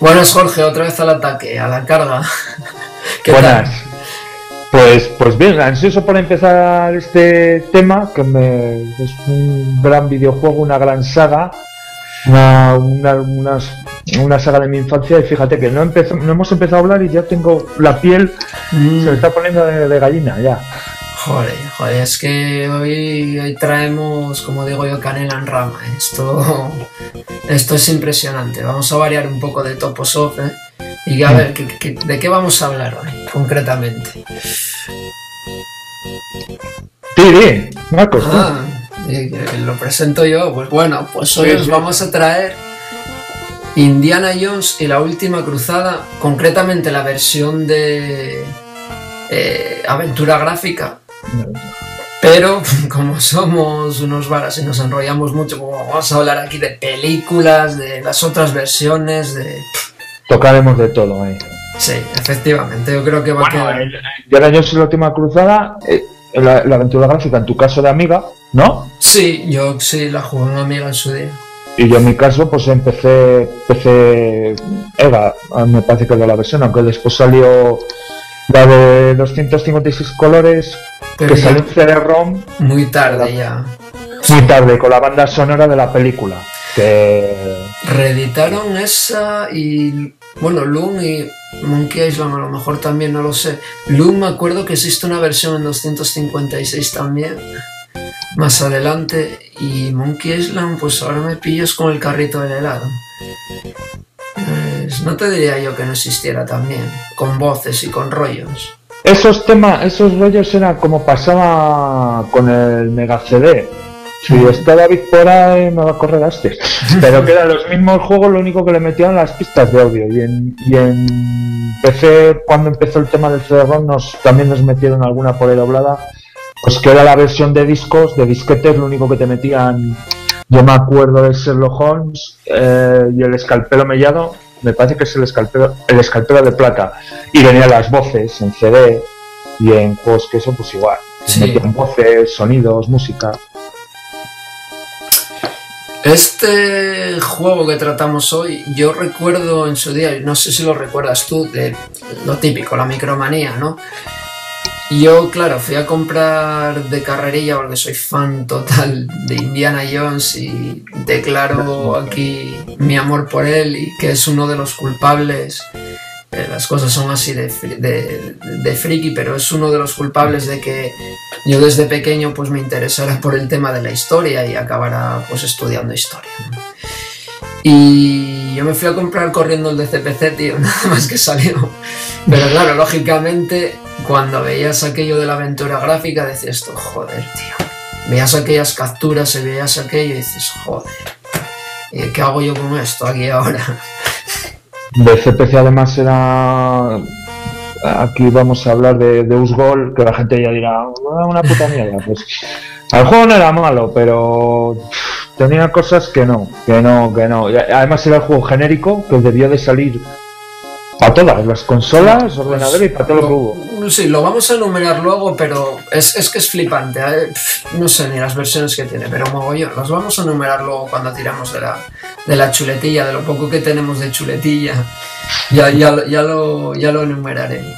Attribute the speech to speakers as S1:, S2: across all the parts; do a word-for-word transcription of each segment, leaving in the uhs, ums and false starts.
S1: Buenas, Jorge, otra vez al ataque, a la carga. ¿Qué
S2: Buenas.
S1: tal?
S2: Pues, pues bien, ansioso por empezar este tema, que me, es un gran videojuego, una gran saga, una, una, una, una saga de mi infancia, y fíjate que no, empezó, no hemos empezado a hablar y ya tengo la piel, mm. se me está poniendo de, de gallina ya.
S1: Joder, joder, es que hoy, hoy traemos, como digo yo, canela en rama. Esto, esto es impresionante. Vamos a variar un poco de Toposoft, ¿eh? Y a ver, ¿qué, qué, ¿de qué vamos a hablar hoy, concretamente?
S2: Sí, Marcos.
S1: Ah, lo presento yo. Pues bueno, pues hoy os vamos a traer Indiana Jones y la última cruzada, concretamente la versión de eh, aventura gráfica. Pero como somos unos varas y nos enrollamos mucho, como vamos a hablar aquí de películas, de las otras versiones, de...
S2: Tocaremos de todo ahí.
S1: Sí, efectivamente, yo creo que va
S2: bueno,
S1: a quedar...
S2: Indiana Jones y la última cruzada, eh, la, la aventura gráfica en tu caso de Amiga, ¿no?
S1: Sí, yo sí la jugué en Amiga en su día.
S2: Y yo en mi caso pues empecé, empecé Eva, me parece que era la versión, aunque después salió la de doscientos cincuenta y seis colores, pero que salió en C D-ROM
S1: muy tarde ya.
S2: Muy tarde, con la banda sonora de la película. Que
S1: reeditaron esa y bueno, Loom y Monkey Island a lo mejor también, no lo sé. Loom me acuerdo que existe una versión en doscientos cincuenta y seis también más adelante, y Monkey Island pues ahora me pillas con el carrito del helado. Pues no te diría yo que no existiera también, con voces y con rollos.
S2: Esos temas, esos rollos eran como pasaba con el Mega C D. Si está David por ahí me va a correr a este. Pero que eran los mismos juegos, lo único que le metían las pistas de audio. Y en, y en P C, cuando empezó el tema del C D-ROM, nos, también nos metieron alguna por ahí doblada. Pues que era la versión de discos, de disquetes, lo único que te metían. Yo me acuerdo de Sherlock Holmes eh, y el escalpelo mellado. Me parece que es el escalpelo, el escalpelo de plata. Y venían las voces en C D y en juegos que eso, pues igual.
S1: Sí.
S2: Metían voces, sonidos, música.
S1: Este juego que tratamos hoy, yo recuerdo en su día, no sé si lo recuerdas tú, de lo típico, la micromanía, ¿no? Yo, claro, fui a comprar de carrerilla porque soy fan total de Indiana Jones y declaro aquí mi amor por él y que es uno de los culpables. Eh, las cosas son así de, de, de friki, pero es uno de los culpables de que yo desde pequeño pues me interesara por el tema de la historia y acabara pues estudiando historia, ¿no? Y yo me fui a comprar corriendo el de C P C, tío, nada más que salió. Pero claro, lógicamente, cuando veías aquello de la aventura gráfica, decías esto, joder, tío. Veías aquellas capturas y veías aquello y dices, joder, ¿qué hago yo con esto aquí ahora?
S2: De C P C además era... Aquí vamos a hablar de Deus Gol, que la gente ya dirá, una puta mierda. Pues el juego no era malo, pero tenía cosas que no, que no, que no. Además era el juego genérico, que debió de salir para todas las consolas, ordenadores y para todo lo que hubo.
S1: Sí, lo vamos a enumerar luego, pero es, es que es flipante, ¿eh? No sé ni las versiones que tiene, pero mogollón. Las vamos a enumerar luego cuando tiramos de la, de la chuletilla, de lo poco que tenemos de chuletilla. Ya, ya, ya, lo, ya lo enumeraremos.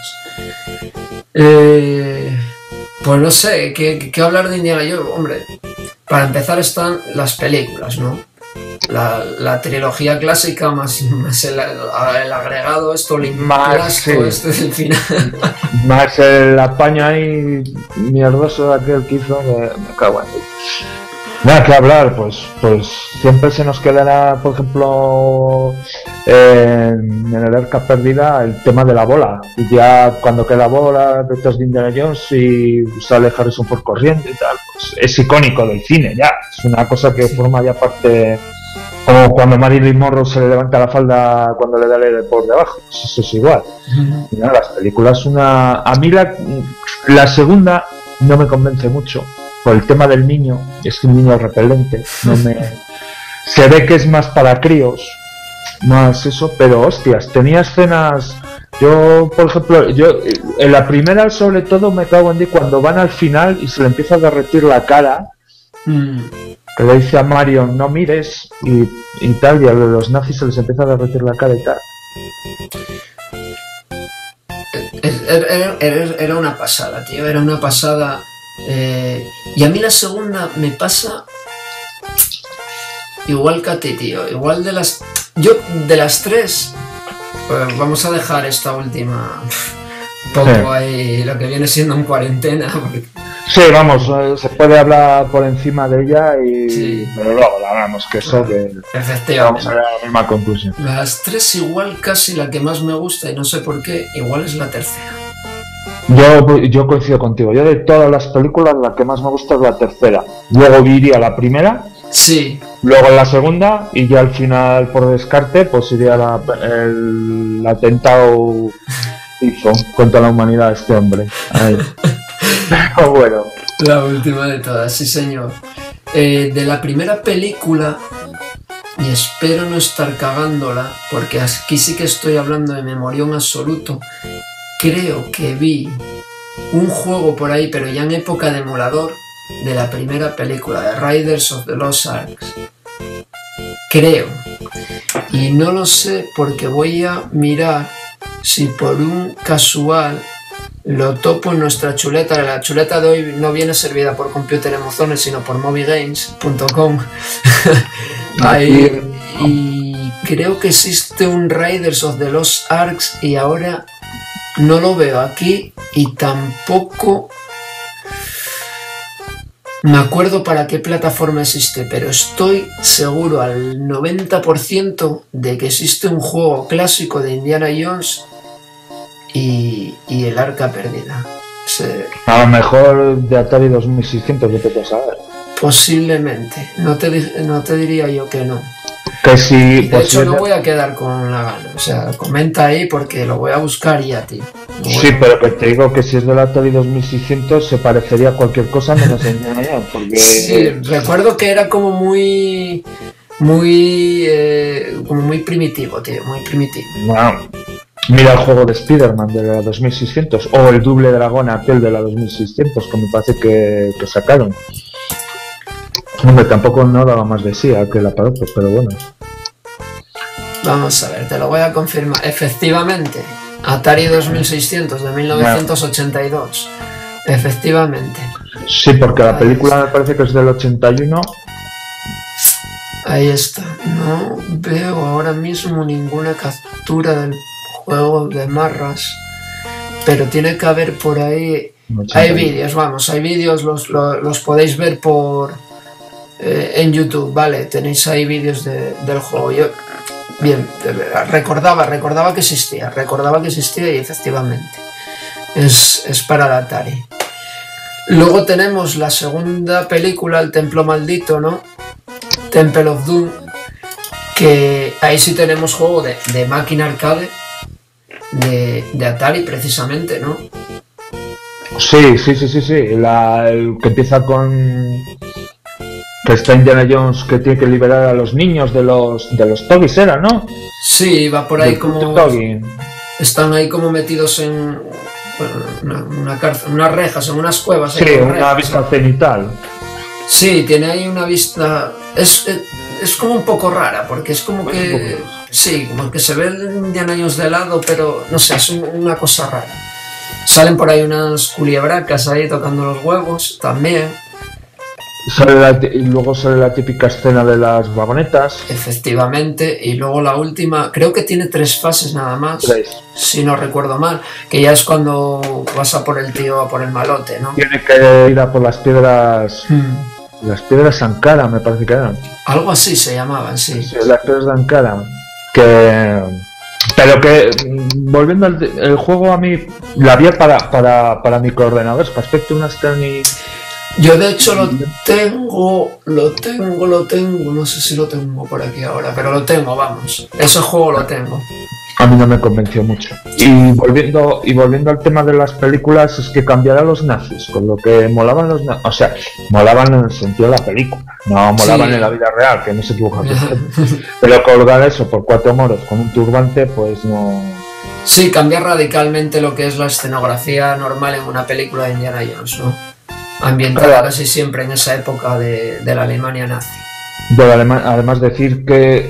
S1: Eh, pues no sé, ¿qué, qué hablar de Indiana Jones? Hombre, para empezar están las películas, ¿no? La, la trilogía clásica más, más el, el agregado, esto, el implasto, este del final.
S2: Más el apaño ahí mierdoso de aquel que hizo, me, me cago en él. Nada que hablar, pues, pues siempre se nos quedará, por ejemplo, eh, en el Arca Perdida, el tema de la bola. Y ya cuando queda la bola detrás de Indiana Jones y sale Harrison Ford corriendo y tal, pues es icónico del cine ya. Es una cosa que forma ya parte, como cuando Marilyn Monroe se le levanta la falda cuando le da el aire por debajo. Pues eso es igual. Uh-huh. Y nada, las películas, una... A mí la, la segunda no me convence mucho. Por el tema del niño, es un niño repelente, no me... se ve que es más para críos, más eso, pero hostias, tenía escenas, yo por ejemplo, yo en la primera sobre todo me cago en Dios cuando van al final y se le empieza a derretir la cara, mm. que le dice a Mario no mires y, y tal, y a los nazis se les empieza a derretir la cara y tal.
S1: Era, era, era una pasada, tío, era una pasada. Eh, y a mí la segunda me pasa igual que a ti, tío. Igual de las... Yo, de las tres, pues vamos a dejar esta última un poco ahí, lo que viene siendo en cuarentena. Porque...
S2: Sí, vamos, se puede hablar por encima de ella y...
S1: Sí.
S2: Pero luego la hablamos, que eso que...
S1: Efectivamente.
S2: Vamos a llegar a la misma conclusión.
S1: Las tres igual casi la que más me gusta, y no sé por qué, igual es la tercera.
S2: Yo, yo coincido contigo. Yo de todas las películas la que más me gusta es la tercera. Luego iría la primera.
S1: Sí.
S2: Luego la segunda y ya al final por descarte pues iría la, el, el atentado hizo contra la humanidad este hombre. Ahí. Pero bueno.
S1: La última de todas, sí señor. Eh, de la primera película, y espero no estar cagándola, porque aquí sí que estoy hablando de memorión absoluto. Creo que vi un juego por ahí, pero ya en época de emulador, de la primera película, de Raiders of the Lost Arks. Creo. Y no lo sé porque voy a mirar si por un casual lo topo en nuestra chuleta. La chuleta de hoy no viene servida por Computer Emozones, sino por movigames punto com. Ahí, y creo que existe un Raiders of the Lost Arks y ahora no lo veo aquí y tampoco me acuerdo para qué plataforma existe, pero estoy seguro al noventa por ciento de que existe un juego clásico de Indiana Jones y, y el Arca Perdida. Se...
S2: A lo mejor de Atari dos mil seiscientos, yo te puedo saber.
S1: Posiblemente, no te, no te diría yo que no.
S2: Que si,
S1: de hecho no voy a quedar con la gana, o sea, comenta ahí porque lo voy a buscar ya, tío. Bueno.
S2: Sí, pero que te digo que si es del Atari dos mil seiscientos se parecería a cualquier cosa menos a Indiana Jones, porque...
S1: Sí, recuerdo que era como muy... muy... Eh, como muy primitivo, tío, muy primitivo.
S2: Bueno, mira el juego de Spider-Man de la dos mil seiscientos, o el Double Dragón aquel de la dos mil seiscientos, que me parece que, que sacaron. Hombre, tampoco no daba más de sí aquel aparato, pero bueno.
S1: Vamos a ver, te lo voy a confirmar. Efectivamente, Atari dos mil seiscientos de mil novecientos ochenta y dos. Efectivamente.
S2: Sí, porque la
S1: Ahí
S2: película
S1: está.
S2: me parece que es del ochenta y uno.
S1: Ahí está. No veo ahora mismo ninguna captura del juego de marras. Pero tiene que haber por ahí... Hay vídeos, vamos, hay vídeos, los, los, los podéis ver por... Eh, en YouTube, vale, tenéis ahí vídeos de, del juego. Yo, bien, recordaba, recordaba que existía, recordaba que existía y efectivamente es, es para la Atari. Luego tenemos la segunda película, El Templo Maldito, ¿no? Temple of Doom, que ahí sí tenemos juego de, de máquina arcade, de, de Atari precisamente, ¿no?
S2: Sí, sí, sí, sí, sí. La, el que empieza con... que está Indiana Jones que tiene que liberar a los niños de los de los Togis, era, ¿no?
S1: Sí, va por ahí
S2: de
S1: como...
S2: Togi.
S1: Están ahí como metidos en... Bueno, una, una cárcel, unas rejas, en unas cuevas.
S2: Sí,
S1: una
S2: rejas, vista ¿no? cenital.
S1: Sí, tiene ahí una vista... Es, es, es como un poco rara, porque es como
S2: pues
S1: que... Sí, como que se ve el Indiana Jones de lado, pero no sé, es un, una cosa rara. Salen por ahí unas culiebracas ahí tocando los huevos, también.
S2: Sale la, y luego sale la típica escena de las vagonetas.
S1: Efectivamente, y luego la última, creo que tiene tres fases nada más,
S2: Tres.
S1: Si no recuerdo mal, que ya es cuando vas a por el tío, a por el malote, ¿no?
S2: Tiene que ir a por las piedras,
S1: Hmm.
S2: las piedras Ankara, me parece que eran.
S1: Algo así se llamaban, sí.
S2: Sí, las piedras de Ankara. Que... Pero que, volviendo al el juego, a mí la había para, para, para microordenadores, para Spectrum Aston y...
S1: Yo de hecho lo tengo, lo tengo, lo tengo, no sé si lo tengo por aquí ahora, pero lo tengo, vamos. Ese juego lo tengo.
S2: A mí no me convenció mucho. Y volviendo y volviendo al tema de las películas, es que cambiar a los nazis, con lo que molaban los nazis, o sea, molaban en el sentido de la película, no molaban sí. En la vida real, que no se equivoca. Pero colgar eso por cuatro moros con un turbante, pues no...
S1: Sí, cambiar radicalmente lo que es la escenografía normal en una película de Indiana Jones, ¿no? Ambientada claro. Casi siempre en esa época de, de la Alemania nazi.
S2: De la Alema además decir que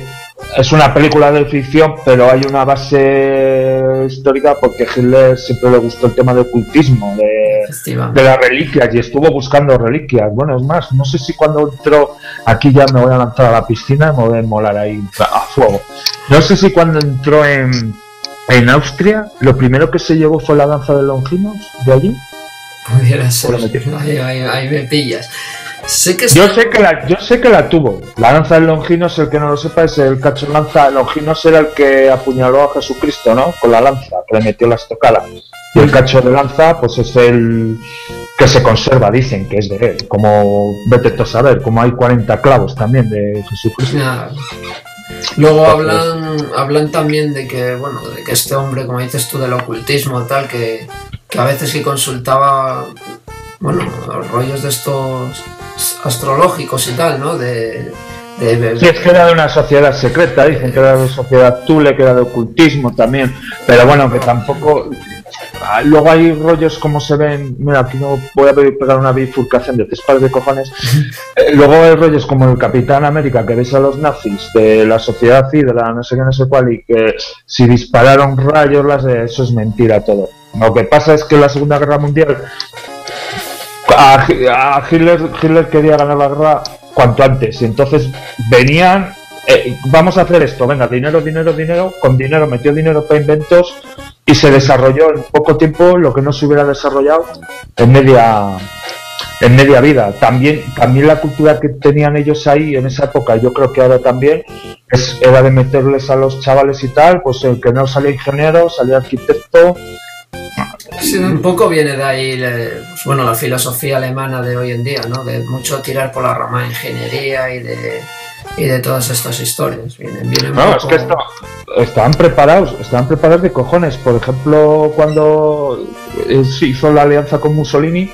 S2: es una película de ficción, pero hay una base histórica porque a Hitler siempre le gustó el tema del ocultismo, de, de las reliquias, y estuvo buscando reliquias. Bueno, es más, no sé si cuando entró, aquí ya me voy a lanzar a la piscina, me voy a molar ahí a fuego. No sé si cuando entró en, en Austria, lo primero que se llevó fue la danza de Longinos, de allí.
S1: Pudiera ser, ahí, ahí, ahí me pillas. Sé que
S2: yo,
S1: está...
S2: sé que la, yo sé que la tuvo. La lanza de Longinos, el que no lo sepa, es el cacho lanza. Longinos era el que apuñaló a Jesucristo, ¿no? Con la lanza, que le metió la estocada. Y el cacho de lanza, pues es el que se conserva, dicen que es de él. Como, vete tú a saber, como hay cuarenta clavos también de Jesucristo.
S1: Nada. Luego hablan hablan también de que, bueno, de que este hombre, como dices tú, del ocultismo tal, que, que a veces que consultaba, bueno, rollos de estos astrológicos y tal, ¿no? De, de, de...
S2: Sí, es que era de una sociedad secreta, dicen que era de una sociedad Thule, que era de ocultismo también, pero bueno, que tampoco... Luego hay rollos como se ven, mira, aquí no voy a pegar una bifurcación de tres pares de cojones. Luego hay rollos como el Capitán América, que ves a los nazis de la sociedad Hydra, no sé qué, no sé cuál, y que si dispararon rayos, las de eso es mentira todo. Lo que pasa es que en la Segunda Guerra Mundial a, a Hitler, Hitler quería ganar la guerra cuanto antes, y entonces venían, eh, vamos a hacer esto, venga, dinero, dinero, dinero, con dinero metió dinero para inventos y se desarrolló en poco tiempo lo que no se hubiera desarrollado en media en media vida. También también la cultura que tenían ellos ahí en esa época, yo creo que ahora también, es, era de meterles a los chavales y tal, pues el que no salía ingeniero, salía arquitecto.
S1: Sí, un poco viene de ahí, pues, bueno, la filosofía alemana de hoy en día, ¿no? De mucho tirar por la rama de ingeniería y de y de todas estas historias. Vienen, vienen
S2: no,
S1: poco...
S2: es que está, estaban preparados, estaban preparados de cojones. Por ejemplo, cuando se hizo la alianza con Mussolini,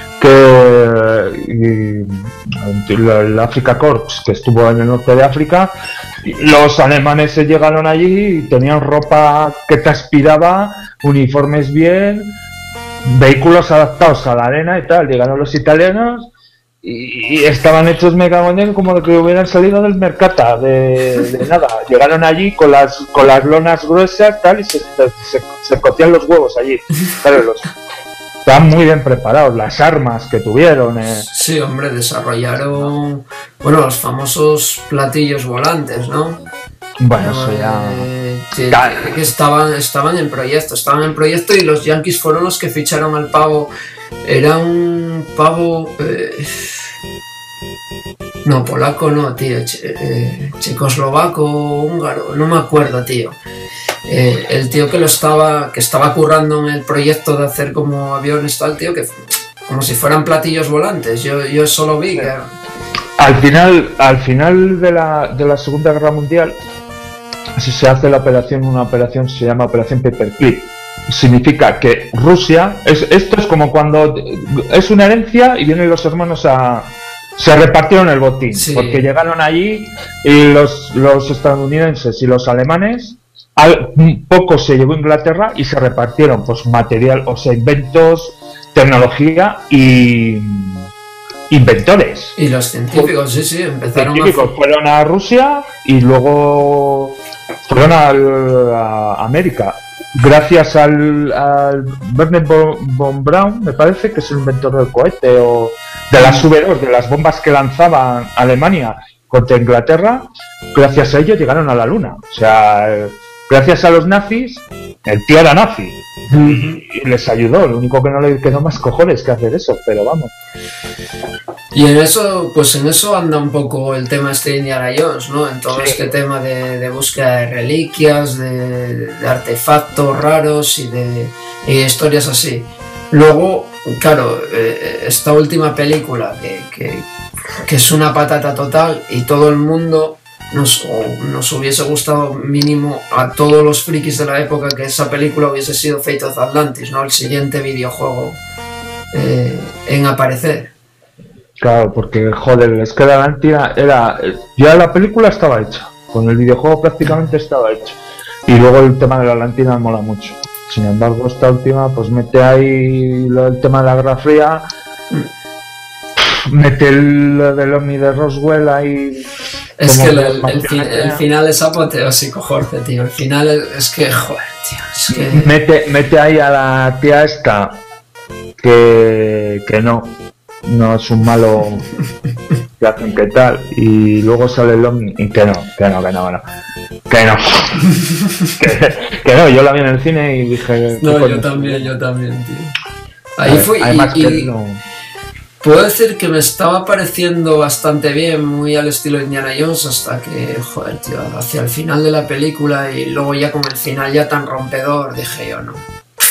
S2: que y, el Africa Corps, que estuvo en el norte de África, los alemanes se llegaron allí y tenían ropa que transpiraba, uniformes bien, vehículos adaptados a la arena y tal. Llegaron los italianos y estaban hechos mega como de que hubieran salido del Mercata, de, de nada. Llegaron allí con las con las lonas gruesas tal y se, se, se cocían los huevos allí. Claro, los, estaban muy bien preparados, las armas que tuvieron. Eh.
S1: Sí, hombre, desarrollaron, bueno, los famosos platillos volantes, ¿no?
S2: Bueno, eso ya...
S1: Eh, que, que estaban, estaban en proyecto, estaban en proyecto y los yankees fueron los que ficharon al pavo. Era un pavo... Eh, no, polaco no, tío. Che, eh, checoslovaco, húngaro, no me acuerdo, tío. Eh, el tío que lo estaba... que estaba currando en el proyecto de hacer como aviones tal, tío, que como si fueran platillos volantes. Yo, yo solo vi que...
S2: Al final, al final de la, de la Segunda Guerra Mundial, si se hace la operación, una operación se llama Operación Paperclip. Significa que Rusia, es, esto es como cuando es una herencia y vienen los hermanos a... se repartieron el botín, sí. Porque llegaron allí y los, los estadounidenses y los alemanes, al, poco se llevó Inglaterra y se repartieron pues material, o sea, inventos, tecnología y... inventores.
S1: Y los científicos, sí, sí, empezaron
S2: científicos
S1: a...
S2: fueron a Rusia y luego fueron a, a América. Gracias al, al Wernher von Braun, me parece que es el inventor del cohete o de las V dos, de las bombas que lanzaba Alemania contra Inglaterra. Gracias a ellos llegaron a la Luna. O sea, gracias a los nazis, el tío era nazi y, y les ayudó. Lo único que no le quedó más cojones que hacer eso, pero vamos.
S1: Y en eso, pues en eso anda un poco el tema este de Indiana Jones, ¿no? En todo sí. Este tema de, de búsqueda de reliquias, de, de artefactos raros y de y historias así. Luego, claro, eh, esta última película que, que, que es una patata total y todo el mundo nos, nos hubiese gustado mínimo a todos los frikis de la época que esa película hubiese sido Fate of Atlantis, ¿no? El siguiente videojuego eh, en aparecer.
S2: Claro, porque, joder, es que la Atlántida era... ya la película estaba hecha, con el videojuego prácticamente estaba hecho. Y luego el tema de la Atlántida mola mucho. Sin embargo, esta última, pues mete ahí el tema de la Guerra Fría, mete el del Omni de Roswell ahí...
S1: Es que el, el, el, fin, el final es apoteósico, Jorge, tío. El final es, es que, joder, tío. Es que...
S2: Mete, mete ahí a la tía esta que, que no, no es un malo que hacen que tal. Y luego sale el Omni y que no, que no, que no, que no. Que no. que, que no, yo la vi en el cine y dije...
S1: No, yo también, yo también, tío. Ahí fui
S2: Además
S1: y...
S2: que
S1: y...
S2: no...
S1: Puedo decir que me estaba pareciendo bastante bien, muy al estilo Indiana Jones, hasta que, joder, tío, hacia el final de la película y luego ya con el final ya tan rompedor, dije yo, no,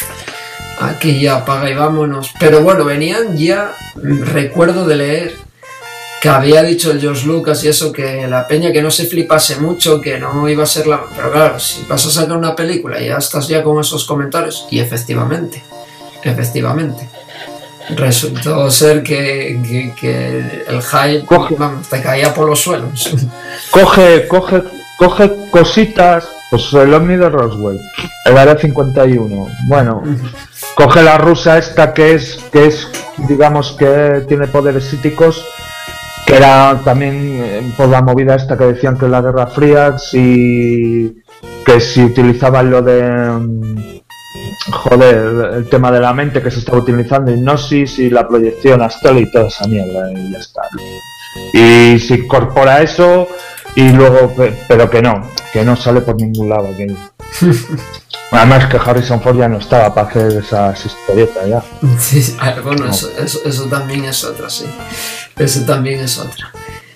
S1: aquí ya apaga y vámonos. Pero bueno, venían ya, recuerdo de leer que había dicho el George Lucas y eso, que la peña que no se flipase mucho, que no iba a ser la... Pero claro, si vas a sacar una película y ya estás ya con esos comentarios, y efectivamente, efectivamente. Resultó ser que, que, que el hype coge, vamos, te caía por los suelos.
S2: Coge, coge, coge cositas, pues el Omni de Roswell, el Área cincuenta y uno. Bueno, coge la rusa esta que es, que es, digamos que tiene poderes psíquicos, que era también eh, por la movida esta que decían que en la Guerra Fría, si, que si utilizaban lo de... Um, joder, el tema de la mente que se estaba utilizando, hipnosis y la proyección astral y toda esa mierda, y ya está. Y se incorpora eso y luego, pero que no, que no sale por ningún lado aquello. Además que Harrison Ford ya no estaba para hacer esas historietas ya.
S1: Sí, bueno, no. eso, eso, eso también es otra, sí. Eso también es otra.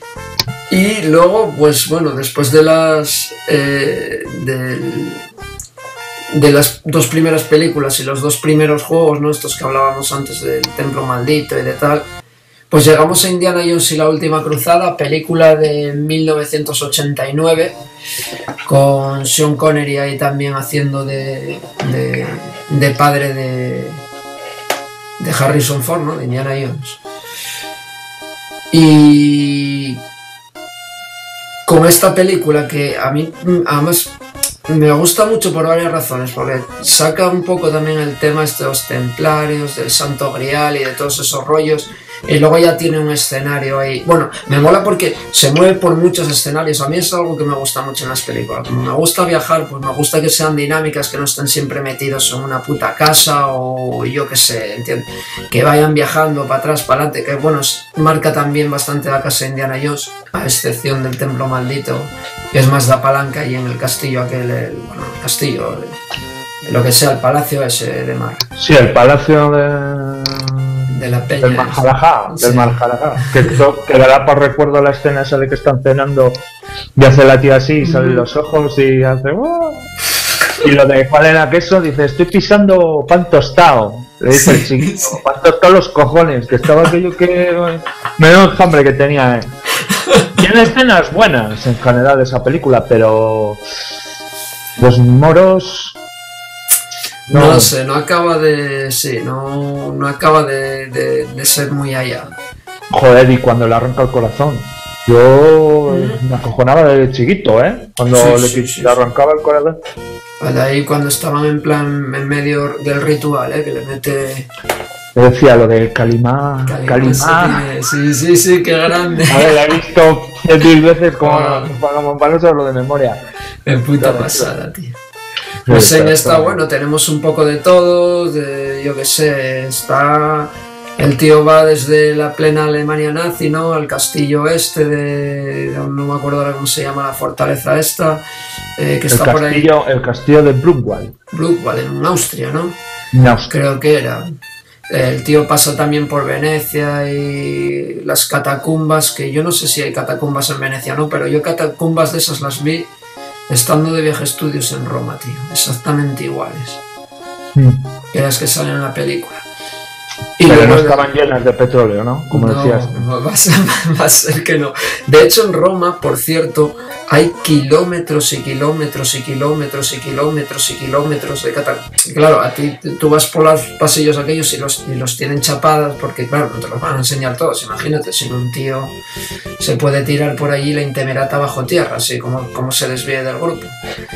S1: Y luego, pues bueno, después de las... Eh, del... de las dos primeras películas y los dos primeros juegos, ¿no? Estos que hablábamos antes del Templo Maldito y de tal, pues llegamos a Indiana Jones y la Última Cruzada, película de mil novecientos ochenta y nueve, con Sean Connery ahí también haciendo de, de, de padre de, de Harrison Ford, ¿no? De Indiana Jones. Y con esta película que a mí, además... me gusta mucho por varias razones, porque saca un poco también el tema este de los templarios, del Santo Grial y de todos esos rollos, y luego ya tiene un escenario ahí. Bueno, me mola porque se mueve por muchos escenarios. A mí es algo que me gusta mucho en las películas. Como me gusta viajar, pues me gusta que sean dinámicas, que no estén siempre metidos en una puta casa o yo qué sé, ¿entiendes? Que vayan viajando para atrás, para adelante, que bueno, marca también bastante la casa de Indiana Jones, a excepción del Templo Maldito, que es más la palanca, y en el castillo aquel, el, bueno, el castillo, el, lo que sea, el palacio ese de mar.
S2: Sí, el palacio de...
S1: de la peña.
S2: Del Malhalajá,
S1: sí.
S2: del Malhalajá. Que, que le da por recuerdo la escena esa de que están cenando y hace la tía así, y salen los ojos y hace... ¡Oh! Y lo de cuál era queso, dice, estoy pisando pan tostado. Le dice el chiquito, pan tostado los cojones, que estaba aquello que... menos enjambre que tenía, eh. Tiene escenas buenas en general esa película, pero... los moros...
S1: No, no lo sé, no acaba de... sí, no, no acaba de, de, de ser muy allá.
S2: Joder, y cuando le arranca el corazón. Yo mm. me acojonaba de chiquito, ¿eh? Cuando sí, le, sí, sí, le arrancaba el corazón.
S1: De ahí cuando estaban en plan, en medio del ritual, ¿eh? Que le mete...
S2: Le decía lo de Kalimá, Kalimá.
S1: Sí, sí, sí, qué grande.
S2: A ver, la he visto mil veces como, oh. como para no saberlo de memoria.
S1: En puta claro, pasada, tío. Pues en esta, bueno, tenemos un poco de todo, de, yo qué sé, está... el tío va desde la plena Alemania nazi, ¿no? Al castillo este de... no me acuerdo ahora cómo se llama la fortaleza esta, eh, que
S2: el
S1: está
S2: castillo,
S1: por ahí.
S2: El castillo de Blumwald.
S1: Blumwald, en Austria, ¿no?
S2: En Austria.
S1: Creo que era. El tío pasa también por Venecia y las catacumbas, que yo no sé si hay catacumbas en Venecia, ¿no? Pero yo catacumbas de esas las vi estando de viaje estudios en Roma, tío. Exactamente iguales.
S2: Mm.
S1: Que las que salen en la película. Y
S2: pero no
S1: de...
S2: estaban llenas de petróleo, ¿no? Como
S1: no,
S2: decías.
S1: No, va a, ser, va a ser que no. De hecho, en Roma, por cierto, hay kilómetros y kilómetros y kilómetros y kilómetros y kilómetros de catacumbas. Claro, a ti tú vas por los pasillos aquellos y los, y los tienen chapadas porque, claro, no te los van a enseñar todos. Imagínate si un tío se puede tirar por allí la intemerata bajo tierra, así como, como se desvíe del grupo.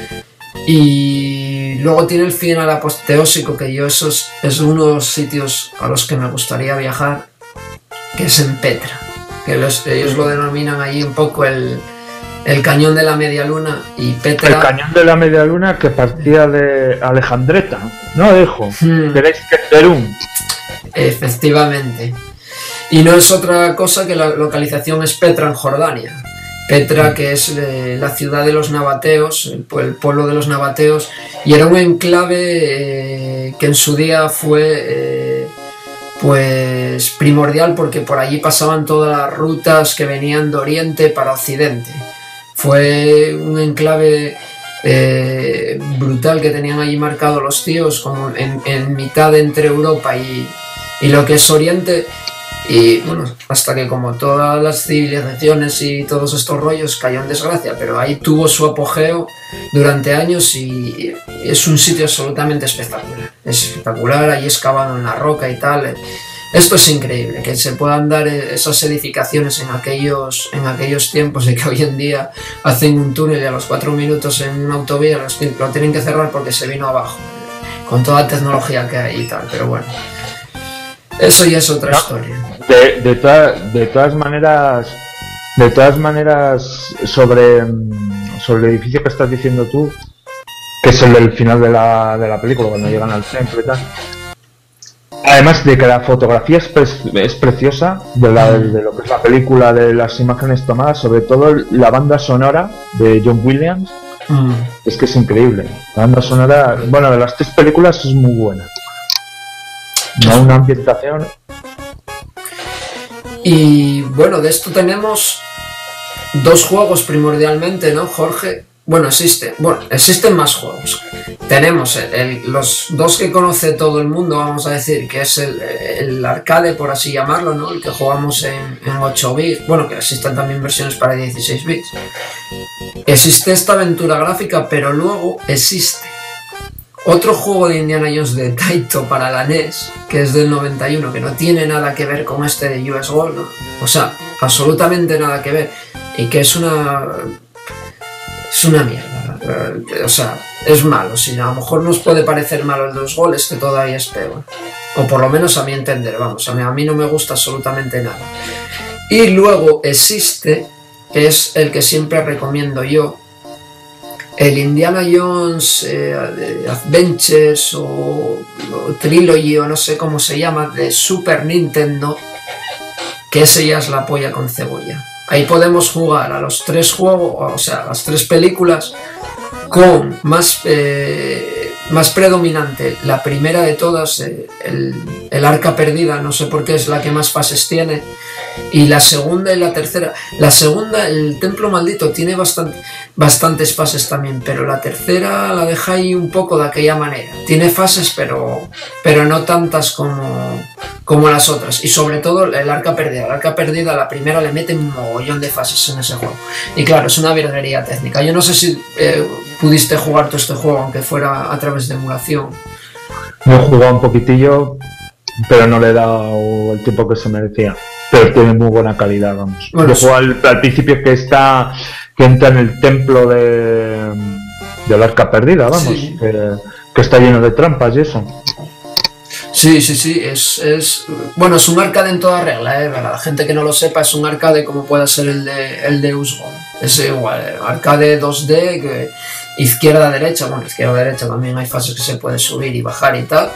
S1: Y luego tiene el final apoteósico, que yo esos es uno de los sitios a los que me gustaría viajar, que es en Petra, que los, ellos lo denominan allí un poco el, el cañón de la media luna y Petra...
S2: El cañón de la media luna que partía de Alejandreta, no dejo,
S1: Hmm.
S2: tenéis que ser un...
S1: Efectivamente. Y no es otra cosa que la localización es Petra en Jordania. Petra, que es eh, la ciudad de los nabateos, el, el pueblo de los nabateos, y era un enclave eh, que en su día fue eh, pues primordial porque por allí pasaban todas las rutas que venían de Oriente para Occidente. Fue un enclave eh, brutal que tenían allí marcado los tíos, como en, en mitad entre Europa y, y lo que es Oriente. Y bueno, hasta que como todas las civilizaciones y todos estos rollos cayó en desgracia, pero ahí tuvo su apogeo durante años y es un sitio absolutamente espectacular. Es espectacular, ahí excavado en la roca y tal. Esto es increíble, que se puedan dar esas edificaciones en aquellos, en aquellos tiempos y que hoy en día hacen un túnel y a los cuatro minutos en una autovía lo tienen que cerrar porque se vino abajo, con toda la tecnología que hay y tal, pero bueno. Eso ya es otra no, historia.
S2: De, de, toda, de todas maneras, de todas maneras, sobre, sobre el edificio que estás diciendo tú, que es el del final de la, de la película, cuando llegan al templo y tal. Además de que la fotografía es, pre, es preciosa, de, la, de lo que es la película, de las imágenes tomadas, sobre todo la banda sonora de John Williams, mm. es que es increíble. La banda sonora, bueno, de las tres películas es muy buena. No una ambientación.
S1: Y bueno, de esto tenemos dos juegos primordialmente, ¿no, Jorge? Bueno, existe, bueno, existen más juegos. Tenemos el, el, los dos que conoce todo el mundo, vamos a decir, que es el, el arcade, por así llamarlo, ¿no? El que jugamos en, en ocho bits, bueno, que existen también versiones para dieciséis bits. Existe esta aventura gráfica, pero luego existe otro juego de Indiana Jones de Taito para la N E S, que es del noventa y uno, que no tiene nada que ver con este de U S Gold, ¿no? O sea, absolutamente nada que ver, y que es una... es una mierda, o sea, es malo. Si a lo mejor nos puede parecer malo el de los goles, que todavía es peor, o por lo menos a mi entender, vamos, a mí, a mí no me gusta absolutamente nada. Y luego existe, que es el que siempre recomiendo yo, el Indiana Jones eh, Adventures o, o Trilogy o no sé cómo se llama, de Super Nintendo, que ese ya es la polla con cebolla. Ahí podemos jugar a los tres juegos, o sea, las tres películas, con más, eh, más predominante la primera de todas, eh, el, el Arca Perdida, no sé por qué es la que más fases tiene, y la segunda y la tercera. La segunda, el Templo Maldito, tiene bastante, bastantes fases también, pero la tercera la deja ahí un poco de aquella manera. Tiene fases, pero, pero no tantas como, como las otras. Y sobre todo el Arca Perdida. El Arca Perdida, la primera, le mete un mogollón de fases en ese juego. Y claro, es una virguería técnica. Yo no sé si eh, pudiste jugar tú este juego, aunque fuera a través de emulación.
S2: No he jugado un poquitillo, pero no le he dado el tiempo que se merecía. Pero tiene muy buena calidad, vamos. Bueno, yo juego al, al principio que está, que entra en el templo de del Arca Perdida, vamos, sí. que, que está lleno de trampas y eso.
S1: Sí, sí, sí, es, es bueno, es un arcade en toda regla, eh, para la gente que no lo sepa, es un arcade como puede ser el de el de U S Gold. Es igual, eh, arcade dos D, que izquierda derecha, bueno, izquierda derecha también hay fases que se puede subir y bajar y tal.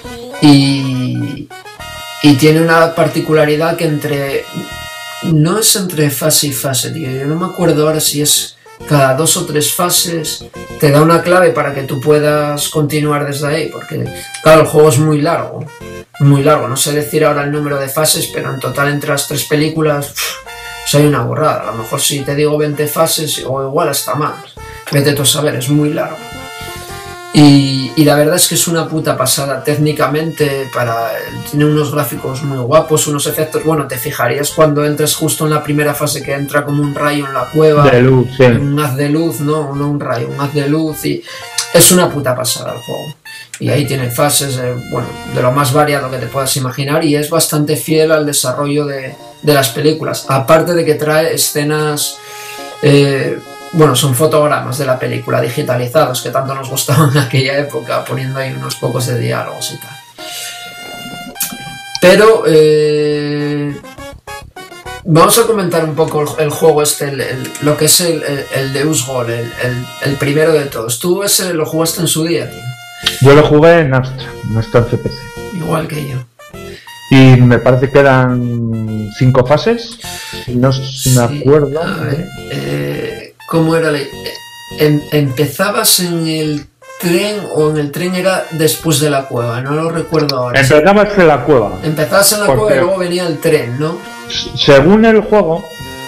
S1: Y Y tiene una particularidad que entre... no es entre fase y fase, tío. Yo no me acuerdo ahora si es cada dos o tres fases. Te da una clave para que tú puedas continuar desde ahí. Porque, claro, el juego es muy largo. Muy largo. No sé decir ahora el número de fases, pero en total entre las tres películas... Pff, pues hay una borrada. A lo mejor si te digo veinte fases, o igual hasta más. Vete tú a saber, es muy largo. Y, y la verdad es que es una puta pasada técnicamente, para, tiene unos gráficos muy guapos, unos efectos, bueno, te fijarías cuando entras justo en la primera fase que entra como un rayo en la cueva,
S2: de luz, sí.
S1: Un haz de luz, no, no un rayo, un haz de luz, y es una puta pasada el juego. Y ahí tiene fases, eh, bueno, de lo más variado que te puedas imaginar, y es bastante fiel al desarrollo de, de las películas, aparte de que trae escenas... Eh, bueno, son fotogramas de la película digitalizados que tanto nos gustaban en aquella época, poniendo ahí unos pocos de diálogos y tal. Pero, eh, Vamos a comentar un poco el, el juego este, el, el, lo que es el, el, el Deus Gol, el, el, el primero de todos. ¿Tú ese lo jugaste en su día, tío?
S2: Yo lo jugué en Astra, no está en C P C.
S1: Igual que yo.
S2: Y me parece que eran cinco fases, no sé si me
S1: Sí,
S2: acuerdo.
S1: a ver, eh, ¿cómo era? la- eh, em- ¿Empezabas en el tren o en el tren era después de la cueva? No lo recuerdo ahora.
S2: Empezabas en la cueva.
S1: Empezabas en la
S2: Porque-
S1: cueva y luego venía el tren, ¿no?
S2: Según el juego,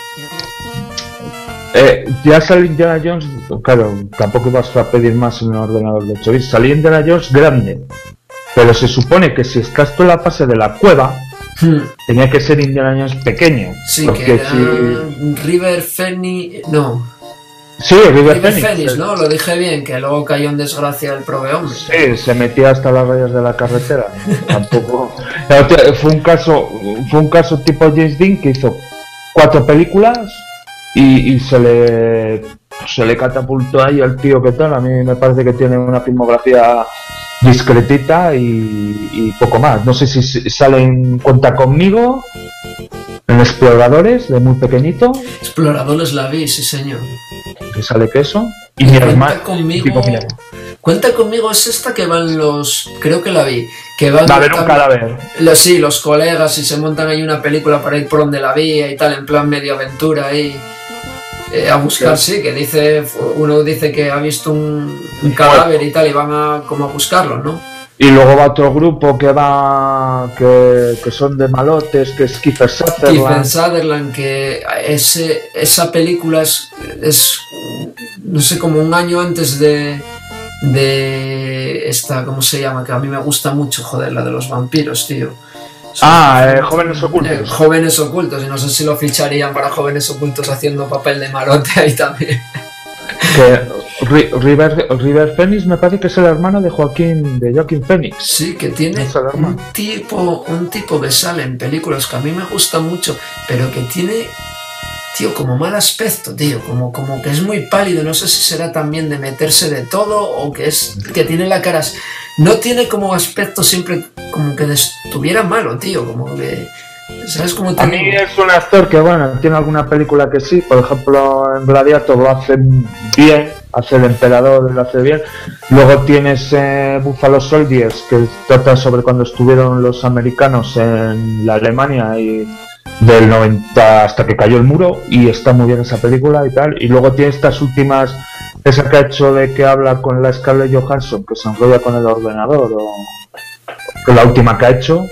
S2: eh, ya sale Indiana Jones, claro, tampoco vas a pedir más en un ordenador de ocho bits, salía Indiana Jones grande, pero se supone que si estás tú en la fase de la cueva,
S1: Hmm,
S2: tenía que ser Indiana Jones pequeño.
S1: Sí,
S2: porque
S1: que era
S2: si...
S1: River Phoenix, no,
S2: Sí, River
S1: River
S2: Phoenix.
S1: Phoenix, ¿no? Lo dije bien, que luego cayó en desgracia el prove hombre.
S2: Sí, se metía hasta las rayas de la carretera. Tampoco. Pero, tío, fue un caso, fue un caso tipo James Dean que hizo cuatro películas y, y se le se le catapultó ahí al tío que tal. A mí me parece que tiene una filmografía discretita y, y poco más. No sé si s- sale en Cuenta Conmigo, en Exploradores, de muy pequeñito,
S1: Exploradores la vi, sí señor.
S2: que sale queso. Y mi
S1: Cuenta
S2: hermano,
S1: conmigo.
S2: tipo, mira,
S1: Cuenta conmigo es esta que van los, creo que la vi, que van
S2: va a haber un
S1: tam-
S2: cadáver.
S1: los, sí, los colegas y se montan ahí una película para ir por donde la vía y tal, en plan medio aventura ahí. Eh, a buscar, sí, que dice, uno dice que ha visto un, un cadáver y tal y van a como a buscarlo, ¿no?
S2: Y luego va otro grupo que va que, que son de malotes, que es Kiefer
S1: Kiefer
S2: Sutherland.
S1: Sutherland, que ese, esa película es, es, no sé, como un año antes de, de esta, ¿cómo se llama? Que a mí me gusta mucho, joder, la de los vampiros, tío.
S2: Ah, eh, Jóvenes Ocultos.
S1: Eh, Jóvenes Ocultos, y no sé si lo ficharían para Jóvenes Ocultos haciendo papel de malote ahí también.
S2: Que Ri- River, River Phoenix me parece que es el hermano de Joaquín, de Joaquín Phoenix.
S1: Sí, que tiene
S2: No se alarma.
S1: un tipo, un tipo que sale en películas que a mí me gusta mucho, pero que tiene, tío, como mal aspecto, tío, como, como que es muy pálido, no sé si será también de meterse de todo o que es que tiene la cara, no tiene como aspecto siempre como que estuviera malo, tío, como que, ¿sabes cómo te
S2: A mí
S1: digo?
S2: es un actor que, bueno, tiene alguna película que sí, por ejemplo en Gladiator lo hace bien, hace el emperador, lo hace bien. Luego tienes eh, Buffalo Soldiers, que trata sobre cuando estuvieron los americanos en la Alemania y del noventa hasta que cayó el muro, y está muy bien esa película y tal. Y luego tiene estas últimas, esa que ha hecho de que habla con la Scarlett Johansson, que se enrolla con el ordenador, o que la última que ha hecho,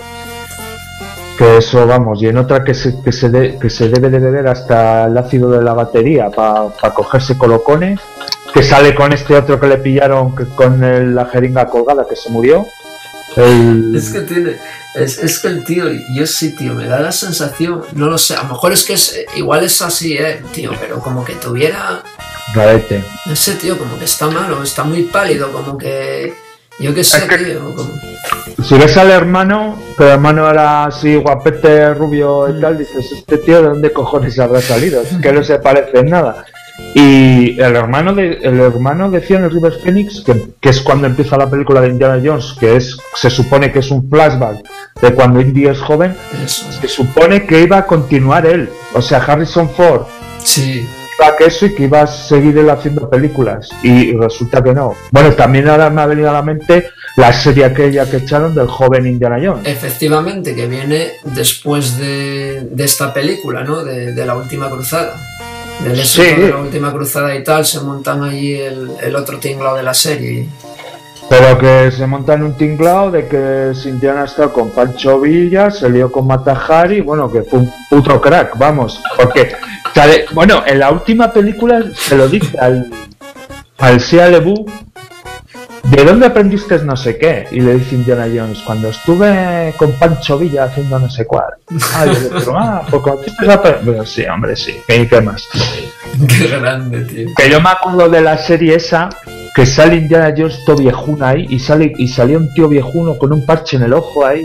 S2: que eso, vamos, y en otra que se, que se, de- que se debe de beber hasta el ácido de la batería para cogerse colocones, que sale con este otro que le pillaron que, con el- la jeringa colgada, que se murió. El...
S1: Es que tiene, es, es que el tío, yo sí, tío, me da la sensación, no lo sé, a lo mejor es que es, igual es así, eh, tío, pero como que tuviera,
S2: Rarete.
S1: no sé, tío, como que está malo, está muy pálido, como que, yo qué sé,
S2: Es que-
S1: tío, como...
S2: Si ves al hermano, que el hermano era así guapete, rubio y
S1: Mm.
S2: tal, dices, este tío de dónde cojones habrá salido, es que no se parece en nada. Y el hermano de el hermano decía en el River Phoenix, que, que es cuando empieza la película de Indiana Jones, que es se supone que es un flashback de cuando Indy es joven,
S1: Eso,
S2: se supone que iba a continuar él, o sea, Harrison Ford
S1: sí,
S2: iba a que eso y que iba a seguir él haciendo películas, y resulta que no. Bueno, también ahora me ha venido a la mente la serie aquella que echaron del joven Indiana Jones.
S1: efectivamente, que viene después de, de esta película, ¿no? De, de la última cruzada. Del éxito
S2: Sí.
S1: de la última cruzada y tal, se montan allí el, el otro tinglado de la serie.
S2: Pero que se monta en un tinglao de que Indiana está con Pancho Villa, se lió con Mata Hari, bueno, que fue un puto crack, vamos. Porque, sale- bueno, en la última película se lo dice al, al Shia LaBeouf, ¿de dónde aprendiste no sé qué? Y le dice Indiana Jones, cuando estuve con Pancho Villa haciendo no sé cuál. Ah, y el otro, ah, pues cuando tú estás apre-". Pero sí, hombre, sí, ¿y qué más?
S1: Qué grande, tío.
S2: Que yo me acuerdo de la serie esa, que sale Indiana Jones todo viejuno ahí, y sale y salía un tío viejuno con un parche en el ojo ahí.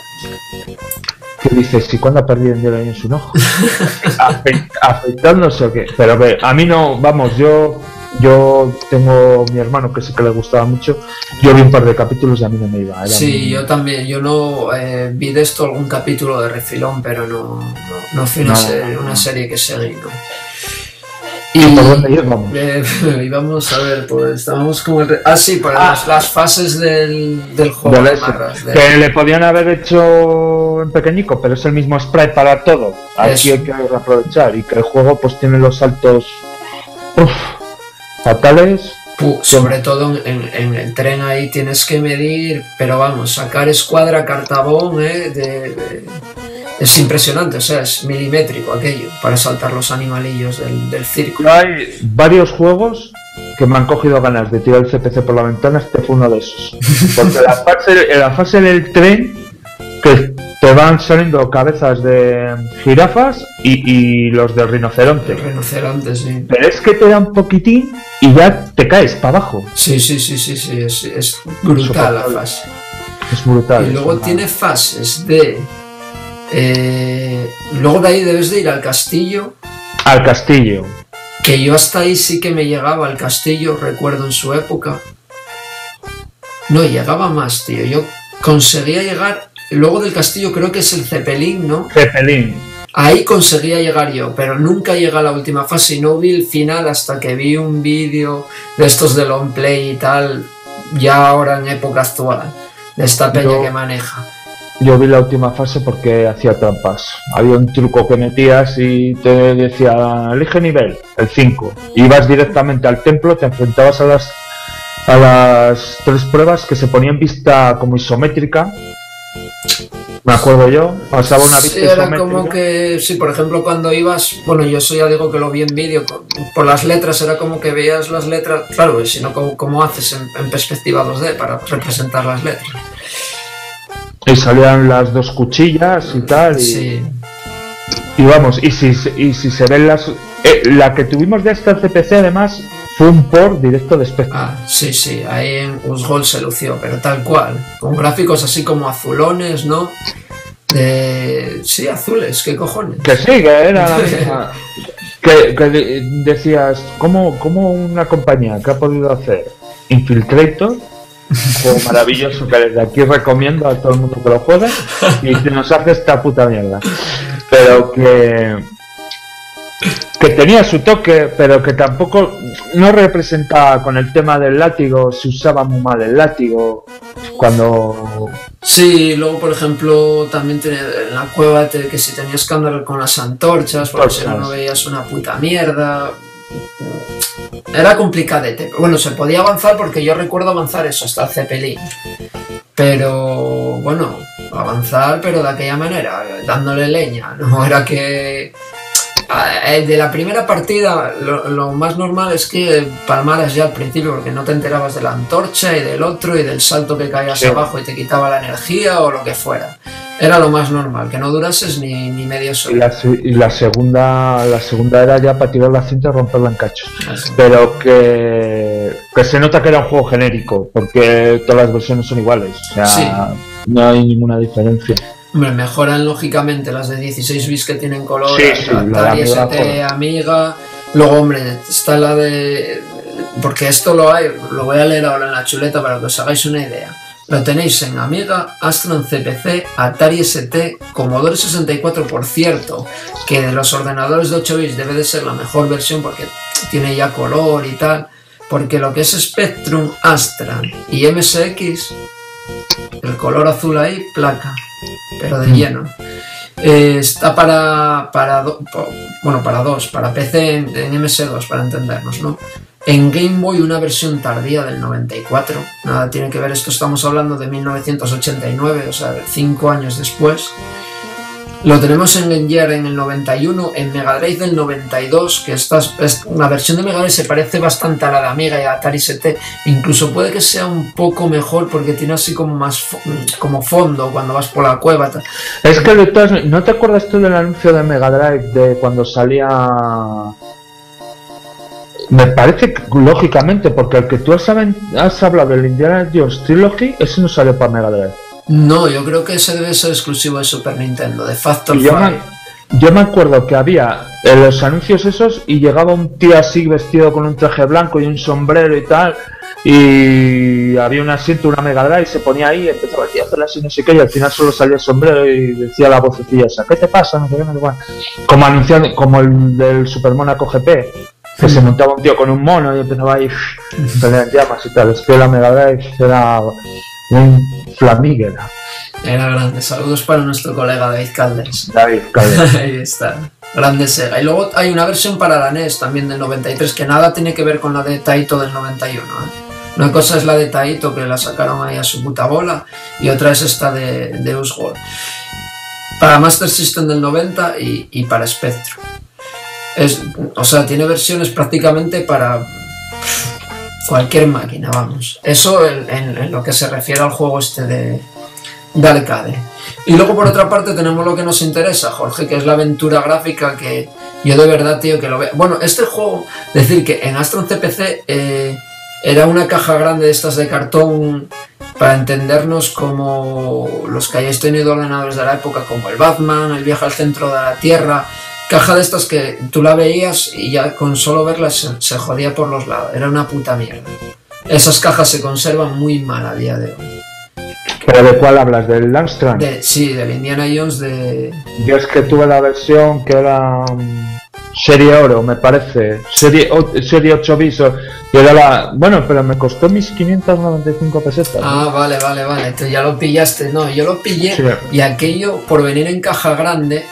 S2: Que dices, ¿y cuándo ha perdido Indiana Jones un ojo? Afe- Afeitándose o qué. Pero que a mí no, vamos, yo yo tengo mi hermano que sí que le gustaba mucho. Yo vi un par de capítulos y a mí no me iba. Era
S1: sí,
S2: muy...
S1: yo también. Yo no eh, vi de esto algún capítulo de refilón, pero no, no, no fue una,
S2: No,
S1: serie,
S2: no, no.
S1: una serie que seguí, ¿no?
S2: ¿Y
S1: Y
S2: por dónde íbamos?
S1: eh, íbamos a ver, pues estábamos como... el re- Ah, sí, por
S2: Ah.
S1: las, las fases del, del juego.
S2: Del
S1: de
S2: ese,
S1: Marras, de-
S2: que le podían haber hecho en pequeñico, pero es el mismo sprite para todo. Aquí
S1: Eso.
S2: hay que aprovechar y que el juego pues tiene los saltos uf, fatales.
S1: Pu- sobre todo en, en- en el tren ahí tienes que medir, pero vamos, sacar escuadra cartabón, ¿eh? de- de- es impresionante, o sea, es milimétrico aquello para saltar los animalillos del, del circo.
S2: Hay varios juegos que me han cogido ganas de tirar el C P C por la ventana. Este fue uno de esos, porque la fase, en la fase del tren que te van saliendo cabezas de jirafas y, y los del rinoceronte,
S1: El rinoceronte, sí.
S2: pero es que te da un poquitín y ya te caes para abajo.
S1: Sí, sí, sí, sí, sí, es, es brutal la
S2: Insoportable.
S1: fase.
S2: Es brutal.
S1: Y luego
S2: es
S1: tiene fases de... eh, luego de ahí debes de ir al castillo,
S2: al castillo.
S1: que yo hasta ahí sí que me llegaba al castillo, recuerdo en su época. No, llegaba más, tío. Yo conseguía llegar... Luego del castillo creo que es el Zeppelin, ¿no?
S2: Zeppelin.
S1: Ahí conseguía llegar yo, pero nunca llegué a la última fase y no vi el final hasta que vi un vídeo de estos de long play y tal, ya ahora en época actual, de esta peña
S2: Yo-
S1: que maneja.
S2: Yo vi la última fase porque hacía trampas. Había un truco que metías y te decía, elige nivel, el cinco. Ibas directamente al templo, te enfrentabas a las a las tres pruebas que se ponían vista como isométrica. Me acuerdo yo, pasaba una vista
S1: Sí, era
S2: isométrica.
S1: como que, sí, por ejemplo, cuando ibas, bueno, yo eso ya digo que lo vi en vídeo, con- por las letras, era como que veías las letras, claro, y si no, ¿cómo, cómo haces en, en perspectiva dos D para representar las letras?
S2: Y salían las dos cuchillas y tal. Y,
S1: Sí,
S2: y vamos, y si, y si se ven las... eh, la que tuvimos de esta C P C además fue un port directo de Spectrum.
S1: ah, sí, sí, ahí en Usgol se lució, pero tal cual, con gráficos así como azulones, ¿no? De... Sí, azules, ¿qué cojones?
S2: Que sí, que era la misma. que, que de- decías, ¿cómo, ¿cómo una compañía que ha podido hacer Infiltrator? Un juego maravilloso que desde aquí recomiendo a todo el mundo que lo juegue y que nos hace esta puta mierda. Pero que. Que tenía su toque, pero que tampoco no representaba con el tema del látigo, se usaba muy mal el látigo cuando
S1: Sí, luego por ejemplo también tiene en la cueva te- que si tenías que andar con las antorchas, porque si no no
S2: Antorchas.
S1: veías una puta mierda. Era complicadete. Bueno, se podía avanzar porque yo recuerdo avanzar eso hasta el Zeppelin. Pero bueno, avanzar pero de aquella manera, dándole leña. No era que... Ah, eh, de la primera partida lo, lo más normal es que palmaras ya al principio porque no te enterabas de la antorcha y del otro y del salto que caías
S2: Sí.
S1: abajo y te quitaba la energía o lo que fuera. Era lo más normal, que no durases ni, ni medio
S2: y
S1: segundo.
S2: la, se- y la segunda la segunda era ya para tirar la cinta y romperla en cachos.
S1: Así.
S2: Pero que, que se nota que era un juego genérico, porque todas las versiones son iguales, o sea,
S1: Sí.
S2: no hay ninguna diferencia.
S1: Hombre, mejoran lógicamente las de dieciséis bits que tienen color,
S2: Sí, sí,
S1: la
S2: la
S1: Atari
S2: de Amiga,
S1: S T,
S2: joder.
S1: Amiga. Luego, hombre, está la de... Porque esto lo hay, lo voy a leer ahora en la chuleta para que os hagáis una idea. Lo tenéis en Amiga, Astron C P C, Atari S T, Commodore sesenta y cuatro, por cierto, que de los ordenadores de ocho bits debe de ser la mejor versión porque tiene ya color y tal, porque lo que es Spectrum, Astra y M S X, el color azul ahí, placa, pero de lleno. Eh, está para, para, do- po- bueno, para dos, para P C en, en M S dos, para entendernos, ¿no? En Game Boy una versión tardía del noventa y cuatro, nada tiene que ver, esto estamos hablando de mil novecientos ochenta y nueve, o sea, cinco años después. Lo tenemos en Game Gear en el noventa y uno, en Mega Drive del noventa y dos, que esta es, es una versión de Mega Drive se parece bastante a la de Amiga y a Atari S T, incluso puede que sea un poco mejor porque tiene así como más fo- como fondo cuando vas por la cueva. tal.
S2: Es que de todas, ¿no te acuerdas tú del anuncio de Mega Drive de cuando salía? Me parece que, lógicamente, porque el que tú has, saben- has hablado del Indiana Jones Trilogy, ese no salió para Mega Drive.
S1: No, yo creo que ese debe ser exclusivo de Super Nintendo, de Factor
S2: Y yo
S1: cinco.
S2: me, yo me acuerdo que había en los anuncios esos y llegaba un tío así vestido con un traje blanco y un sombrero y tal, y había un asiento, una Mega Drive, y se ponía ahí y empezaba a hacerle así no sé qué, y al final solo salía el sombrero y decía la vocecilla esa, ¿qué te pasa? No sé qué, no sé cuál. Como anunciando, como el del Super Mónaco G P, que se montaba un tío con un mono y empezaba ahí pelear en llamas y tal. Es que la Mega Drive era un flamígera.
S1: Era grande. Saludos para nuestro colega David Caldes.
S2: David Caldes.
S1: Ahí está. Grande Sega. Y luego hay una versión para la N E S también del noventa y tres que nada tiene que ver con la de Taito del noventa y uno. ¿eh? Una cosa es la de Taito, que la sacaron ahí a su puta bola, y otra es esta de, de Usworld. Para Master System del noventa y, y para Spectrum. Es, o sea, tiene versiones prácticamente para cualquier máquina, vamos. Eso en, en, en lo que se refiere al juego este de, de arcade. Y luego por otra parte tenemos lo que nos interesa, Jorge, que es la aventura gráfica, que yo de verdad, tío, que lo veo. Bueno, este juego, decir que en Astron C P C eh, era una caja grande de estas de cartón, para entendernos, como los que hayáis tenido ordenadores de la época, como el Batman, el Viaje al Centro de la Tierra. Caja de estas que tú la veías y ya con solo verlas se, se jodía por los lados. Era una puta mierda. Esas cajas se conservan muy mal a día de hoy.
S2: ¿Pero de cuál hablas? ¿Del Amstrad?
S1: De, sí, del Indiana Jones de...
S2: Yo es que tuve la versión que era um, serie oro, me parece. Serie, o, serie ocho bits. Que era la... Bueno, pero me costó mis quinientas noventa y cinco pesetas.
S1: Ah, ¿no? vale, vale, vale. Tú ya lo pillaste. No, yo lo pillé, sí. Y aquello, por venir en caja grande...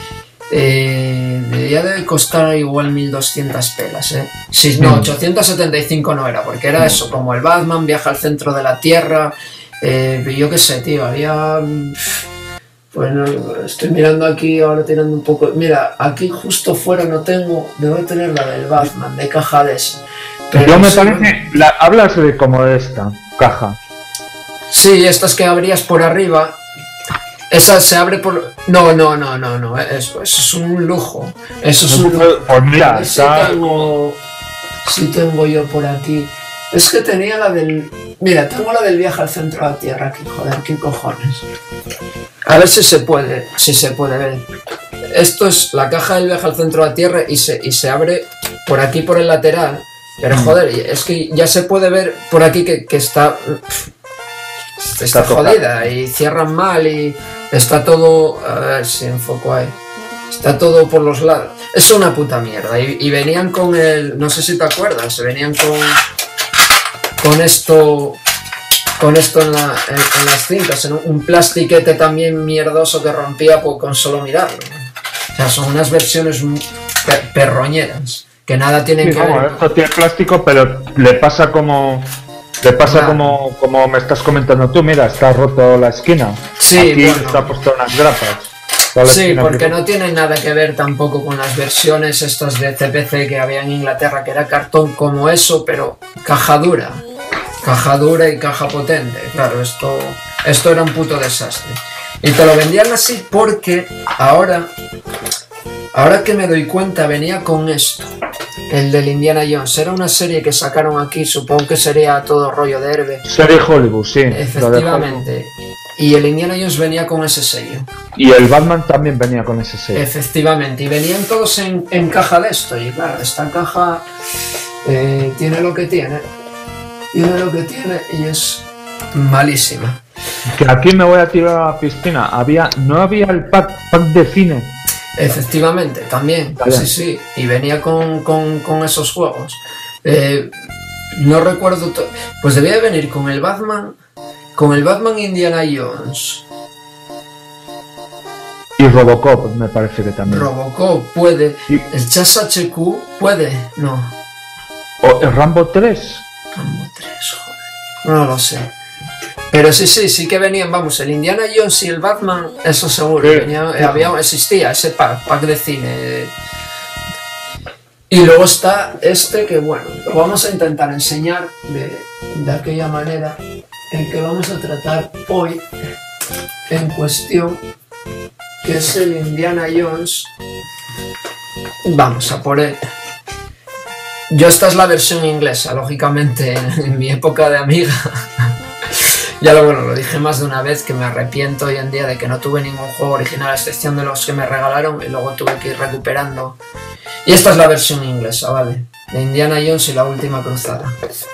S1: Eh, debía de costar igual mil doscientas pelas, ¿eh? Sí, no, ochocientos setenta y cinco no era, porque era eso, como el Batman, Viaja al Centro de la Tierra, eh, yo qué sé, tío, había... Bueno, estoy mirando aquí, ahora tirando un poco... Mira, aquí justo fuera no tengo, debo tener la del Batman, de caja de ese.
S2: Pero yo me sí, parece... La, hablas de como de esta, caja.
S1: Sí, estas que abrías por arriba... Esa se abre por... No, no, no, no, no, eso, eso es un lujo. Eso es un lujo.
S2: Pues mira,
S1: sí tengo... sí tengo yo por aquí. Es que tenía la del... Mira, tengo la del Viaje al Centro de la Tierra aquí, joder, qué cojones. A ver si se puede, si se puede ver. Esto es la caja del Viaje al Centro de la Tierra y se, y se abre por aquí, por el lateral. Pero joder, es que ya se puede ver por aquí que, que está... Está, está jodida y cierran mal y está todo... A ver si enfoco ahí. Está todo por los lados. Es una puta mierda. Y, y venían con el... No sé si te acuerdas. Venían con... Con esto... Con esto en, la, en, en las cintas. En un, un plastiquete también mierdoso que rompía por, con solo mirarlo. O sea, son unas versiones per, perroñeras. Que nada tienen
S2: sí,
S1: que
S2: no,
S1: ver.
S2: Esto tiene plástico, pero le pasa como... Le pasa nah. como, como me estás comentando tú, mira, está roto la esquina.
S1: Sí,
S2: aquí
S1: bueno.
S2: está puesto unas grapas.
S1: Sí, porque no tienen nada que ver tampoco con las versiones estas de C P C que había en Inglaterra, que era cartón como eso, pero caja dura. Caja dura y caja potente. Claro, esto, esto era un puto desastre. Y te lo vendían así porque ahora, ahora que me doy cuenta, venía con esto. El del Indiana Jones. Era una serie que sacaron aquí, supongo que sería todo rollo de Herbe.
S2: Serie Hollywood, sí.
S1: Efectivamente. Y el Indiana Jones venía con ese sello.
S2: Y el Batman también venía con ese sello.
S1: Efectivamente. Y venían todos en, en caja de esto. Y claro, esta caja eh, tiene lo que tiene. Tiene lo que tiene y es malísima.
S2: Que aquí me voy a tirar a la piscina. Había, no había el pack, pack de cine.
S1: Efectivamente, también, vale. sí, sí, y venía con, con, con esos juegos. Eh, no recuerdo, pues debía de venir con el Batman, con el Batman Indiana Jones.
S2: Y Robocop, me parece que también.
S1: Robocop puede, y... el Chas H Q puede, no.
S2: ¿O el Rambo tres?
S1: Rambo tres, joder, no lo sé. Pero sí, sí, sí que venían, vamos, el Indiana Jones y el Batman, eso seguro, sí, venía, sí. Había, existía ese pack, pack de cine. Y luego está este que, bueno, lo vamos a intentar enseñar de, de aquella manera, el que vamos a tratar hoy en cuestión, que es el Indiana Jones. Vamos a por él. Yo esta es la versión inglesa, lógicamente, en, en mi época de Amiga. Ya lo bueno, lo dije más de una vez que me arrepiento hoy en día de que no tuve ningún juego original a excepción de los que me regalaron y luego tuve que ir recuperando. Y esta es la versión inglesa, ¿vale? De Indiana Jones y la última cruzada.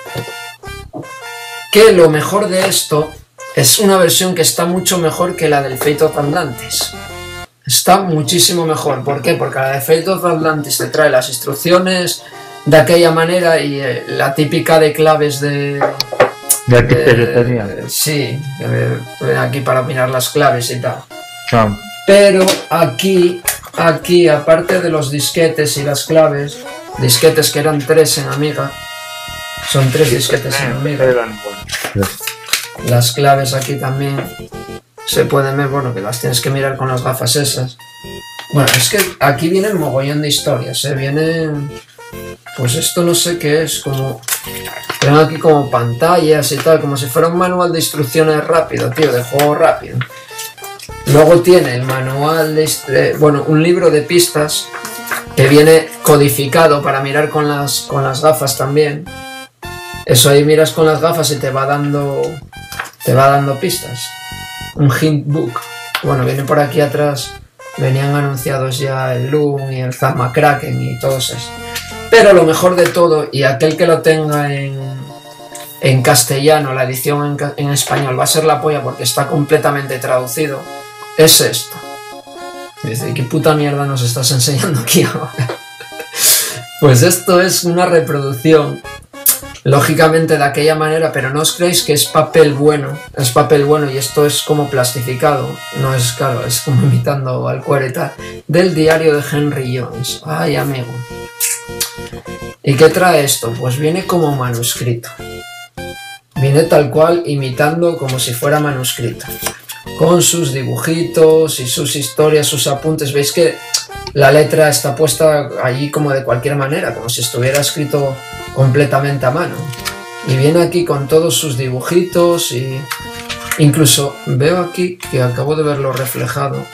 S1: Que lo mejor de esto es una versión que está mucho mejor que la del Fate of Atlantis. Está muchísimo mejor. ¿Por qué? Porque la de Fate of Atlantis te trae las instrucciones de aquella manera y eh, la típica de claves de...
S2: De aquí
S1: de,
S2: te tenía.
S1: Sí, de, aquí para mirar las claves y tal.
S2: Ah.
S1: Pero aquí, aquí, aparte de los disquetes y las claves, disquetes que eran tres en Amiga, son tres disquetes en Amiga. Las claves aquí también se pueden ver, bueno, que las tienes que mirar con las gafas esas. Bueno, es que aquí viene el mogollón de historias, ¿eh? Viene... Pues esto no sé qué es, como... Tengo aquí como pantallas y tal, como si fuera un manual de instrucciones rápido, tío, de juego rápido. Luego tiene el manual de... Eh, bueno, un libro de pistas que viene codificado para mirar con las, con las gafas también. Eso ahí miras con las gafas y te va dando... Te va dando pistas. Un hint book. Bueno, viene por aquí atrás. Venían anunciados ya el Loom y el Zama Kraken y todos esos. Pero lo mejor de todo, y aquel que lo tenga en, en castellano, la edición en, en español, va a ser la polla porque está completamente traducido, es esto. Dice, ¿qué puta mierda nos estás enseñando aquí ahora? Pues esto es una reproducción, lógicamente de aquella manera, pero no os creéis que es papel bueno, es papel bueno y esto es como plastificado, no es claro, es como imitando al cuero y tal, del diario de Henry Jones. Ay, amigo. ¿Y qué trae esto? Pues viene como manuscrito. Viene tal cual, imitando como si fuera manuscrito. Con sus dibujitos y sus historias, sus apuntes. ¿Veis que la letra está puesta allí como de cualquier manera? Como si estuviera escrito completamente a mano. Y viene aquí con todos sus dibujitos y... Incluso veo aquí, que acabo de verlo reflejado,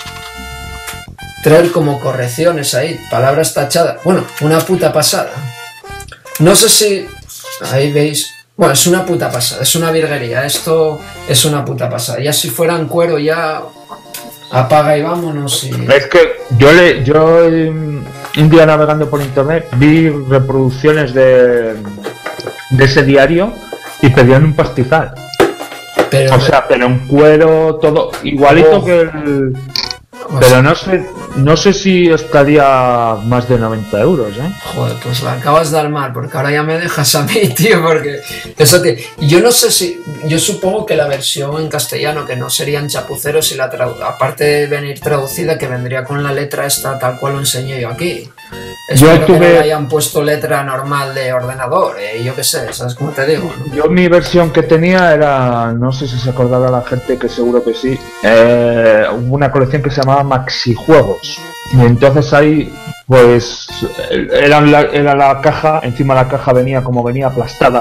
S1: traer como correcciones ahí, palabras tachadas. Bueno, una puta pasada. No sé si... Ahí veis... Bueno, es una puta pasada, es una virguería. Esto es una puta pasada. Ya si fuera en cuero ya... Apaga y vámonos y...
S2: Es que yo, le, yo un día navegando por internet vi reproducciones de, de ese diario y pedían un pastizal. Pero, o sea, pero en cuero, todo igualito oh. que el... Pero no sé, no sé si estaría más de noventa euros, ¿eh?
S1: Joder, pues la acabas de armar, porque ahora ya me dejas a mí, tío, porque... Eso que... Yo no sé si... Yo supongo que la versión en castellano, que no serían chapuceros, y la tradu... aparte de venir traducida, que vendría con la letra esta tal cual lo enseñé yo aquí. Espero yo tuve... que no le hayan puesto letra normal de ordenador, eh, yo qué sé, ¿sabes cómo te digo? ¿No?
S2: Yo mi versión que tenía era... No sé si se acordará la gente, que seguro que sí. Eh, una colección que se llamaba Maxi Juegos y entonces ahí pues era la, era la caja, encima la caja venía como venía aplastada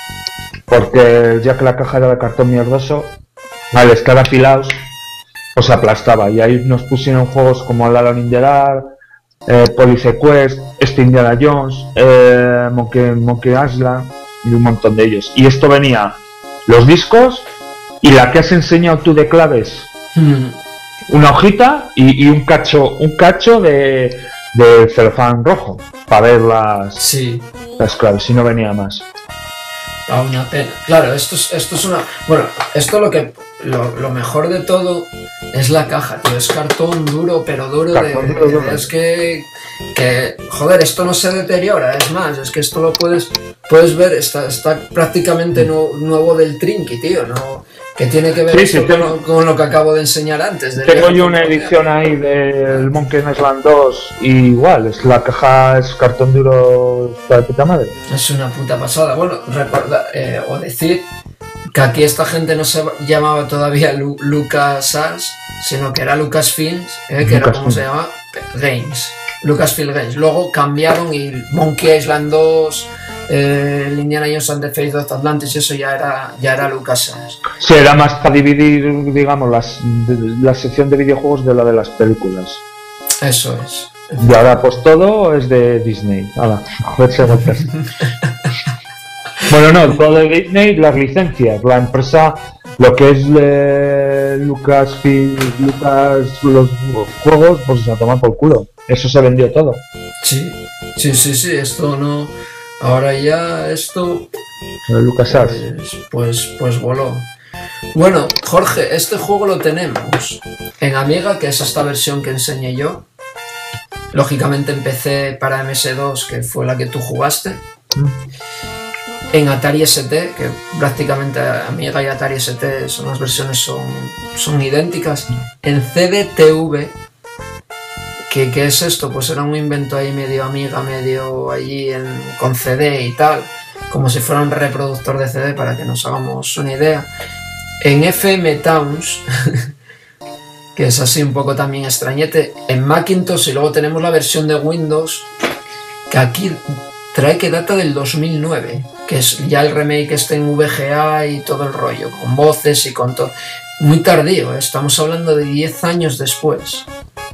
S2: porque ya que la caja era de cartón mierdoso, al estar apilados pues aplastaba y ahí nos pusieron juegos como el Alone in the Dark, eh, Police Quest, este Indiana Jones, eh, Monkey, Monkey Island y un montón de ellos, y esto venía los discos y la que has enseñado tú de claves. hmm. Una hojita y, y un cacho un cacho de, de celofán rojo para ver las,
S1: sí.
S2: las claves, si no venía más.
S1: A una pena. Claro, esto es, esto es una... Bueno, esto lo que... Lo, lo mejor de todo es la caja, tío. Es cartón duro, pero duro cartón de... Duro, duro. Es que... Que... Joder, esto no se deteriora, es más, es que esto lo puedes... Puedes ver, está, está prácticamente nuevo, nuevo del Trinky, tío, ¿no? Que tiene que ver sí, esto sí, con, tengo, lo, con lo que acabo de enseñar antes. De
S2: tengo yo una edición ahí del Monkey Island dos y igual, es, la caja es cartón duro de puta madre.
S1: Es una puta pasada. Bueno, recuerda, eh, o decir que aquí esta gente no se llamaba todavía Lu LucasArts, sino que era Lucasfilms, eh, que Lucas era como se llama, Games. Lucasfilm Games. Luego cambiaron y Monkey Island dos... Eh, el Indiana Jones and the Fate of Atlantis, eso ya era, ya era LucasArts.
S2: Sí, era más para dividir, digamos, las, de, la sección de videojuegos de la de las películas.
S1: Eso es.
S2: Y ahora pues todo es de Disney. Ahora, joderse Bueno, no, todo de Disney, las licencias. La empresa, lo que es eh, Lucas, Lucas, los juegos, pues a tomar por culo. Eso se vendió todo.
S1: Sí, sí, sí, sí, esto no... Ahora ya esto...
S2: Lucas
S1: pues, pues, pues voló. Bueno, Jorge, este juego lo tenemos en Amiga, que es esta versión que enseñé yo. Lógicamente empecé para eme ese dos, que fue la que tú jugaste. En Atari ese te, que prácticamente Amiga y Atari ese te son las versiones son, son idénticas. En ce de te ve, que, ¿qué es esto? Pues era un invento ahí medio Amiga, medio allí en, con ce de y tal, como si fuera un reproductor de ce de, para que nos hagamos una idea. En efe eme Towns, que es así un poco también extrañete, en Macintosh, y luego tenemos la versión de Windows, que aquí trae que data del dos mil nueve, que es ya el remake este en ve ge a y todo el rollo, con voces y con todo. Muy tardío, ¿eh? Estamos hablando de diez años después.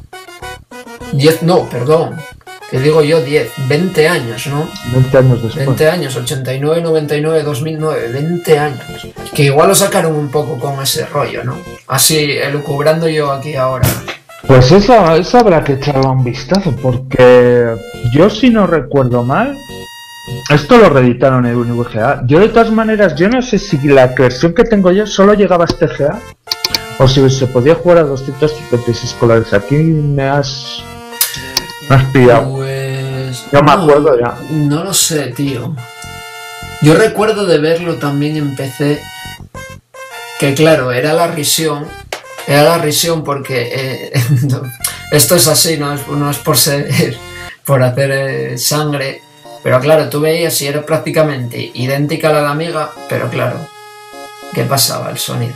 S1: diez, no, perdón, que digo yo diez, veinte años, ¿no?
S2: veinte años después.
S1: veinte años, ochenta y nueve, noventa y nueve, dos mil nueve, veinte años. Que igual lo sacaron un poco con ese rollo, ¿no? Así, elucubrando yo aquí ahora.
S2: Pues eso, eso habrá que echarle un vistazo, porque yo, si no recuerdo mal, esto lo reeditaron en ve ge a. Yo, de todas maneras, yo no sé si la versión que tengo yo solo llegaba a este ge a o si se podía jugar a doscientos cincuenta y seis colores. Aquí me has... me has pillado.
S1: Pues...
S2: Yo me acuerdo ya.
S1: No lo sé, tío. Yo recuerdo de verlo también en pe ce, que claro, era la risión. Era la risión porque eh, no, esto es así, no es, no es por ser, por hacer eh, sangre, pero claro, tú veías y era prácticamente idéntica a la de Amiga, pero claro, ¿qué pasaba? El sonido.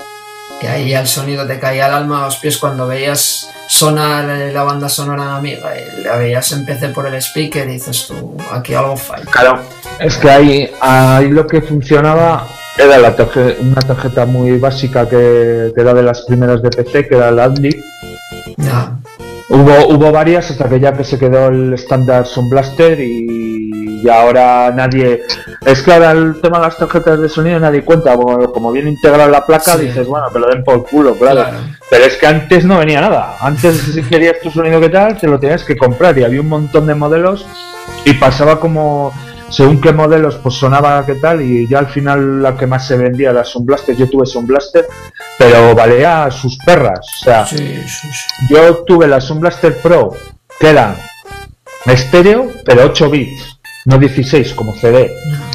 S1: Y ahí ya el sonido te caía al alma a los pies cuando veías sonar la banda sonora de Amiga y la veías en pe ce por el speaker y dices tú, aquí algo falla.
S2: Claro, es que ahí, ahí lo que funcionaba... era la tarjeta, una tarjeta muy básica que, que era de las primeras de pe ce, que era la Adlib.
S1: Ya.
S2: Hubo, hubo varias hasta que ya que se quedó el estándar Sound Blaster y, y ahora nadie... Es que ahora el tema de las tarjetas de sonido nadie cuenta, como, como viene integrada la placa, sí. Dices, bueno, que lo den por culo, claro. claro. Pero es que antes no venía nada. Antes, si querías tu sonido que tal, te lo tenías que comprar y había un montón de modelos y pasaba como... según qué modelos pues sonaba qué tal, y ya al final la que más se vendía era Sound Blaster. Yo tuve Sound Blaster, pero valía sus perras, o sea,
S1: sí, sí, sí.
S2: Yo tuve la Sound Blaster Pro, que era estéreo, pero ocho bits, no dieciséis como ce de.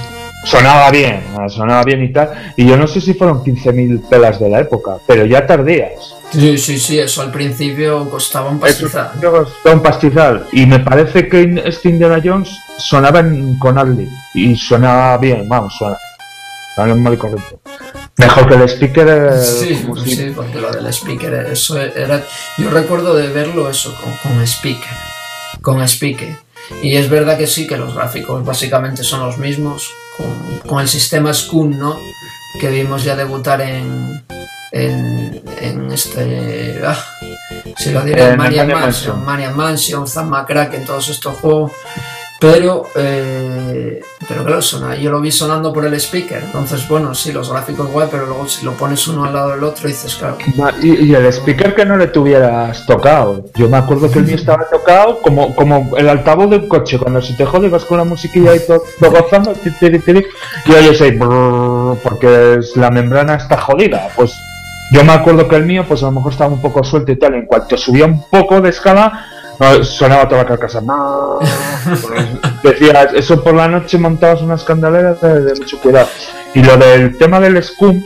S2: Sonaba bien, sonaba bien y tal, y yo no sé si fueron quince mil pelas de la época, pero ya tardías.
S1: Sí, sí, sí, eso al principio costaba un pastizal.
S2: Eso costaba un pastizal, y me parece que este Indiana Jones sonaba en, con Adlib, y sonaba bien, vamos, suena. Sonaba mal y correcto. Mejor que el speaker. Eh,
S1: sí, sí, sí, porque lo del speaker, eso era. Yo recuerdo de verlo eso con, con speaker. Con speaker. Y es verdad que sí, que los gráficos básicamente son los mismos, con, con el sistema Scum, ¿no? Que vimos ya debutar en. En, en este. Ah, si lo diré, en Maniac Mansion, Maniac Mansion, Zack McCracken, en todos estos juegos. Pero, eh, pero claro, sona, yo lo vi sonando por el speaker. Entonces, bueno, sí, los gráficos guay, pero luego si lo pones uno al lado del otro, dices, claro.
S2: Y, y el speaker que no le tuvieras tocado. Yo me acuerdo que el mío estaba tocado como, como el altavoz de un coche. Cuando se te jode, vas con la musiquilla ahí todo, todo gozando, tiri, tiri, y oyes ahí, brrr, porque la membrana está jodida. Pues yo me acuerdo que el mío, pues a lo mejor estaba un poco suelto y tal. En cuanto subía un poco de escala, no, sonaba toda la carcasa. No. Decías, eso por la noche montabas unas candeleras de, de mucho cuidado. Y lo del tema del Scum,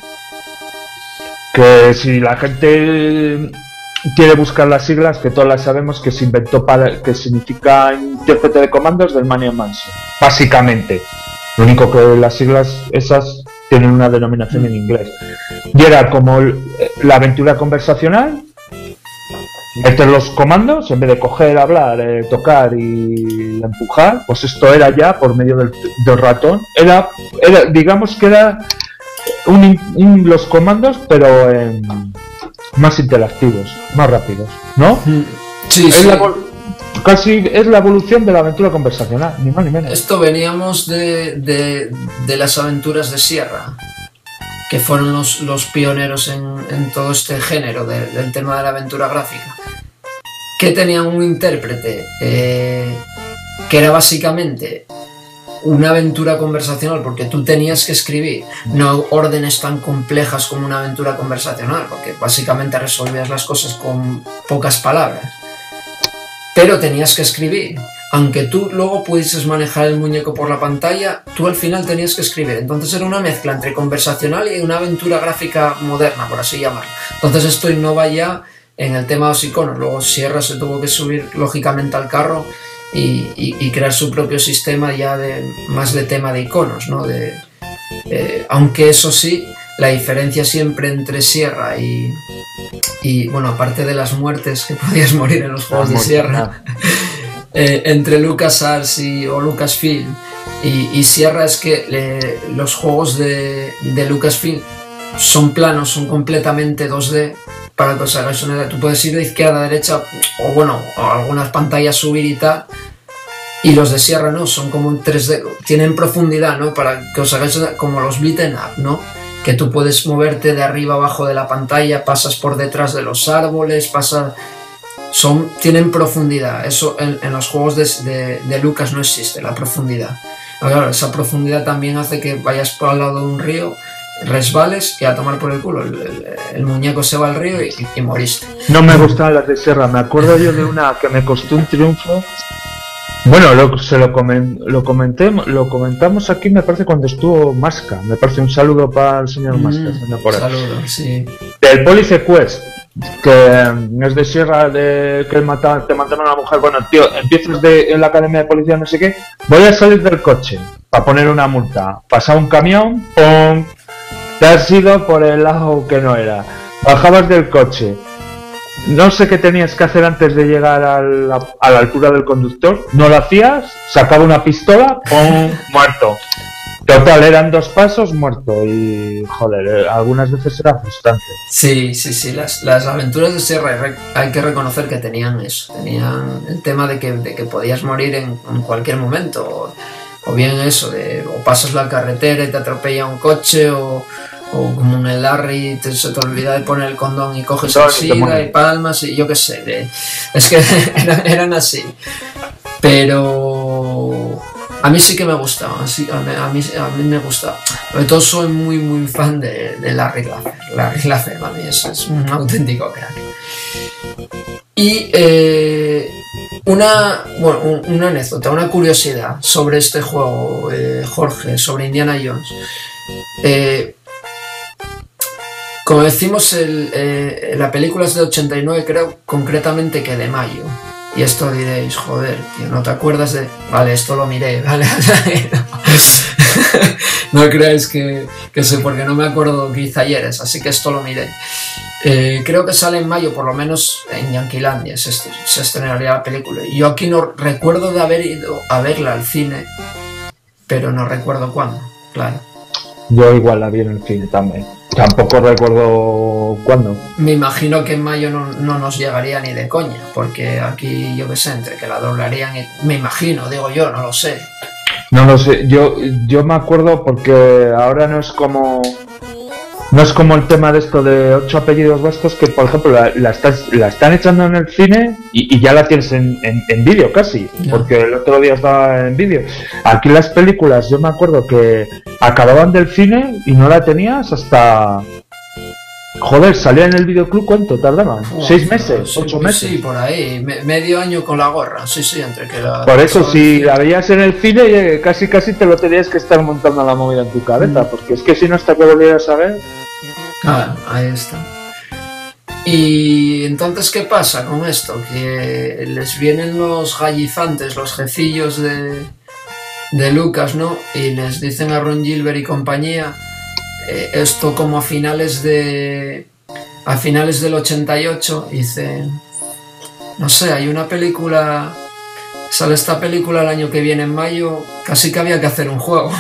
S2: que si la gente quiere buscar las siglas, que todas las sabemos, que se inventó para, que significa intérprete de comandos del Maniac Mansion, básicamente. Lo único que las siglas esas tienen una denominación en inglés. Y era como la aventura conversacional. Meter los comandos, en vez de coger, hablar, eh, tocar y empujar, pues esto era ya por medio del, del ratón. Era, era, digamos que era un, un, los comandos, pero eh, más interactivos, más rápidos, ¿no?
S1: Sí,
S2: es
S1: sí.
S2: La, casi es la evolución de la aventura conversacional, ni más ni menos.
S1: Esto veníamos de, de, de las aventuras de Sierra. que fueron los, los pioneros en, en todo este género de, del tema de la aventura gráfica, que tenían un intérprete eh, que era básicamente una aventura conversacional, porque tú tenías que escribir, no órdenes tan complejas como una aventura conversacional, porque básicamente resolvías las cosas con pocas palabras, pero tenías que escribir. Aunque tú luego pudieses manejar el muñeco por la pantalla, tú al final tenías que escribir. Entonces era una mezcla entre conversacional y una aventura gráfica moderna, por así llamarlo. Entonces esto innova ya en el tema de los iconos. Luego Sierra se tuvo que subir lógicamente al carro y, y, y crear su propio sistema ya de más de tema de iconos, ¿no? De, eh, aunque eso sí, la diferencia siempre entre Sierra y, y, bueno, aparte de las muertes que podías morir en los juegos de Sierra, eh, entre LucasArts y, o Lucasfilm y, y Sierra, es que eh, los juegos de, de Lucasfilm son planos, son completamente dos D. Para que os hagáis una idea, tú puedes ir de izquierda a derecha, o bueno, a algunas pantallas subir y tal, y los de Sierra no, son como en tres D, tienen profundidad, ¿no? Para que os hagáis una, como los beaten up, ¿no? Que tú puedes moverte de arriba abajo de la pantalla, pasas por detrás de los árboles, pasas... Son, tienen profundidad, eso en, en los juegos de, de, de Lucas no existe, la profundidad. Claro, esa profundidad también hace que vayas por al lado de un río, resbales y a tomar por el culo, el, el, el muñeco se va al río y, y moriste.
S2: No me gustaban las de Sierra, me acuerdo yo de una que me costó un triunfo. Bueno, lo, se lo, coment, lo comenté, lo comentamos aquí, me parece, cuando estuvo Masca. Me parece un saludo para el señor Masca.
S1: Mm, un saludo, sí.
S2: Del Police Quest, que es de Sierra, de que mata, te mataron a una mujer. Bueno, tío, empiezas de, en la academia de policía, no sé qué. Voy a salir del coche para poner una multa. Pasa un camión, ¡pum! Te has ido por el lado que no era. Bajabas del coche. No sé qué tenías que hacer antes de llegar a la, a la altura del conductor. No lo hacías, sacaba una pistola, ¡pum! Muerto. Total, eran dos pasos, muerto. Y joder, algunas veces era frustrante.
S1: Sí, sí, sí. Las, las aventuras de Sierra hay que reconocer que tenían eso. Tenían el tema de que, de que podías morir en, en cualquier momento. O, o bien eso, de, o pasas la carretera y te atropella un coche, o, o como en el Larry te, se te olvida de poner el condón y coges el SIDA y palmas y yo qué sé. De, es que eran, eran así. Pero a mí sí que me gustaba, así, a, mí, a, mí, a mí me gusta. Sobre todo soy muy muy fan de, de Larry Laffer. Larry Laffer a mí es, es un auténtico crack. Y eh, una, bueno, un, una anécdota, una curiosidad sobre este juego, eh, Jorge, sobre Indiana Jones. Eh, como decimos, el, eh, la película es de ochenta y nueve, creo concretamente que de mayo. Y esto diréis, joder, tío, ¿no te acuerdas de...? Vale, esto lo miré, ¿vale? No creáis que, que sé, porque no me acuerdo que hice ayer, así que esto lo miré. Eh, creo que sale en mayo, por lo menos en Yanquilandia se, est se estrenaría la película. Yo aquí no recuerdo de haber ido a verla al cine, pero no recuerdo cuándo, claro.
S2: Yo igual la vi en el cine también. Tampoco recuerdo cuándo.
S1: Me imagino que en mayo no, no nos llegaría ni de coña, porque aquí, yo qué sé, entre que la doblarían, y, me imagino, digo yo, no lo sé.
S2: No lo sé, yo, yo me acuerdo porque ahora no es como... No es como el tema de esto de ocho apellidos vascos, que por ejemplo la, la, estás, la están echando en el cine y, y ya la tienes en, en, en vídeo casi, no. Porque el otro día estaba en vídeo. Aquí las películas, yo me acuerdo que acababan del cine y no la tenías hasta... Joder, salía en el videoclub, ¿cuánto tardaban? Oh, ¿Seis meses?
S1: Sí,
S2: ¿Ocho meses?
S1: Sí, por ahí, Me, medio año con la gorra, sí, sí, entre que la...
S2: Por eso, si la veías en el cine, casi casi te lo tenías que estar montando la movida en tu cabeza, mm. Porque es que si no, hasta que volvieras a ver...
S1: Ah, ahí está. Y entonces, ¿qué pasa con esto? Que les vienen los gallizantes, los jefillos de, de Lucas, ¿no? Y les dicen a Ron Gilbert y compañía... Esto como a finales de a finales del ochenta y ocho, dicen, no sé, hay una película, sale esta película el año que viene en mayo, casi que había que hacer un juego.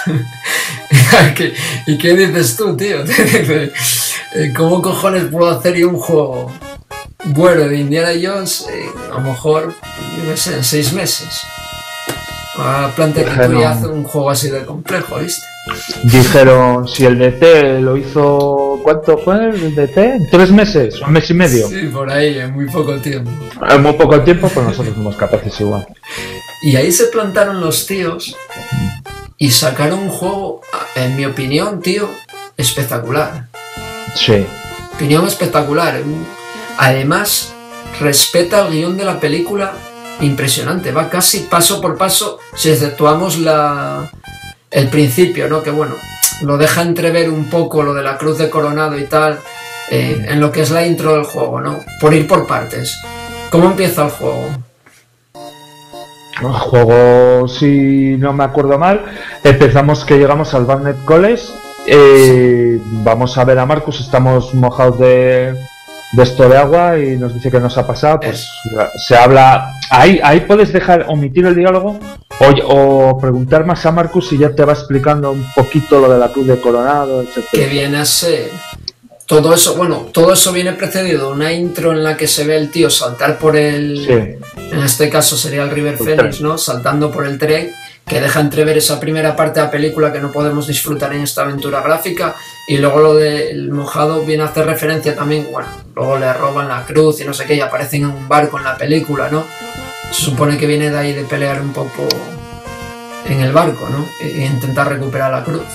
S1: ¿Y qué dices tú, tío? ¿Cómo cojones puedo hacer yo un juego bueno de Indiana Jones? Eh, a lo mejor, yo qué sé, en seis meses. A plantear que tú ya haces un juego así de complejo, ¿viste?
S2: dijeron si el D T lo hizo, ¿cuánto fue el D T? ¿Tres meses? ¿Un mes y medio?
S1: Sí, por ahí, en muy poco tiempo.
S2: En muy poco tiempo, pues nosotros somos capaces igual.
S1: Y ahí se plantaron los tíos y sacaron un juego, en mi opinión, tío, espectacular.
S2: Sí.
S1: Opinión espectacular. Además, respeta el guión de la película impresionante. Va casi paso por paso, si exceptuamos la, el principio, ¿no? Que bueno, lo deja entrever un poco lo de la cruz de Coronado y tal, eh, en lo que es la intro del juego, ¿no? Por ir por partes. ¿Cómo empieza el juego?
S2: El juego, si no me acuerdo mal, empezamos que llegamos al Barnet College, eh, vamos a ver a Marcus, estamos mojados de, de esto de agua y nos dice que nos ha pasado, pues se habla, ahí, ahí puedes dejar, omitir el diálogo o, o preguntar más a Marcus y ya te va explicando un poquito lo de la cruz de Coronado, etcétera.
S1: Que viene a ser... Todo eso, bueno, todo eso viene precedido de una intro en la que se ve el tío saltar por el...
S2: Sí.
S1: En este caso sería el River Phoenix, ¿no? Saltando por el tren, que deja entrever esa primera parte de la película que no podemos disfrutar en esta aventura gráfica. Y luego lo del mojado viene a hacer referencia también, bueno, luego le roban la cruz y no sé qué, y aparecen en un barco en la película, ¿no? Se supone que viene de ahí de pelear un poco en el barco, ¿no? E intentar recuperar la cruz.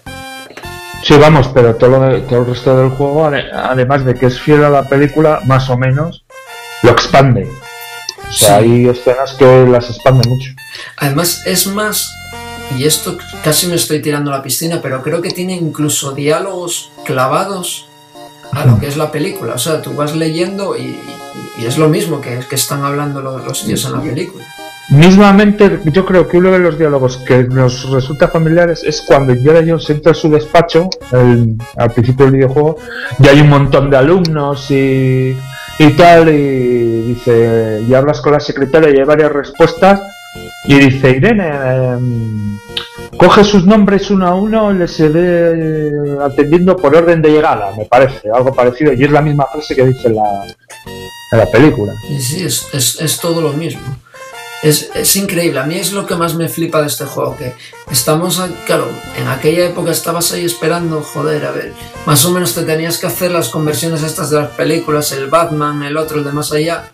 S2: Sí, vamos, pero todo, lo, todo el resto del juego, además de que es fiel a la película, más o menos, lo expande. O sea, sí. Hay escenas que las expande mucho.
S1: Además, es más, y esto casi me estoy tirando a la piscina, pero creo que tiene incluso diálogos clavados a lo que es la película. O sea, tú vas leyendo y, y, y es lo mismo que, que están hablando los, los tíos en la película.
S2: Mismamente, yo creo que uno de los diálogos que nos resulta familiares es cuando Indiana Jones entra a su despacho el, al principio del videojuego y hay un montón de alumnos y, y tal, y dice, y hablas con la secretaria y hay varias respuestas y dice, Irene, eh, coge sus nombres uno a uno y les iré atendiendo por orden de llegada, me parece, algo parecido, y es la misma frase que dice en la, en la película.
S1: Y sí, es, es, es todo lo mismo. Es, es increíble, a mí es lo que más me flipa de este juego, que estamos, claro, en aquella época estabas ahí esperando, joder, a ver, más o menos te tenías que hacer las conversiones estas de las películas, el Batman, el otro, el de más allá,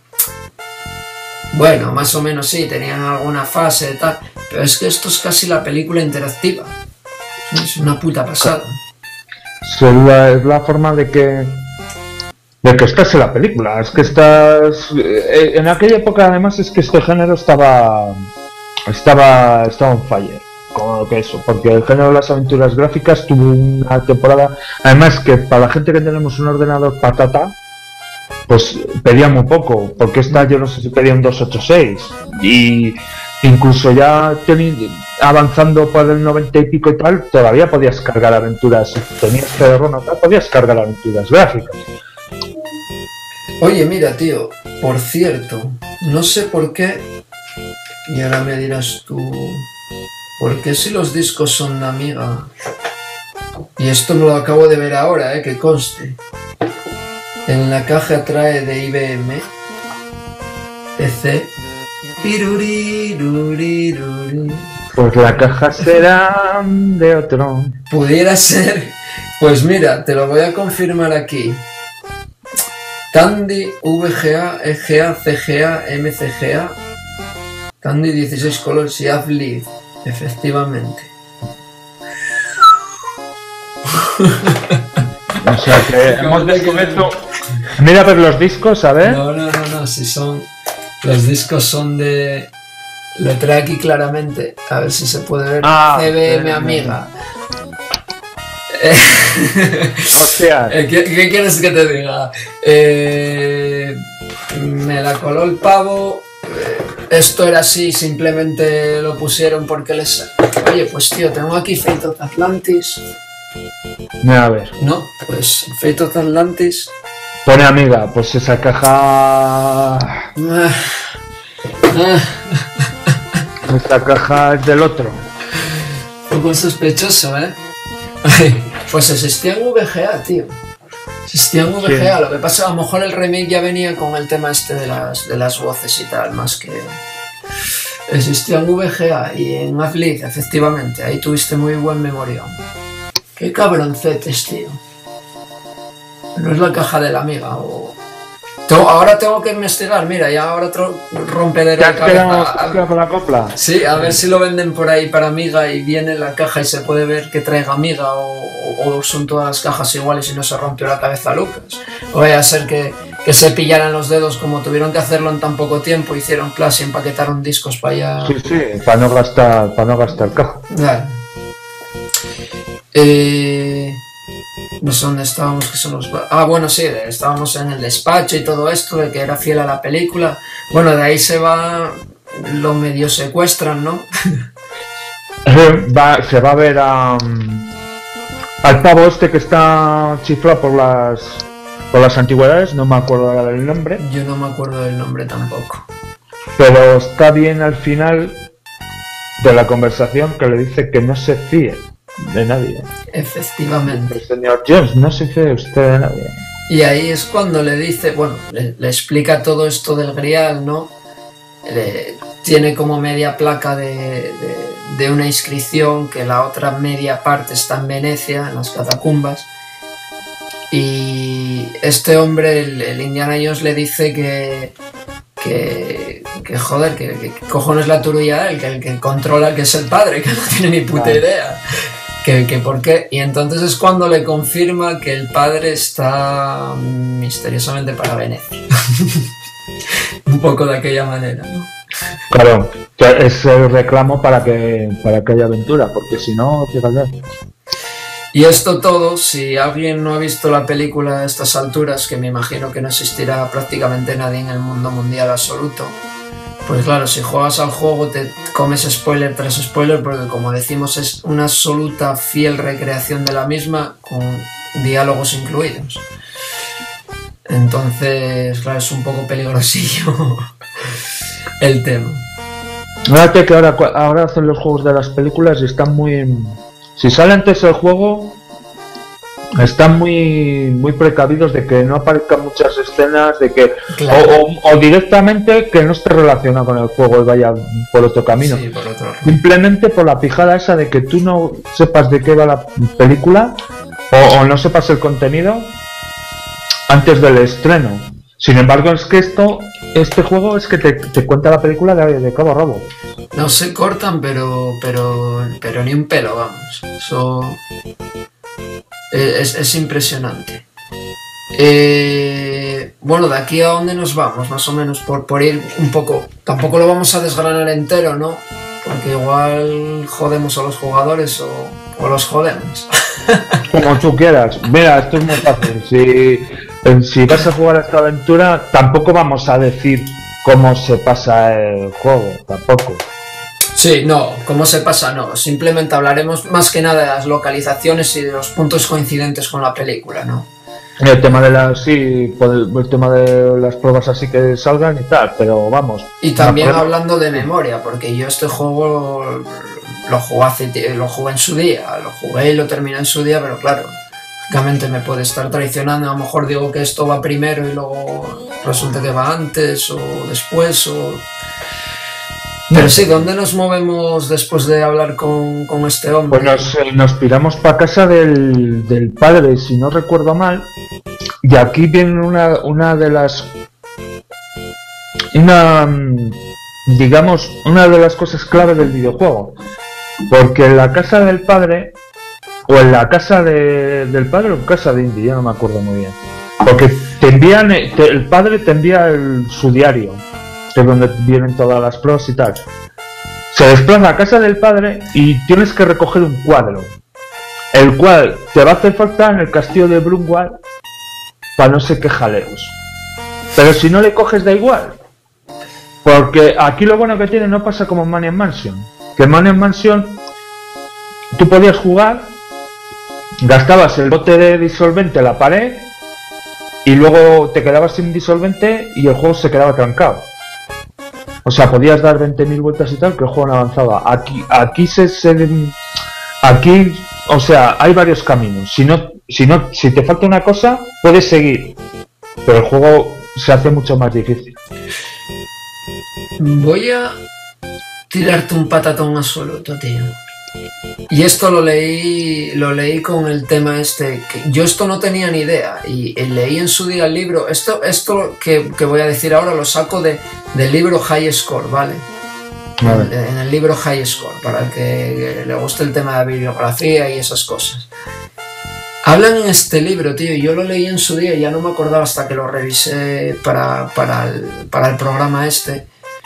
S1: bueno, más o menos sí, tenían alguna fase y tal, pero es que esto es casi la película interactiva, es una puta pasada.
S2: Es la, es la forma de que... de que estás en la película, es que estás... En aquella época además es que este género estaba... Estaba... Estaba on fire, como que eso, porque el género de las aventuras gráficas tuvo una temporada... Además que para la gente que tenemos un ordenador patata, pues pedía muy poco, porque esta yo no sé si pedía un doscientos ochenta y seis, y incluso ya teniendo, avanzando por el noventa y pico y tal, todavía podías cargar aventuras, si tenías C D ROM o tal, podías cargar aventuras gráficas.
S1: Oye, mira, tío, por cierto, no sé por qué, y ahora me dirás tú, ¿por qué si los discos son de Amiga? Y esto me lo acabo de ver ahora, eh, que conste. En la caja trae de I B M, P C, pirurirurirurir.
S2: Pues la caja será de otro.
S1: Pudiera ser, pues mira, te lo voy a confirmar aquí. Tandy, V G A, E G A, C G A, M C G A, Tandy dieciséis colores y Avlid, efectivamente.
S2: O sea que hemos descubierto... Mira a ver los discos, a ver.
S1: No, no, no, no, si son... Los discos son de... Lo trae aquí claramente, a ver si se puede ver.
S2: Ah,
S1: C B M Amiga.
S2: Hostia.
S1: ¿Qué, ¿Qué quieres que te diga? Eh, me la coló el pavo. Eh, esto era así, simplemente lo pusieron porque les... Oye, pues tío, tengo aquí Fate of Atlantis.
S2: A ver.
S1: No, pues Fate of Atlantis.
S2: Pone Amiga, pues esa caja...
S1: Ah, ah.
S2: Esta caja es del otro.
S1: Un poco sospechoso, ¿eh? Pues existía en V G A, tío. Existía en V G A, sí. Lo que pasa, a lo mejor el remake ya venía con el tema este de las, de las voces y tal, más que... Existía en V G A y en Athlete, efectivamente. Ahí tuviste muy buen memorión. Qué cabroncetes, tío. No es la caja de la amiga o... Ahora tengo que investigar, mira, ya ahora romperé la cabeza.
S2: Con la copla.
S1: Sí, a ver si lo venden por ahí para Amiga y viene la caja y se puede ver que traiga Amiga o, o son todas las cajas iguales y no se rompió la cabeza a Lucas. O vaya a ser que, que se pillaran los dedos como tuvieron que hacerlo en tan poco tiempo, hicieron clase y empaquetaron discos para allá.
S2: Sí, sí, para no gastar, para no gastar caja.
S1: Claro. Eh... No sé dónde estábamos, que son los... Ah, bueno, sí, estábamos en el despacho y todo esto, de que era fiel a la película. Bueno, de ahí se va... Lo medio secuestran, ¿no?
S2: va, se va a ver a... al pavo este que está chiflado por las... por las antigüedades, no me acuerdo ahora del nombre.
S1: Yo no me acuerdo del nombre tampoco.
S2: Pero está bien al final de la conversación que le dice que no se fíe de nadie.
S1: Efectivamente.
S2: El señor Jones, no se fíe usted de nadie.
S1: Y ahí es cuando le dice, bueno, le, le explica todo esto del grial, ¿no? Le, tiene como media placa de, de, de una inscripción, que la otra media parte está en Venecia, en las catacumbas. Y este hombre, el, el Indiana Jones, le dice que... que, que joder, que, que cojones la turulla él, que el que controla, que es el padre, que no tiene ni puta idea. Que, que por qué, y entonces es cuando le confirma que el padre está misteriosamente para Venecia. Un poco de aquella manera, ¿no?
S2: Claro, que es el reclamo para que para que haya aventura, porque si no, fíjate.
S1: Y esto todo, si alguien no ha visto la película a estas alturas, que me imagino que no existirá prácticamente nadie en el mundo mundial absoluto, pues claro, si juegas al juego te comes spoiler tras spoiler, porque como decimos es una absoluta fiel recreación de la misma, con diálogos incluidos. Entonces, claro, es un poco peligrosillo el tema.
S2: Fíjate que ahora, ahora hacen los juegos de las películas y están muy... Si sale antes el juego, están muy muy precavidos de que no aparezcan muchas escenas, de que claro. o, o, o directamente que no esté relacionado con el juego y vaya por otro camino.
S1: Sí, por otro.
S2: Simplemente por la pijada esa de que tú no sepas de qué va la película o, o no sepas el contenido antes del estreno. Sin embargo, es que esto, este juego es que te, te cuenta la película de, de cabo a rabo.
S1: No se cortan, pero, pero, pero ni un pelo, vamos. Eso es, es impresionante. Eh, bueno, de aquí a dónde nos vamos, más o menos, por, por ir un poco. Tampoco lo vamos a desgranar entero, ¿no? Porque igual jodemos a los jugadores o, o los jodemos.
S2: Como tú quieras. Mira, esto es muy fácil. Si... Si vas a jugar a esta aventura, tampoco vamos a decir cómo se pasa el juego, tampoco.
S1: Sí, no, cómo se pasa no, simplemente hablaremos más que nada de las localizaciones y de los puntos coincidentes con la película, ¿no?
S2: El tema de las, sí, el tema de las pruebas así que salgan y tal, pero vamos.
S1: Y también hablando de memoria, porque yo este juego lo jugué, hace, lo jugué en su día, lo jugué y lo terminé en su día, pero claro... Lógicamente me puede estar traicionando, a lo mejor digo que esto va primero y luego resulta que va antes o después o... Pero sí, ¿dónde nos movemos después de hablar con, con este hombre?
S2: Pues nos, eh, nos piramos para casa del, del padre, si no recuerdo mal, y aquí viene una, una de las... Una... digamos, una de las cosas clave del videojuego, porque en la casa del padre... O en la casa de, del padre o en casa de Indy, ya no me acuerdo muy bien. Porque te envían, te, el padre te envía el, su diario, que es donde vienen todas las pruebas y tal. Se desplaza a casa del padre y tienes que recoger un cuadro, el cual te va a hacer falta en el castillo de Brunwald para no sé qué jaleos. Pero si no le coges da igual. Porque aquí lo bueno que tiene no pasa como en Maniac Mansion. Que en Maniac Mansion tú podías jugar, gastabas el bote de disolvente en la pared y luego te quedabas sin disolvente y el juego se quedaba trancado. O sea, podías dar veinte mil vueltas y tal, que el juego no avanzaba. Aquí, aquí se, se aquí, o sea, hay varios caminos. Si no, si no, si te falta una cosa, puedes seguir, pero el juego se hace mucho más difícil.
S1: Voy a tirarte un patatón absoluto, tío. Y esto lo leí, lo leí con el tema este, que yo esto no tenía ni idea, y, y leí en su día el libro, esto, esto que, que voy a decir ahora lo saco de, del libro High Score, ¿vale? En, en el libro High Score, para el que, que le guste el tema de la bibliografía y esas cosas. Hablan en este libro, tío, y yo lo leí en su día y ya no me acordaba hasta que lo revisé para, para, el, para el programa este.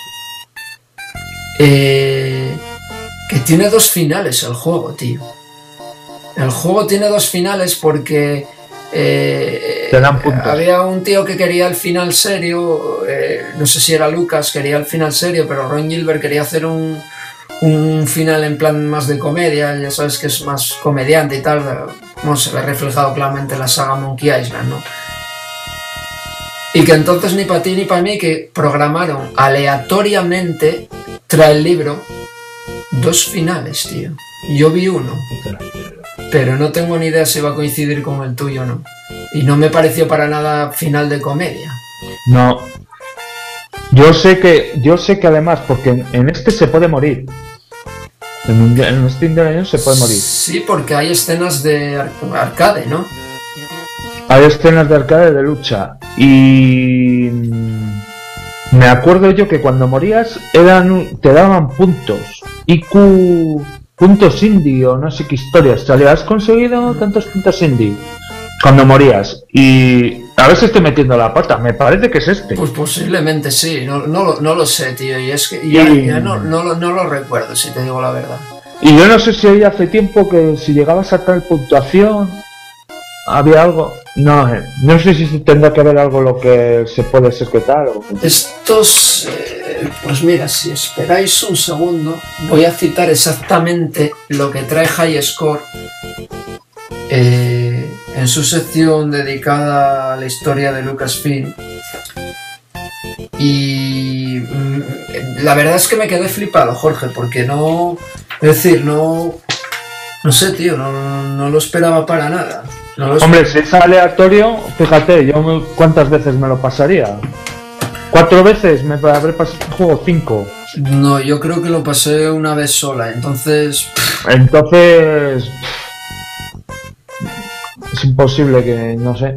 S1: Eh, que tiene dos finales el juego, tío. El juego tiene dos finales porque eh,
S2: te dan puntos.
S1: Había un tío que quería el final serio, eh, no sé si era Lucas, quería el final serio, pero Ron Gilbert quería hacer un, un final en plan más de comedia, ya sabes que es más comediante y tal, no se ve reflejado claramente en la saga Monkey Island, ¿no? Y que entonces ni para ti ni para mí, que programaron aleatoriamente tras el libro dos finales, tío. Yo vi uno, pero no tengo ni idea si va a coincidir con el tuyo o no. Y no me pareció para nada final de comedia.
S2: No. Yo sé que, yo sé que además, porque en, en este se puede morir. En, en este Indiana Jones se puede morir.
S1: Sí, porque hay escenas de ar arcade, ¿no?
S2: Hay escenas de arcade de lucha. Y me acuerdo yo que cuando morías eran, te daban puntos. I Q, puntos indie o no sé qué historias. ¿Te has conseguido tantos puntos indie cuando morías? Y a ver si estoy metiendo la pata, me parece que es este.
S1: Pues posiblemente sí, no, no, no lo sé, tío. Y es que ya, y... ya no, no, no lo recuerdo, si te digo la verdad.
S2: Y yo no sé si había hace tiempo que si llegabas a tal puntuación había algo. No, eh, no sé si tendrá que ver algo lo que se puede secretar o...
S1: Estos, eh, pues mira, si esperáis un segundo, voy a citar exactamente lo que trae High Score eh, en su sección dedicada a la historia de Lucasfilm. Y mm, la verdad es que me quedé flipado, Jorge, porque no, es decir, no, no sé, tío, no, no lo esperaba para nada. No
S2: Hombre, si es aleatorio, fíjate, yo me, cuántas veces me lo pasaría. ¿Cuatro veces? Me habré pasado el juego cinco.
S1: No, yo creo que lo pasé una vez sola, entonces...
S2: Entonces... Es imposible que... no sé.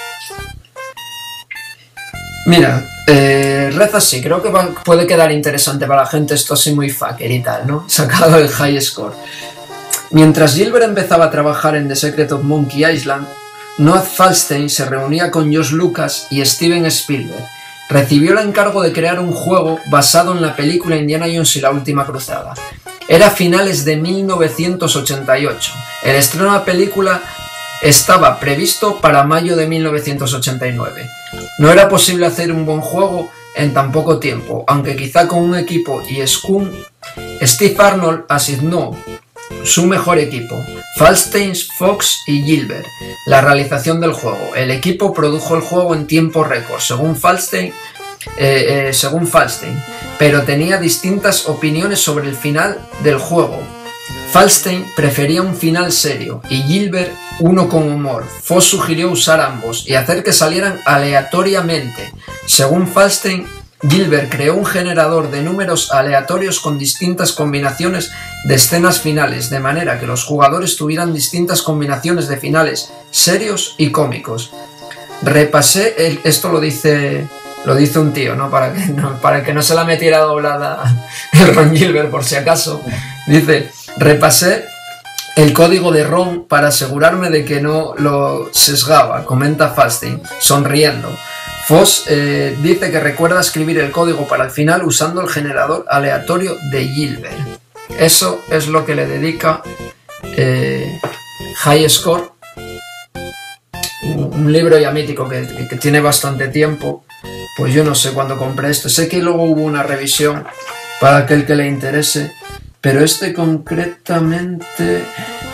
S1: Mira, eh, reza así, creo que va, puede quedar interesante para la gente esto así muy fucker y tal, ¿no? Sacado el High Score. Mientras Gilbert empezaba a trabajar en The Secret of Monkey Island, Noah Falstein se reunía con George Lucas y Steven Spielberg. Recibió el encargo de crear un juego basado en la película Indiana Jones y la Última Cruzada. Era a finales de mil novecientos ochenta y ocho. El estreno de la película estaba previsto para mayo de mil novecientos ochenta y nueve. No era posible hacer un buen juego en tan poco tiempo, aunque quizá con un equipo y Scum, Steve Arnold asignó su mejor equipo, Falstein, Fox y Gilbert, la realización del juego. El equipo produjo el juego en tiempo récord, según Falstein, eh, eh, según Falstein, pero tenía distintas opiniones sobre el final del juego. Falstein prefería un final serio y Gilbert uno con humor. Fox sugirió usar ambos y hacer que salieran aleatoriamente. Según Falstein, Gilbert creó un generador de números aleatorios con distintas combinaciones de escenas finales, de manera que los jugadores tuvieran distintas combinaciones de finales serios y cómicos. Repasé, el, esto lo dice, lo dice un tío, ¿no? Para que no, para que no se la metiera doblada el Ron Gilbert por si acaso. Dice, repasé el código de Ron para asegurarme de que no lo sesgaba, comenta Falstein, sonriendo. Fox eh, dice que recuerda escribir el código para el final usando el generador aleatorio de Gilbert. Eso es lo que le dedica eh, High Score, un, un libro ya mítico que, que, que tiene bastante tiempo. Pues yo no sé cuándo compré esto. Sé que luego hubo una revisión para aquel que le interese, pero este concretamente...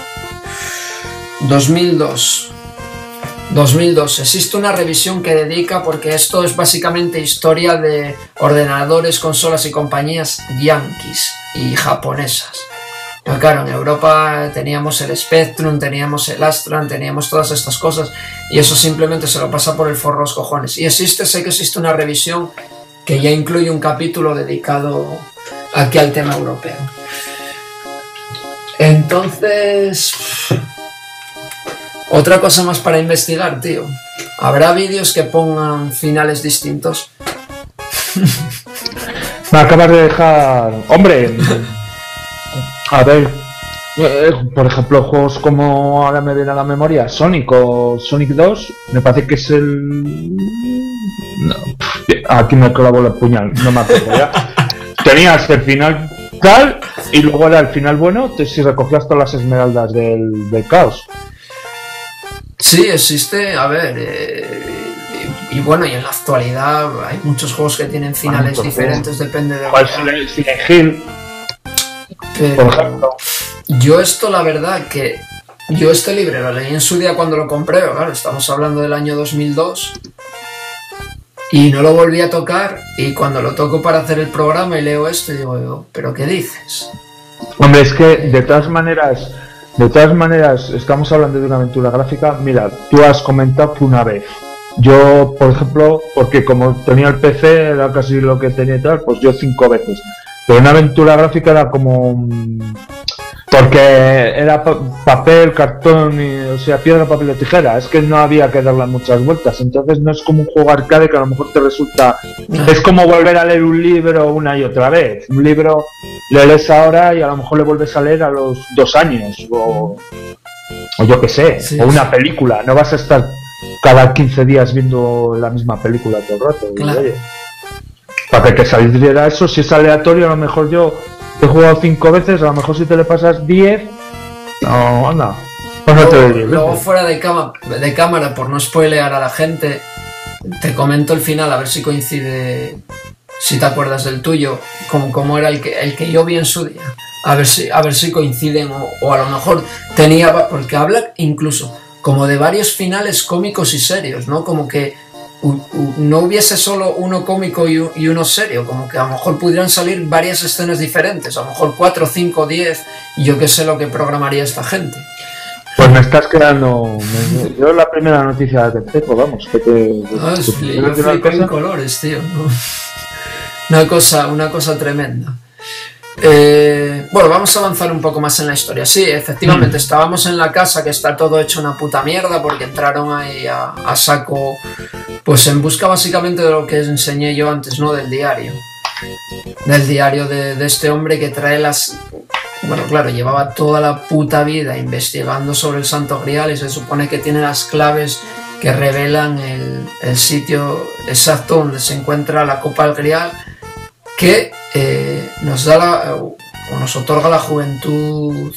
S1: dos mil dos. dos mil dos. Existe una revisión que dedica, porque esto es básicamente historia de ordenadores, consolas y compañías yanquis y japonesas. Pero claro, en Europa teníamos el Spectrum, teníamos el Astran, teníamos todas estas cosas y eso simplemente se lo pasa por el forro los cojones. Y existe, sé que existe una revisión que ya incluye un capítulo dedicado aquí al tema europeo. Entonces, otra cosa más para investigar, tío. ¿Habrá vídeos que pongan finales distintos?
S2: Me acabas de dejar... Hombre, a ver, eh, por ejemplo, juegos como ahora me viene a la memoria, Sonic o Sonic dos, me parece que es el... No, aquí me clavo el puñal, no me acuerdo ya. Tenías el final tal y luego era el final bueno te, si recogías todas las esmeraldas del, del caos.
S1: Sí, existe, a ver, eh, y, y bueno, y en la actualidad hay muchos juegos que tienen finales
S2: muchos
S1: diferentes,
S2: juegos.
S1: depende de...
S2: ¿Cuál es Silent Hill?
S1: Pero
S2: por ejemplo.
S1: Yo esto, la verdad, que yo este libro lo leí en su día cuando lo compré, claro, estamos hablando del año dos mil dos, y no lo volví a tocar, y cuando lo toco para hacer el programa y leo esto, digo yo, ¿pero qué dices?
S2: Hombre, es que de todas maneras... De todas maneras, estamos hablando de una aventura gráfica. Mira, tú has comentado que una vez. Yo, por ejemplo, porque como tenía el P C, era casi lo que tenía y tal, pues yo cinco veces. Pero una aventura gráfica era como... Porque era pa papel, cartón, y, o sea, piedra, papel o tijera. Es que no había que darle muchas vueltas. Entonces no es como un juego arcade que a lo mejor te resulta... Es como volver a leer un libro una y otra vez. Un libro le lees ahora y a lo mejor le vuelves a leer a los dos años. O, o yo qué sé. Sí, o una sí. película. No vas a estar cada quince días viendo la misma película todo el rato.
S1: Claro.
S2: Y, oye, para que te saliera eso, si es aleatorio, a lo mejor yo... He jugado cinco veces, a lo mejor si te le pasas diez, no, anda.
S1: Luego, luego fuera de, cama, de cámara, por no spoilear a la gente, te comento el final, a ver si coincide, si te acuerdas del tuyo, como, como era el que, el que yo vi en su día. A ver si, a ver si coinciden, o, o a lo mejor tenía, porque habla incluso como de varios finales cómicos y serios, ¿no? Como que no hubiese solo uno cómico y uno serio, como que a lo mejor pudieran salir varias escenas diferentes, a lo mejor cuatro, cinco, diez, y yo qué sé lo que programaría esta gente.
S2: Pues me estás quedando... Me, yo la primera noticia que tengo, vamos, que te...
S1: No, es, que yo flipé en colores, tío, ¿no? Una cosa, una cosa tremenda. Eh, bueno, vamos a avanzar un poco más en la historia. Sí, efectivamente, mm. estábamos en la casa que está todo hecho una puta mierda porque entraron ahí a, a saco, pues en busca básicamente de lo que enseñé yo antes, ¿no? Del diario. Del diario de, de este hombre que trae las... Bueno, claro, llevaba toda la puta vida investigando sobre el Santo Grial y se supone que tiene las claves que revelan el, el sitio exacto donde se encuentra la Copa del Grial, que eh, nos da la, o nos otorga la juventud,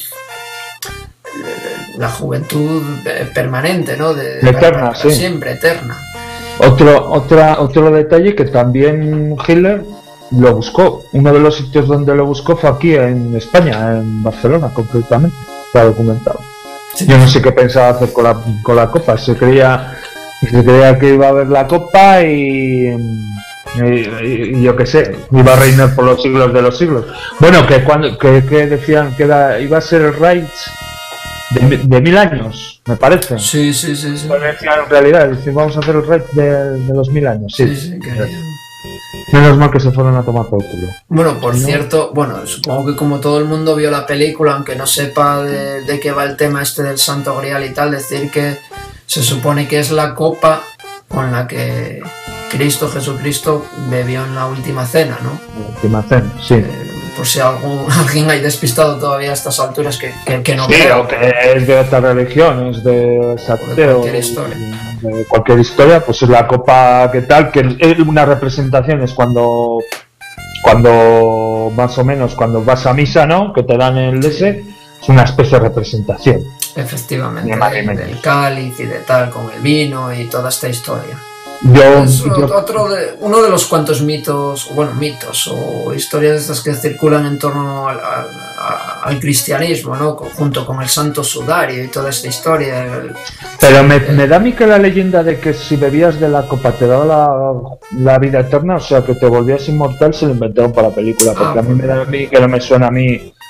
S1: la juventud permanente, ¿no? De, de
S2: eterna,
S1: para, para
S2: sí.
S1: Siempre, eterna.
S2: Otro, otra, otro detalle que también Hitler lo buscó. Uno de los sitios donde lo buscó fue aquí en España, en Barcelona concretamente. Está documentado. Sí. Yo no sé qué pensaba hacer con la, con la copa. Se creía, se creía que iba a haber la copa y... Y, y, y yo qué sé, iba a reinar por los siglos de los siglos. Bueno, que cuando que, que decían que era, iba a ser el Reich de, de mil años, me parece.
S1: Sí, sí, sí, sí.
S2: Pues decían en realidad, decían, vamos a hacer el Reich de, de los mil años. Sí,
S1: sí, sí, querían.
S2: Menos mal que se fueron a tomar por culo.
S1: Bueno, por ¿no? cierto, bueno, supongo que como todo el mundo vio la película, aunque no sepa de, de qué va el tema este del Santo Grial y tal, decir que se supone que es la copa con la que Cristo, Jesucristo, bebió en la última cena, ¿no?
S2: La última cena, sí.
S1: Eh, por si algún, alguien hay despistado todavía a estas alturas que, que, que no
S2: sí,
S1: creo.
S2: O que es de otra religión, es de sateo,
S1: de cualquier historia.
S2: De cualquier historia, pues es la copa que tal, que es una representación, es cuando, cuando más o menos, cuando vas a misa, ¿no? Que te dan el ese, es una especie de representación.
S1: Efectivamente, del, del cáliz y de tal, con el vino y toda esta historia.
S2: Yo,
S1: es
S2: yo,
S1: otro de, uno de los cuantos mitos, bueno, mitos o historias estas que circulan en torno al, al, al cristianismo, ¿no? Junto con el Santo Sudario y toda esta historia. El,
S2: pero me,
S1: el,
S2: me da a mí que la leyenda de que si bebías de la copa te daba la, la vida eterna, o sea, que te volvías inmortal, se lo inventaron para la película, porque ah, a mí me da a mí que no me suena a mí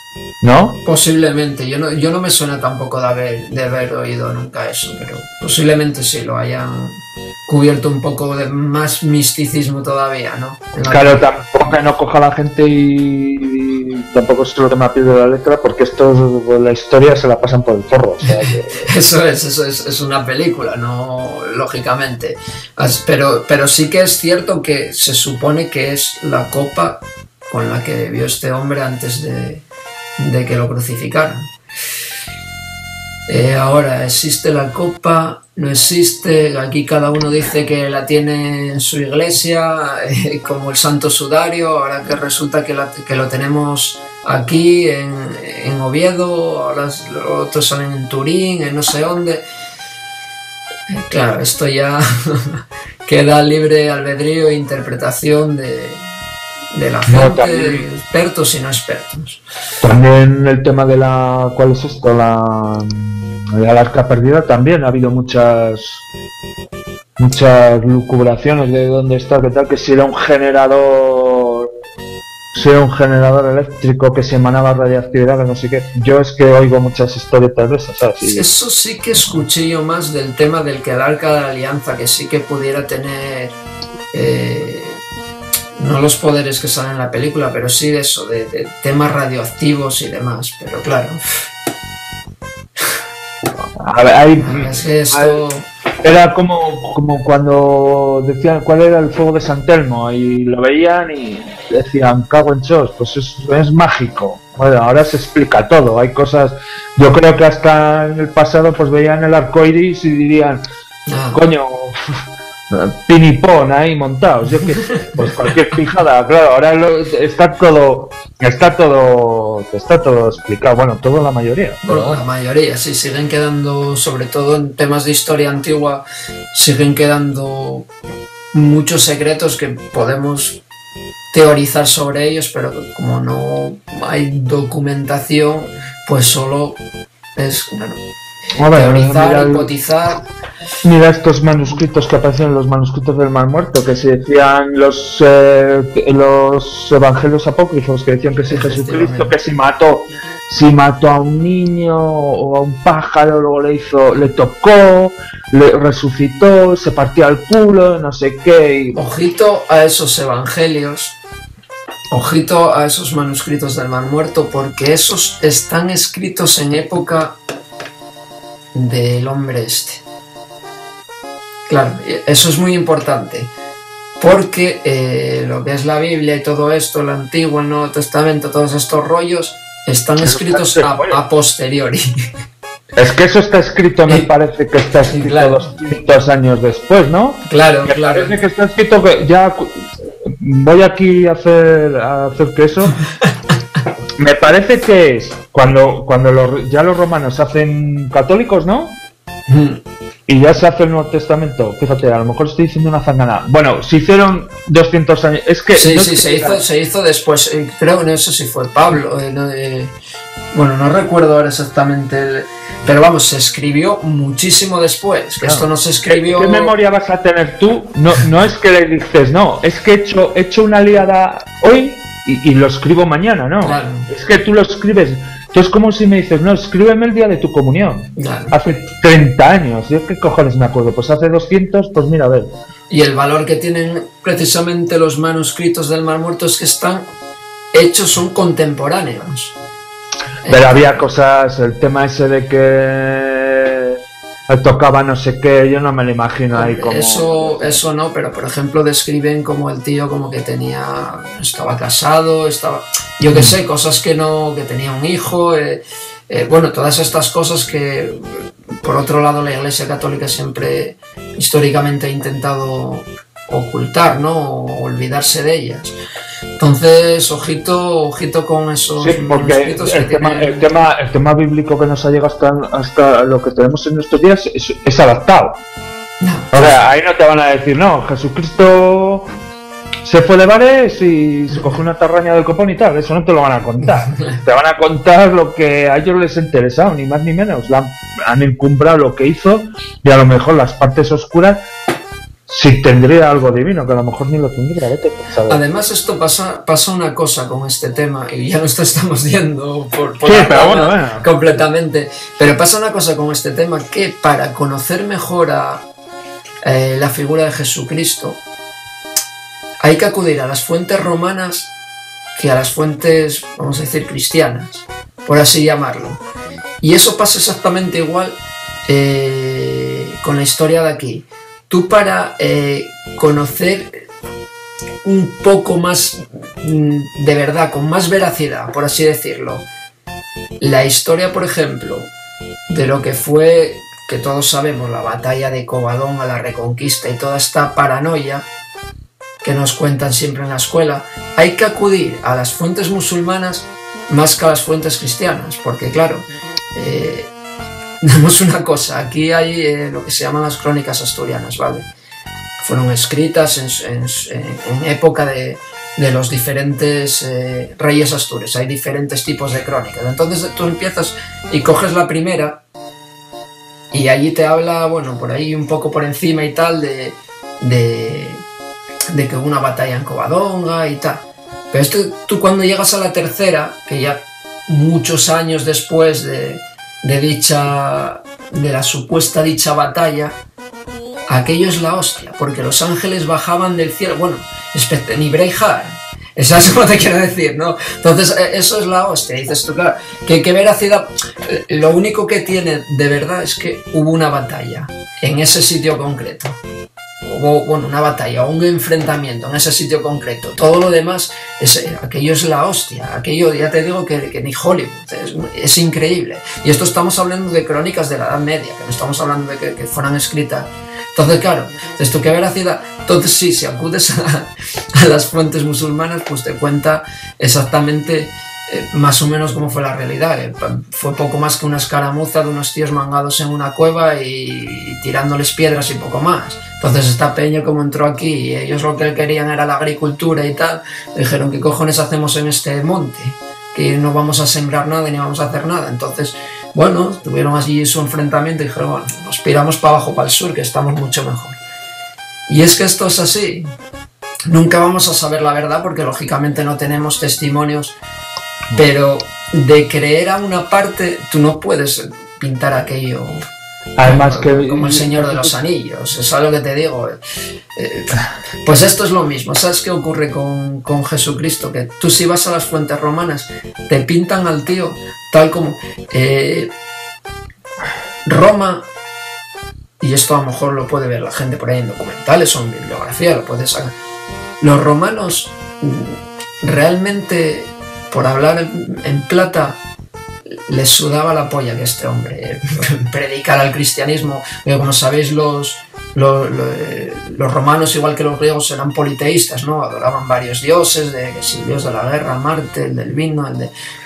S2: ¿no?
S1: Posiblemente, yo no, yo no me suena tampoco de haber, de haber oído nunca eso, pero posiblemente sí lo hayan cubierto un poco de más misticismo todavía, ¿no?
S2: Claro, tampoco que no coja la gente y, y tampoco se lo tome a pie de la letra, porque esto, la historia se la pasan por el forro. O sea, que...
S1: eso es, eso es, es una película, no lógicamente. Pero, pero sí que es cierto que se supone que es la copa con la que bebió este hombre antes de... de que lo crucificaran. Eh, ahora, ¿existe la copa? ¿No existe? Aquí cada uno dice que la tiene en su iglesia, eh, como el Santo Sudario, ahora que resulta que, la, que lo tenemos aquí en, en Oviedo, ahora los otros salen en Turín, en no sé dónde. Eh, claro, esto ya queda libre albedrío e interpretación de... de la gente, no, también, expertos y no expertos.
S2: También el tema de la... ¿cuál es esto? La, la arca perdida, también ha habido muchas muchas lucubraciones de dónde está, qué tal, que si era un generador si era un generador eléctrico que se emanaba radiactividad, que no sé qué. Yo es que oigo muchas historietas de esas, ¿sabes? Y...
S1: eso sí que escuché yo más del tema del que el arca de la alianza, que sí que pudiera tener... Eh, no los poderes que salen en la película, pero sí de eso, de, de temas radioactivos y demás, pero claro.
S2: A ver, hay,
S1: es que esto...
S2: era como, como cuando decían cuál era el fuego de San Telmo y lo veían y decían, cago en chos, pues es, es mágico. Bueno, ahora se explica todo, hay cosas, yo creo que hasta en el pasado pues veían el arco iris y dirían, ah. coño... pinipón ahí montados, yo que pues cualquier fijada, claro, ahora lo, está todo, está todo, está todo explicado, bueno, todo la mayoría.
S1: Bueno, la mayoría, sí, siguen quedando, sobre todo en temas de historia antigua, siguen quedando muchos secretos que podemos teorizar sobre ellos, pero como no hay documentación, pues solo es, bueno,
S2: bueno,
S1: teorizar,
S2: mira,
S1: hipotizar.
S2: Mira estos manuscritos que aparecen en los manuscritos del Mar Muerto, que se decían los eh, los evangelios apócrifos, que decían que si Jesucristo, que si mató si mató a un niño o a un pájaro, luego le hizo, le tocó, le resucitó, se partió al culo, no sé qué. Y...
S1: ojito a esos evangelios, ojito a esos manuscritos del Mar Muerto, porque esos están escritos en época del hombre este. Claro, eso es muy importante, porque eh, lo que es la Biblia y todo esto, el Antiguo, el Nuevo Testamento, todos estos rollos, están escritos a, a posteriori.
S2: Es que eso está escrito, me parece que está escrito claro. doscientos años después, ¿no?
S1: Claro,
S2: me
S1: claro.
S2: Parece que está escrito que ya... Voy aquí a hacer, a hacer que eso... me parece que es cuando, cuando los, ya los romanos se hacen católicos, ¿no? Mm. Y ya se hace el Nuevo Testamento. Fíjate, a lo mejor estoy diciendo una zangana. Bueno, se hicieron doscientos años. Es que
S1: sí,
S2: no
S1: sí,
S2: es que
S1: se hizo, se hizo después. Eh, creo que no sé si fue Pablo. Eh, no, eh, bueno, no recuerdo ahora exactamente. El, pero vamos, se escribió muchísimo después. Que claro. Esto no se escribió.
S2: ¿Qué, ¿Qué memoria vas a tener tú? No, no es que le dices, no, es que he hecho, he hecho una liada hoy y, y lo escribo mañana, ¿no?
S1: Claro.
S2: Es que tú lo escribes. Entonces, como si me dices, no, escríbeme el día de tu comunión.
S1: Claro.
S2: Hace treinta años. ¿Yo qué cojones me acuerdo? Pues hace doscientos, pues mira, a ver.
S1: Y el valor que tienen precisamente los manuscritos del Mar Muerto es que están hechos, son contemporáneos.
S2: Pero eh, había cosas, el tema ese de que tocaba no sé qué, yo no me lo imagino ahí como...
S1: Eso, eso no, pero por ejemplo describen como el tío como que tenía, estaba casado, estaba, yo qué sé, cosas que no, que tenía un hijo, eh, eh, bueno, todas estas cosas que por otro lado la Iglesia Católica siempre históricamente ha intentado ocultar, ¿no? O olvidarse de ellas. Entonces, ojito, ojito con esos
S2: sí, porque el,
S1: que
S2: tema,
S1: tienen...
S2: el, tema, el tema bíblico que nos ha llegado hasta, hasta lo que tenemos en estos días es, es adaptado. No, o sea, ahí no te van a decir, no, Jesucristo se fue de bares y se cogió una tarraña del copón y tal, eso no te lo van a contar. Te van a contar lo que a ellos les ha interesado, ni más ni menos. La, han encumbrado lo que hizo y a lo mejor las partes oscuras si tendría algo divino, que a lo mejor ni lo tendría, vete por saber.
S1: Además, esto pasa, pasa una cosa con este tema, y ya nos estamos yendo por, por
S2: sí,
S1: la
S2: pero bueno, bueno.
S1: completamente, pero pasa una cosa con este tema, que para conocer mejor a eh, la figura de Jesucristo, hay que acudir a las fuentes romanas que a las fuentes, vamos a decir, cristianas, por así llamarlo. Y eso pasa exactamente igual eh, con la historia de aquí. Tú para eh, conocer un poco más mm, de verdad, con más veracidad, por así decirlo, la historia, por ejemplo, de lo que fue, que todos sabemos, la batalla de Covadonga a la Reconquista y toda esta paranoia que nos cuentan siempre en la escuela, hay que acudir a las fuentes musulmanas más que a las fuentes cristianas, porque claro, eh, tenemos una cosa, aquí hay eh, lo que se llaman las crónicas asturianas, ¿vale? Fueron escritas en, en, en época de, de los diferentes eh, reyes astures, hay diferentes tipos de crónicas, entonces tú empiezas y coges la primera y allí te habla, bueno, por ahí un poco por encima y tal, de... de de que hubo una batalla en Covadonga y tal. Pero esto, tú cuando llegas a la tercera, que ya muchos años después de, de dicha, de la supuesta dicha batalla, aquello es la hostia, porque los ángeles bajaban del cielo, bueno, ni Braveheart, eso es lo que te quiero decir, ¿no? Entonces, eso es la hostia, dices tú, claro, que, que veracidad, lo único que tiene de verdad es que hubo una batalla en ese sitio concreto. Hubo, bueno, una batalla o un enfrentamiento en ese sitio concreto. Todo lo demás, es, aquello es la hostia. Aquello, ya te digo, que, que ni Hollywood. Es, es increíble. Y esto estamos hablando de crónicas de la Edad Media, que no estamos hablando de que, que fueran escritas. Entonces, claro, esto que veracidad. Entonces, sí, si acudes a, a las fuentes musulmanas, pues te cuenta exactamente eh, más o menos cómo fue la realidad. Eh, fue poco más que una escaramuza de unos tíos mangados en una cueva y, y tirándoles piedras y poco más. Entonces esta peña, como entró aquí y ellos lo que querían era la agricultura y tal, dijeron, ¿qué cojones hacemos en este monte? Que no vamos a sembrar nada ni vamos a hacer nada. Entonces, bueno, tuvieron allí su enfrentamiento y dijeron, bueno, nos piramos para abajo, para el sur, que estamos mucho mejor. Y es que esto es así. Nunca vamos a saber la verdad porque lógicamente no tenemos testimonios, pero de creer a una parte, tú no puedes pintar aquello...
S2: Además
S1: como,
S2: que...
S1: como el Señor de los Anillos, es algo que te digo. Eh, pues esto es lo mismo. ¿Sabes qué ocurre con, con Jesucristo? Que tú si vas a las fuentes romanas, te pintan al tío tal como... Eh, Roma, y esto a lo mejor lo puede ver la gente por ahí en documentales o en bibliografía, lo puedes sacar. Los romanos realmente, por hablar en, en plata, les sudaba la polla que este hombre predicara el cristianismo. Como sabéis, los, los, los romanos, igual que los griegos, eran politeístas, ¿no? Adoraban varios dioses, de, si el dios de la guerra, Marte, el del vino, el de...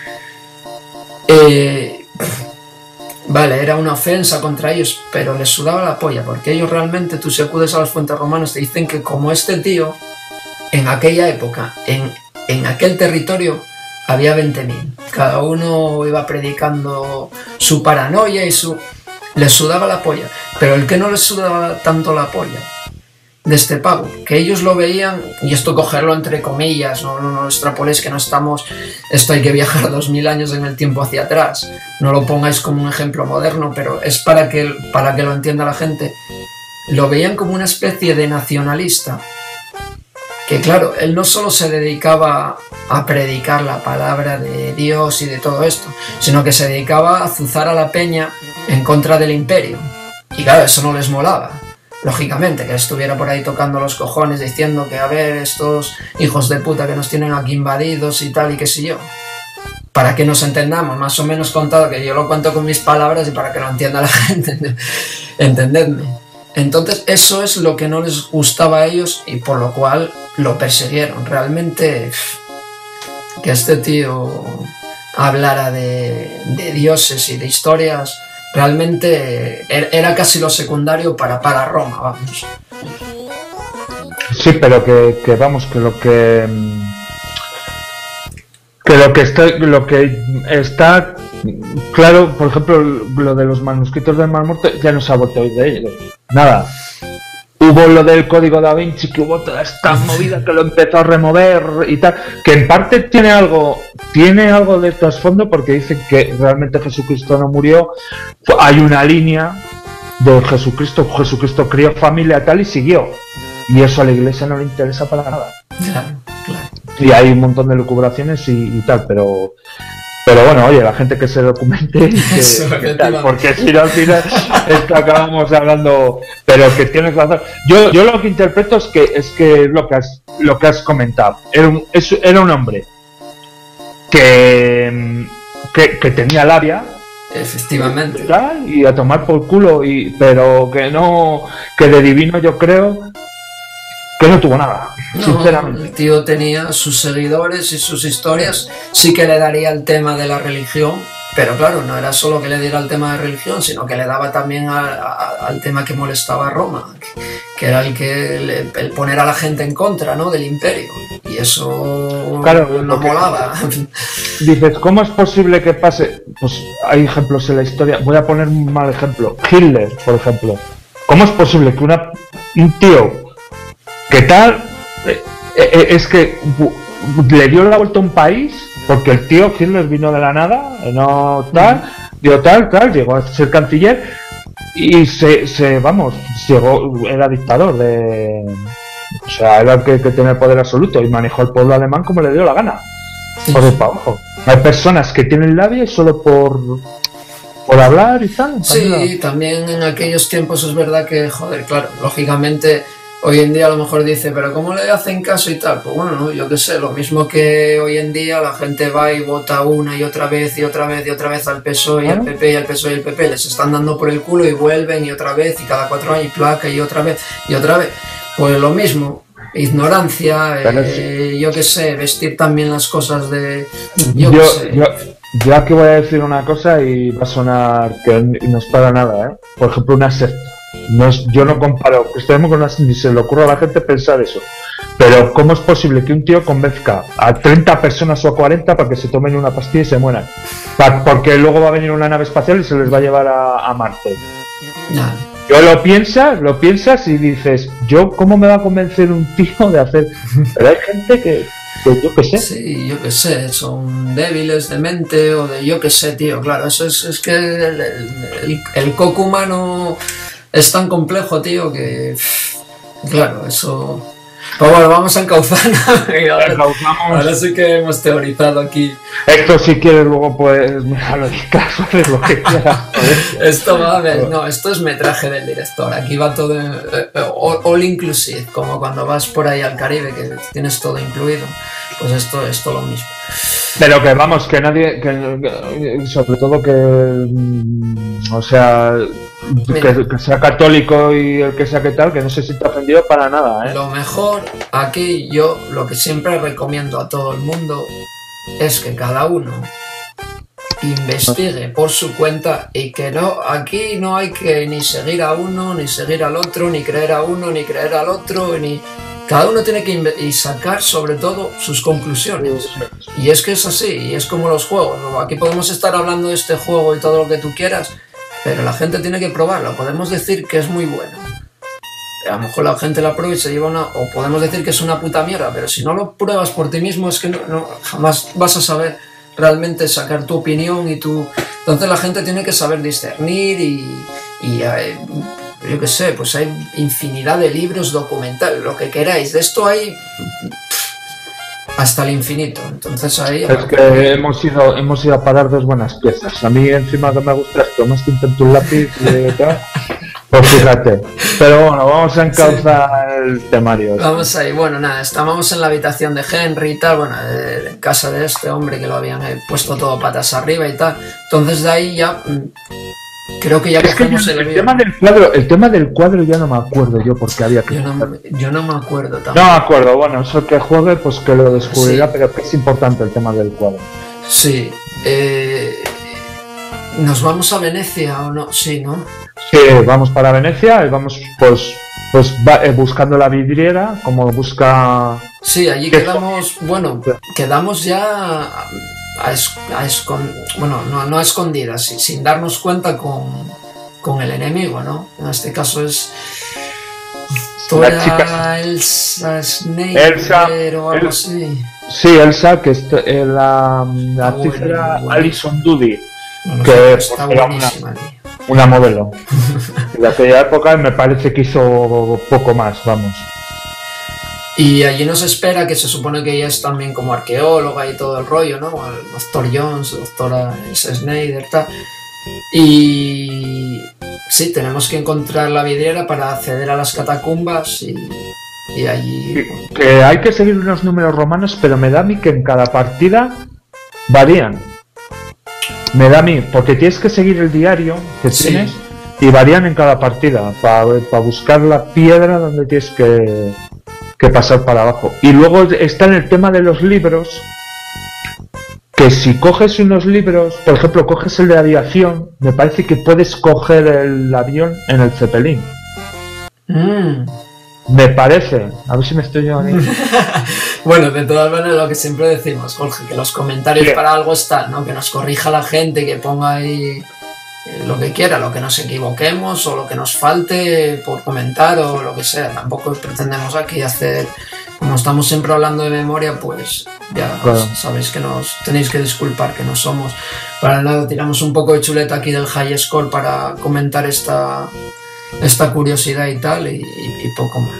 S1: Eh, vale, era una ofensa contra ellos, pero les sudaba la polla, porque ellos realmente, tú si acudes a las fuentes romanas, te dicen que como este tío, en aquella época, en, en aquel territorio, había veinte mil. Cada uno iba predicando su paranoia y su... les sudaba la polla. Pero el que no les sudaba tanto la polla de este pavo, que ellos lo veían, y esto cogerlo entre comillas, no, no, no lo extrapoléis, que no estamos... Esto hay que viajar dos mil años en el tiempo hacia atrás. No lo pongáis como un ejemplo moderno, pero es para que, para que lo entienda la gente. Lo veían como una especie de nacionalista. Que claro, él no solo se dedicaba a predicar la palabra de Dios y de todo esto, sino que se dedicaba a azuzar a la peña en contra del imperio. Y claro, eso no les molaba. Lógicamente, que estuviera por ahí tocando los cojones diciendo que a ver, estos hijos de puta que nos tienen aquí invadidos y tal y qué sé yo. Para que nos entendamos, más o menos contado, que yo lo cuento con mis palabras y para que lo entienda la gente. Entendedme. Entonces eso es lo que no les gustaba a ellos y por lo cual lo persiguieron. Realmente que este tío hablara de, de dioses y de historias, realmente era casi lo secundario para, para Roma, vamos.
S2: Sí, pero que, que vamos, que lo que... que lo que está lo que está claro, por ejemplo, lo de los manuscritos del Mar Muerto, ya no se ha vuelto a oír de ellos, nada. Y, hubo lo del código Da Vinci, que hubo toda esta movida que lo empezó a remover y tal, que en parte tiene algo, tiene algo de trasfondo porque dicen que realmente Jesucristo no murió, hay una línea de Jesucristo, Jesucristo crió familia tal y siguió, y eso a la iglesia no le interesa para nada.
S1: Claro, claro.
S2: Y hay un montón de lucubraciones y, y tal, pero pero bueno, oye, la gente que se documente y que,
S1: Eso,
S2: que tal, porque si no al final esto acabamos hablando, pero que tienes razón. Yo, yo lo que interpreto es que es que lo que has, lo que has comentado, era un, es, era un hombre que, que, que tenía labia,
S1: efectivamente,
S2: tal, y a tomar por culo, y pero que no, que de divino yo creo que no tuvo nada,
S1: no,
S2: sinceramente.
S1: el tío tenía sus seguidores y sus historias, sí que le daría el tema de la religión, pero claro, no era solo que le diera el tema de religión, sino que le daba también a, a, al tema que molestaba a Roma, que, que era el que le, el poner a la gente en contra, ¿no?, del imperio, y eso
S2: claro,
S1: no molaba.
S2: Dices, ¿cómo es posible que pase? Pues hay ejemplos en la historia, voy a poner un mal ejemplo, Hitler, por ejemplo. ¿Cómo es posible que una, un tío ¿qué tal? Eh, eh, es que le dio la vuelta a un país, porque el tío Hitler vino de la nada, no tal, dio tal, tal, llegó a ser canciller y se, se vamos, llegó, era dictador de... O sea, era el que, que tenía el poder absoluto y manejó el pueblo alemán como le dio la gana, por el para abajo. Hay personas que tienen labia y solo por... por hablar y tal.
S1: Sí, también en aquellos tiempos es verdad que, joder, claro, lógicamente... Hoy en día a lo mejor dice, pero ¿cómo le hacen caso y tal? Pues bueno, no, yo qué sé, lo mismo que hoy en día la gente va y vota una y otra vez y otra vez y otra vez al P S O E y al P P y al P S O E y al P P, les están dando por el culo y vuelven y otra vez y cada cuatro años y placa y otra vez y otra vez. Pues lo mismo, ignorancia, eh, yo qué sé, vestir también las cosas de... Yo,
S2: yo,
S1: qué sé.
S2: yo, yo aquí voy a decir una cosa y va a sonar que no es para nada, ¿eh? Por ejemplo, una secta. No es, yo no comparo, estemos con una, ni se le ocurre a la gente pensar eso, pero ¿cómo es posible que un tío convenzca a treinta personas o a cuarenta para que se tomen una pastilla y se mueran? Pa, porque luego va a venir una nave espacial y se les va a llevar a, a Marte.
S1: Nah.
S2: Yo lo piensas, lo piensas y dices, yo cómo me va a convencer un tío de hacer... Pero hay gente que, que yo qué sé.
S1: Sí, yo qué sé, son débiles de mente o de yo qué sé, tío, claro, eso es, es que el, el, el, el coco humano... Es tan complejo, tío, que... Claro, eso... Pero bueno, vamos a encauzar. ahora, ahora sí que hemos teorizado aquí.
S2: Esto si quieres luego puedes dejarlo en caso, hacer lo que quieras.
S1: Esto va a ver, no, esto es metraje del director. Aquí va todo eh, all, all inclusive, como cuando vas por ahí al Caribe, que tienes todo incluido. Pues esto es todo lo mismo.
S2: Pero que vamos, que nadie, que, sobre todo que, o sea, que, que sea católico y el que sea que tal, que no se sienta ofendido para nada, ¿eh?
S1: Lo mejor, aquí yo lo que siempre recomiendo a todo el mundo es que cada uno investigue por su cuenta y que no, aquí no hay que ni seguir a uno, ni seguir al otro, ni creer a uno, ni creer al otro, ni... Cada uno tiene que y sacar sobre todo sus conclusiones. Y es que es así, y es como los juegos. Aquí podemos estar hablando de este juego y todo lo que tú quieras, pero la gente tiene que probarlo. Podemos decir que es muy bueno. A lo mejor la gente la prueba y se lleva una... O podemos decir que es una puta mierda, pero si no lo pruebas por ti mismo es que no, no, jamás vas a saber realmente sacar tu opinión y tu... Entonces la gente tiene que saber discernir y... y eh, yo qué sé, pues hay infinidad de libros, documentales, lo que queráis. De esto hay hasta el infinito. Entonces ahí...
S2: Es que hemos ido, hemos ido a parar dos buenas piezas. A mí encima que me gusta esto, más que intento un lápiz y tal, pues fíjate. Pero bueno, vamos a encauzar sí. el temario.
S1: Vamos ahí, bueno, nada, estábamos en la habitación de Henry y tal, bueno, de, en casa de este hombre que lo habían eh, puesto todo patas arriba y tal. Entonces de ahí ya... Creo que ya
S2: es que yo,
S1: el,
S2: el tema del cuadro, el tema del cuadro ya no me acuerdo yo porque había que...
S1: Yo no, yo no me acuerdo tampoco.
S2: No me acuerdo, bueno, eso que juegue pues que lo descubrirá, sí. Pero que es importante el tema del cuadro.
S1: Sí, eh, ¿nos vamos a Venecia o no? Sí, ¿no?
S2: Sí, vamos para Venecia y vamos pues pues va, eh, buscando la vidriera, como busca...
S1: Sí, allí quedamos, bueno, quedamos ya... A es, a escond... bueno, no, no a escondidas, sin darnos cuenta con, con el enemigo, ¿no? En este caso es... Esto
S2: la
S1: era
S2: chica
S1: Elsa Snape
S2: Elsa,
S1: o algo
S2: El-
S1: así.
S2: sí, Elsa, que est- eh, la, la
S1: Ah,
S2: actriz
S1: bueno,
S2: era
S1: bueno.
S2: Alison Doody,
S1: Bueno,
S2: que
S1: está
S2: pues, era
S1: buenísima, tío.
S2: una modelo. De aquella época me parece que hizo poco más, vamos.
S1: Y allí nos espera, que se supone que ella es también como arqueóloga y todo el rollo, ¿no? El doctor Jones, doctora Elsa Snyder, tal. Y sí, tenemos que encontrar la vidriera para acceder a las catacumbas y, y allí...
S2: Que, que hay que seguir unos números romanos, pero me da a mí que en cada partida varían. Me da a mí, porque tienes que seguir el diario que
S1: Sí.
S2: tienes y varían en cada partida para buscar la piedra donde tienes que, que pasar para abajo. Y luego está en el tema de los libros, que si coges unos libros, por ejemplo, coges el de aviación, me parece que puedes coger el avión en el Zeppelin.
S1: Mm.
S2: Me parece, a ver si me estoy yo ahí.
S1: Bueno, de todas maneras, lo que siempre decimos, Jorge, que los comentarios
S2: Sí.
S1: para algo están, ¿no? Que nos corrija la gente, que ponga ahí eh, lo que quiera, lo que nos equivoquemos o lo que nos falte por comentar o lo que sea. Tampoco pretendemos aquí hacer, como estamos siempre hablando de memoria, pues ya
S2: Claro.
S1: sabéis que nos tenéis que disculpar, que no somos para nada. Tiramos un poco de chuleta aquí del High Score para comentar esta, esta curiosidad y tal, y, y- y poco más.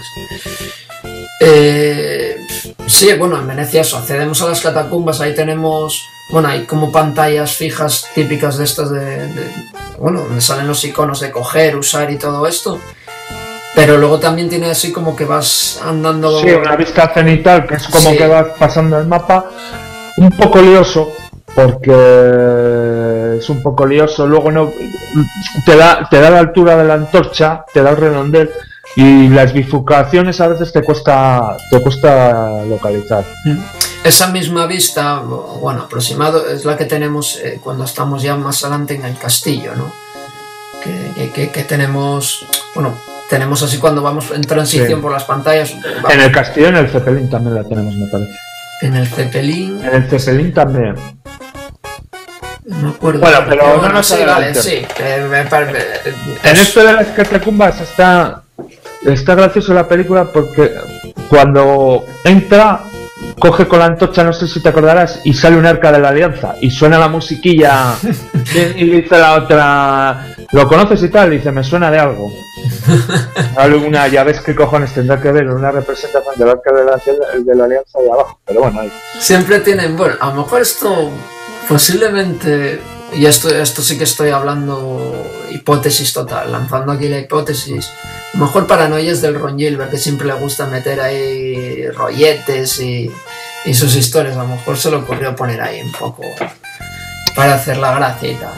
S1: Eh, sí, bueno, en Venecia eso, accedemos a las catacumbas, ahí tenemos, bueno, hay como pantallas fijas típicas de estas de, de- bueno, donde salen los iconos de coger, usar y todo esto, pero luego también tiene así como que vas andando...
S2: Sí, una vista cenital, que es como
S1: Sí.
S2: que vas pasando el mapa, un poco lioso, porque es un poco lioso, luego no te da, te da la altura de la antorcha, te da el redondel, y las bifurcaciones a veces te cuesta, te cuesta localizar.
S1: Esa misma vista, bueno, aproximado, es la que tenemos eh, cuando estamos ya más adelante en el castillo, ¿no? Que, que- que- que tenemos, bueno, tenemos así cuando vamos en transición
S2: Sí.
S1: por las pantallas, vamos,
S2: En el castillo, en el Zeppelin también la tenemos, me parece.
S1: en el Zeppelin,
S2: En el Zeppelin también.
S1: no me acuerdo.
S2: Bueno, pero no nos
S1: sí, vale,
S2: adelantemos.
S1: sí. eh, me pare- eh,
S2: En
S1: es-
S2: esto de las catacumbas está, está gracioso la película porque cuando entra, coge con la antorcha, no sé si te acordarás, y sale un arca de la alianza y suena la musiquilla y, y dice la otra, ¿lo conoces y tal? Y dice, me suena de algo. Vale, una, ya ves qué cojones tendrá que ver una representación del arca de la, de la alianza de abajo, pero bueno, ahí.
S1: Siempre tienen, bueno, a lo mejor esto posiblemente, y esto, esto sí que estoy hablando hipótesis total, lanzando aquí la hipótesis, a lo mejor paranoias del Ron Gilbert, que siempre le gusta meter ahí rolletes y, y sus historias, a lo mejor se le ocurrió poner ahí un poco para hacer la gracia y tal.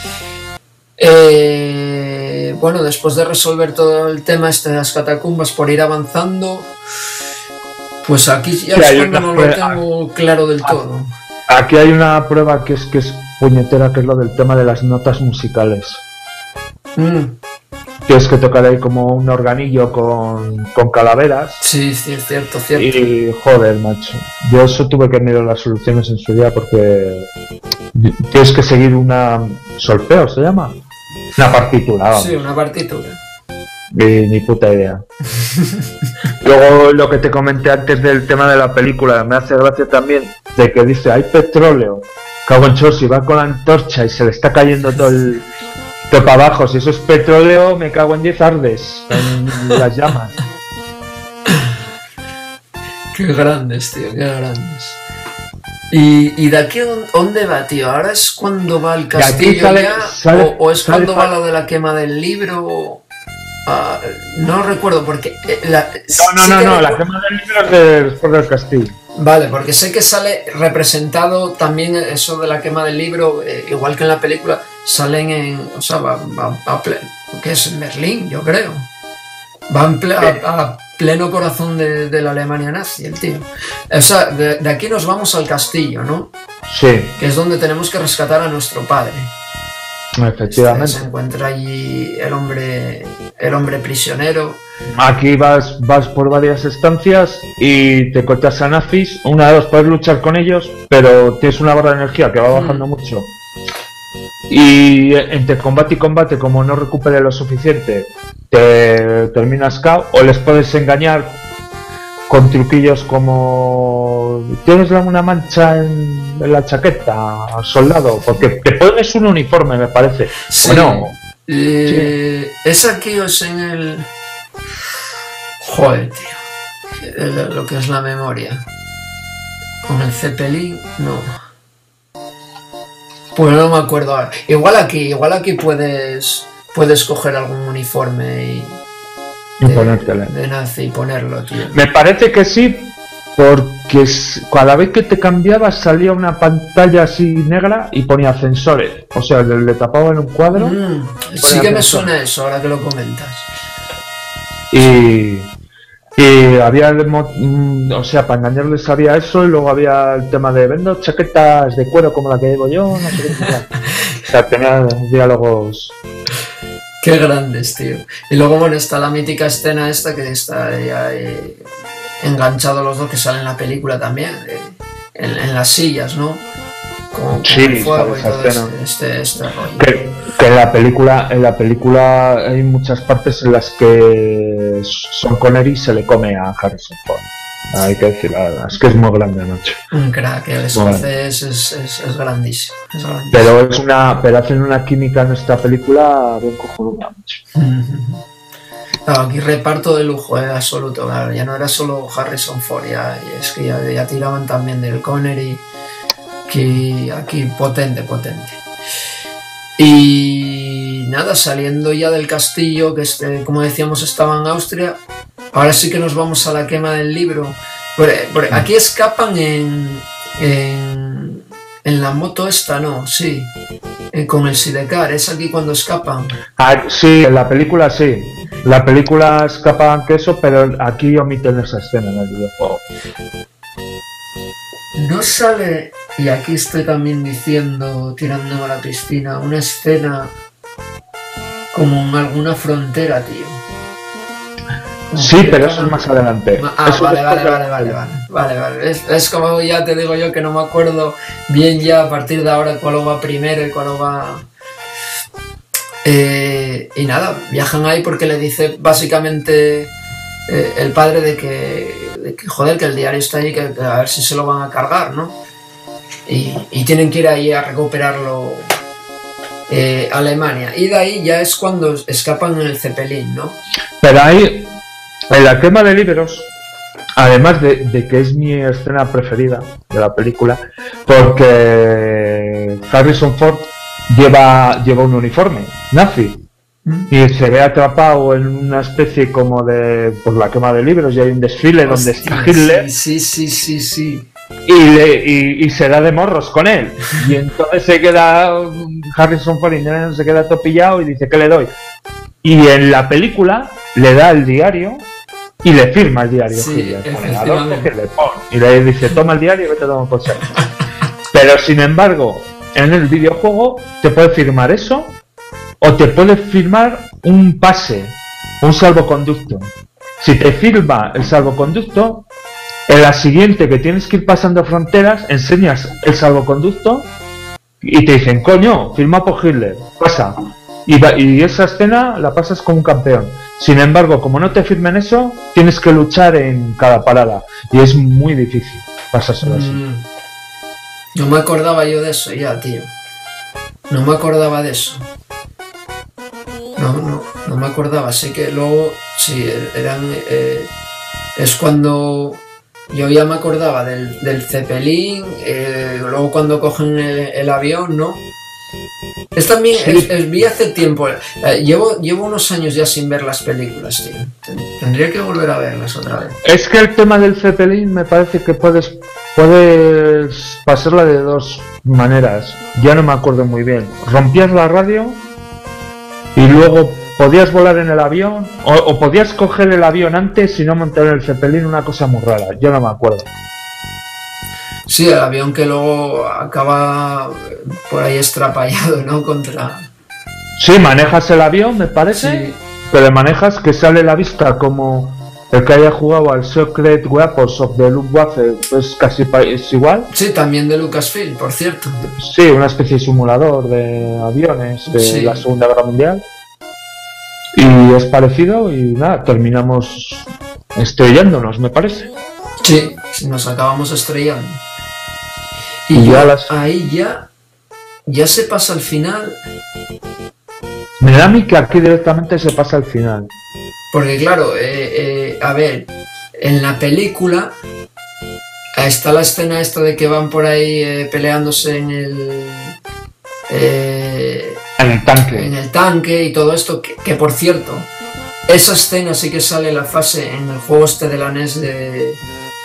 S1: Eh, bueno, después de resolver todo el tema este de las catacumbas, por ir avanzando, pues aquí ya
S2: Sí,
S1: es
S2: hay
S1: cuando
S2: una
S1: no lo
S2: prueba.
S1: tengo claro del todo.
S2: Aquí hay una prueba que es que es puñetera, que es lo del tema de las notas musicales.
S1: Mm,
S2: Tienes que tocar ahí como un organillo con, con calaveras.
S1: sí, sí, es cierto, cierto.
S2: Y joder, macho. Yo eso tuve que mirar las soluciones en su día porque tienes que seguir una solfeo, ¿se llama? Una partitura, vamos.
S1: Sí, una partitura.
S2: Ni, ni puta idea. Luego lo que te comenté antes del tema de la película, me hace gracia también de que dice, hay petróleo. Cago en Chorsi, va con la antorcha y se le está cayendo todo el... todo para abajo. Si eso es petróleo, me cago en diez ardes en las llamas.
S1: Qué grandes, tío, qué grandes. ¿Y, y de aquí a dónde- dónde va, tío? ¿Ahora es cuando va al
S2: De aquí
S1: castillo
S2: sale-
S1: ya?
S2: sale-
S1: ¿O, o es
S2: sale
S1: cuando
S2: pa-
S1: va lo de la quema del libro? Ah, no recuerdo porque... eh, la-
S2: No, no,
S1: sí
S2: no,
S1: que
S2: no, la
S1: recu-
S2: quema del libro es de- después del castillo.
S1: Vale, porque sé que sale representado también eso de la quema del libro, eh, igual que en la película, salen en... O sea, va, va, va a ple- ¿qué es? En Berlín, yo creo. Va en ple- a, a pleno corazón de, de la Alemania nazi, el tío. O sea, de, de aquí nos vamos al castillo, ¿no?
S2: Sí,
S1: Que es donde tenemos que rescatar a nuestro padre.
S2: efectivamente.
S1: Se encuentra allí el hombre, el hombre prisionero.
S2: Aquí vas, vas por varias estancias y te cortas a nazis. Una de dos, puedes luchar con ellos, pero tienes una barra de energía que va bajando
S1: Mm.
S2: mucho. y entre combate y combate, como no recupere lo suficiente, te terminas K O, o les puedes engañar con truquillos como tienes una mancha en, en la chaqueta, soldado, porque te pones un uniforme, me parece.
S1: Sí.
S2: Bueno,
S1: eh, sí. ¿Es aquí o es en el...? Joder, tío. El, lo que es la memoria. Con el Zeppelin, no. Pues no me acuerdo ahora. Igual aquí, igual aquí puedes puedes coger algún uniforme y,
S2: y
S1: de,
S2: ponértelo.
S1: de nazi y ponerlo, tío.
S2: Me parece que sí, porque cada vez que te cambiabas salía una pantalla así negra y ponía ascensores. O sea, le, le tapaban un cuadro.
S1: Mm, sí que me suena eso, ahora que lo comentas.
S2: Y... Y había, o sea, para engañarles había eso, y luego había el tema de vendo chaquetas de cuero como la que llevo yo, no sé qué. O sea, tenía diálogos.
S1: Qué grandes, tío. Y luego, bueno, está la mítica escena esta que está ya eh, enganchados los dos, que sale en la película también, eh, en, en las sillas, ¿no? Con, con
S2: sí,
S1: el fuego y todo
S2: escena.
S1: este, este, este rollo.
S2: Que, que en la película, en la película hay muchas partes en las que Sean Connery se le come a Harrison Ford. Hay que decir la verdad, es que es muy grande, macho.
S1: Un crack, el escocés es, es, es, grandísimo, es grandísimo.
S2: Pero es una, pero hacen una química en esta película bien cojonuda, macho.
S1: Claro, aquí reparto de lujo, eh, absoluto, claro. Ya no era solo Harrison Ford, ya, es que ya, ya tiraban también del Connery. Aquí, aquí potente, potente. Y nada, saliendo ya del castillo, que este, como decíamos estaba en Austria, ahora sí que nos vamos a la quema del libro. Por, por, aquí escapan en, en, en la moto esta, ¿no? Sí, eh, con el sidecar, es aquí cuando escapan.
S2: Ah, sí, en la película sí. La película escapan que eso, pero aquí omiten esa escena en el videojuego.
S1: No sale, y aquí estoy también diciendo, tirándome a la piscina, una escena como en alguna frontera, tío. Como
S2: sí, pero eso es más adelante.
S1: Ah,
S2: eso
S1: vale, vale, vale, vale, vale, vale, vale. Es, es como ya te digo yo que no me acuerdo bien ya a partir de ahora cuál va primero y cuál va... Eh, y nada, viajan ahí porque le dice básicamente eh, el padre de que... que joder, que el diario está ahí, que, que a ver si se lo van a cargar, ¿no? Y, y tienen que ir ahí a recuperarlo eh, a Alemania. Y de ahí ya es cuando escapan en el Zeppelin, ¿no?
S2: Pero ahí, en la quema de libros, además de, de que es mi escena preferida de la película, porque Harrison Ford lleva, lleva un uniforme nazi. Y se ve atrapado en una especie como de... por la quema de libros, y hay un desfile. Hostia, donde está Hitler.
S1: Sí, sí, sí, sí.
S2: Y, le, y, y se da de morros con él. Y entonces se queda... Harrison Ford se queda topillado y dice, ¿qué le doy? Y en la película le da el diario y le firma el diario.
S1: Sí,
S2: Hitler, pone, Hitler, pon, y le dice, toma el diario y vete a tomar por saco. Pero sin embargo, en el videojuego te puede firmar eso, o te puede firmar un pase, un salvoconducto. Si te firma el salvoconducto, en la siguiente que tienes que ir pasando fronteras, enseñas el salvoconducto y te dicen, coño, firma por Hitler, pasa. Y, y esa escena la pasas como un campeón. Sin embargo, como no te firmen eso, tienes que luchar en cada parada. Y es muy difícil pasárselo así.
S1: Mm, no me acordaba yo de eso ya, tío. No me acordaba de eso. No, no, no me acordaba, sé que luego, sí, eran, eh, es cuando yo ya me acordaba del, del Zeppelin, eh, luego cuando cogen el, el avión, ¿no? Es también, sí. es, es, vi hace tiempo, eh, llevo, llevo unos años ya sin ver las películas, tío, tendría que volver a verlas otra vez.
S2: Es que el tema del Zeppelin me parece que puedes, puedes pasarla de dos maneras, ya no me acuerdo muy bien, rompías la radio... Y luego podías volar en el avión, o, o podías coger el avión antes y no montar en el Zeppelin, una cosa muy rara, yo no me acuerdo.
S1: Sí, el avión que luego acaba por ahí estrapallado, ¿no? Contra...
S2: Sí, manejas el avión, me parece,
S1: sí.
S2: Pero manejas que sale la vista como el que haya jugado al Secret Weapons of the Luftwaffe es casi es igual.
S1: Sí, también de Lucasfilm, por cierto.
S2: Sí, una especie de simulador de aviones de sí. la Segunda Guerra Mundial. Y es parecido y nada, terminamos estrellándonos, me parece.
S1: Sí, nos acabamos estrellando. Y,
S2: y
S1: ya
S2: ya las...
S1: ahí ya, ya se pasa al final.
S2: Me da a mí que aquí directamente se pasa al final.
S1: Porque claro, eh, eh, a ver, en la película está la escena esta de que van por ahí eh, peleándose en el... Eh,
S2: en el tanque.
S1: En el tanque y todo esto, que, que por cierto, esa escena sí que sale en la fase en el juego este de la N E S de...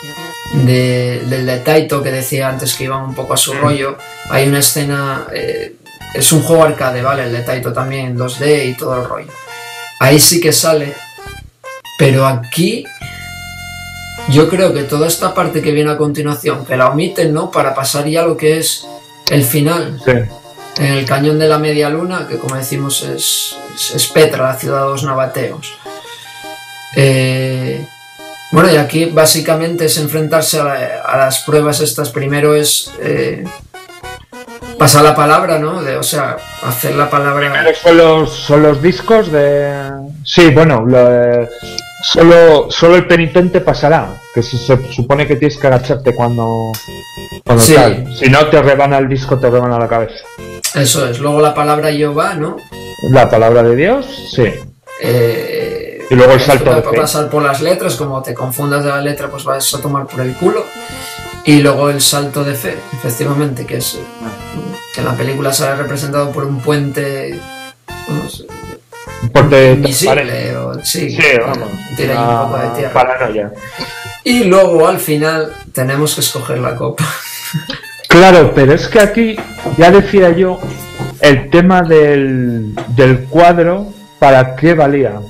S1: De, del de Taito, que decía antes que iban un poco a su rollo. Hay una escena, eh, es un juego arcade, ¿vale? El de Taito también en dos D y todo el rollo. Ahí sí que sale, pero aquí yo creo que toda esta parte que viene a continuación, que la omiten, ¿no? Para pasar ya a lo que es el final.
S2: Sí.
S1: En el cañón de la media luna, que como decimos es, es, es Petra, la ciudad de los nabateos. Eh... Bueno, y aquí básicamente es enfrentarse a, la, a las pruebas estas. Primero es eh, pasar la palabra, ¿no? De, o sea, hacer la palabra...
S2: Primero son los, son los discos de... Sí, bueno, lo, solo, solo el penitente pasará, que se, se supone que tienes que agacharte cuando, cuando
S1: sí.
S2: tal. Si no, te rebana el disco, te rebana la cabeza.
S1: Eso es. Luego la palabra Jehová, ¿no?
S2: La palabra de Dios, sí.
S1: Eh...
S2: Y luego el salto de fe.
S1: Pasar por las letras, como te confundas de la letra, pues vas a tomar por el culo. Y luego el salto de fe, efectivamente, que es que en la película sale representado por un puente, vamos,
S2: un puente
S1: invisible, o sí,
S2: sí, vamos,
S1: tira ahí un poco de tierra.
S2: Paranoia.
S1: Y luego al final tenemos que escoger la copa.
S2: Claro, pero es que aquí ya decía yo el tema del, del cuadro, ¿para qué valía?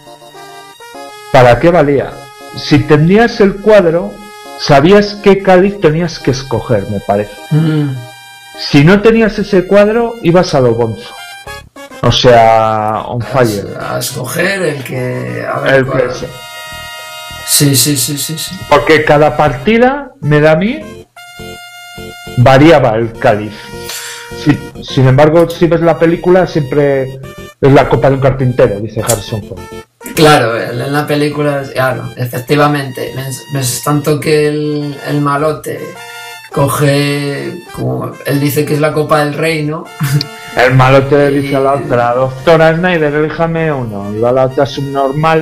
S2: ¿Para qué valía? Si tenías el cuadro, sabías qué cáliz tenías que escoger, me parece.
S1: Mm.
S2: Si no tenías ese cuadro, ibas a lo bonzo. O sea, on fire.
S1: A, a escoger el que... A ver,
S2: el
S1: cuál...
S2: que sea.
S1: Sí, sí, sí, sí, sí.
S2: Porque cada partida, me da a mí, variaba el cáliz. Si, sin embargo, si ves la película, siempre es la copa de un carpintero, dice Harrison Ford.
S1: Claro, en la película, claro, efectivamente, es tanto que el, el malote coge, como él dice que es la copa del rey, ¿no?
S2: El malote y... dice a la otra, doctora Snyder, elíjame uno, y va la otra subnormal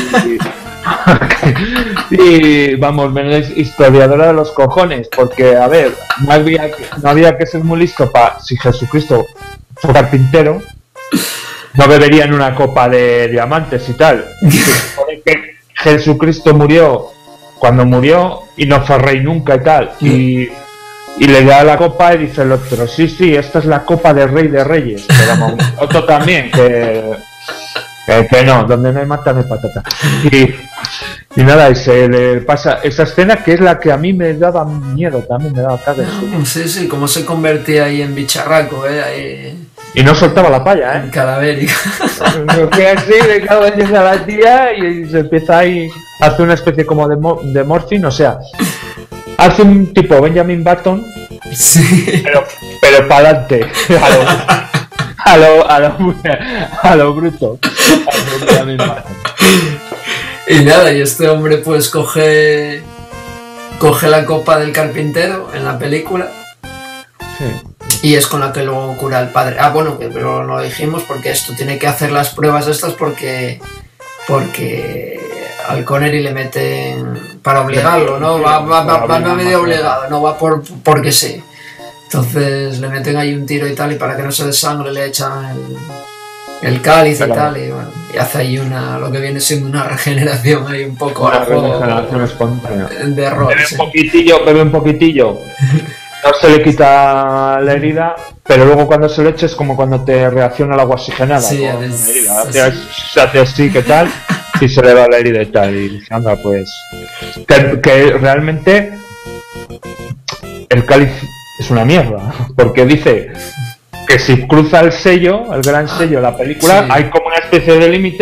S2: y, y vamos, menos historiadora de los cojones, porque a ver, no había, no había que ser muy listo para, si Jesucristo fue carpintero, no beberían una copa de diamantes y tal. Se supone que Jesucristo murió cuando murió y no fue rey nunca y tal. Y, y le da la copa y dice el otro, sí, sí, esta es la copa del rey de reyes. Pero otro también, que, que, que no, donde no hay mata no hay patata. Y, y nada, y se le pasa esa escena que es la que a mí me daba miedo, también me daba cague.
S1: Sí, sí, como se convertía ahí en bicharraco, ¿eh? Ahí...
S2: Y no soltaba la palla, ¿eh?
S1: En cadavérica.
S2: No, que así, le cago en a la tía y se empieza ahí, hace una especie como de, mo de morphine, o sea, hace un tipo Benjamin Button,
S1: sí.
S2: pero, pero para adelante, a lo, a, lo, a, lo, a lo bruto, a lo Benjamin Button.
S1: Y nada, y este hombre pues coge, coge la copa del carpintero en la película.
S2: Sí.
S1: Y es con la que luego cura al padre. Ah, bueno, que pero no lo dijimos porque esto tiene que hacer las pruebas estas porque porque al Connery le meten para obligarlo, ¿no? Va, va, va, va, va medio obligado, no va por porque sí. Entonces le meten ahí un tiro y tal y para que no se desangre le echan el, el cáliz y tal y bueno, y hace ahí una lo que viene siendo una regeneración ahí un poco
S2: una
S1: al juego
S2: regeneración espontánea.
S1: De error.
S2: Bebe
S1: sí.
S2: un poquitillo, bebe un poquitillo. No se le quita la herida, pero luego cuando se le echa es como cuando te reacciona el agua oxigenada.
S1: Sí,
S2: con
S1: es,
S2: la herida.
S1: es,
S2: se, se hace así, ¿qué tal? Y se le va la herida y tal. Y dice, anda, pues. Que, que realmente el cáliz es una mierda. Porque dice que si cruza el sello, el gran sello de la película, sí. Hay como una especie de límite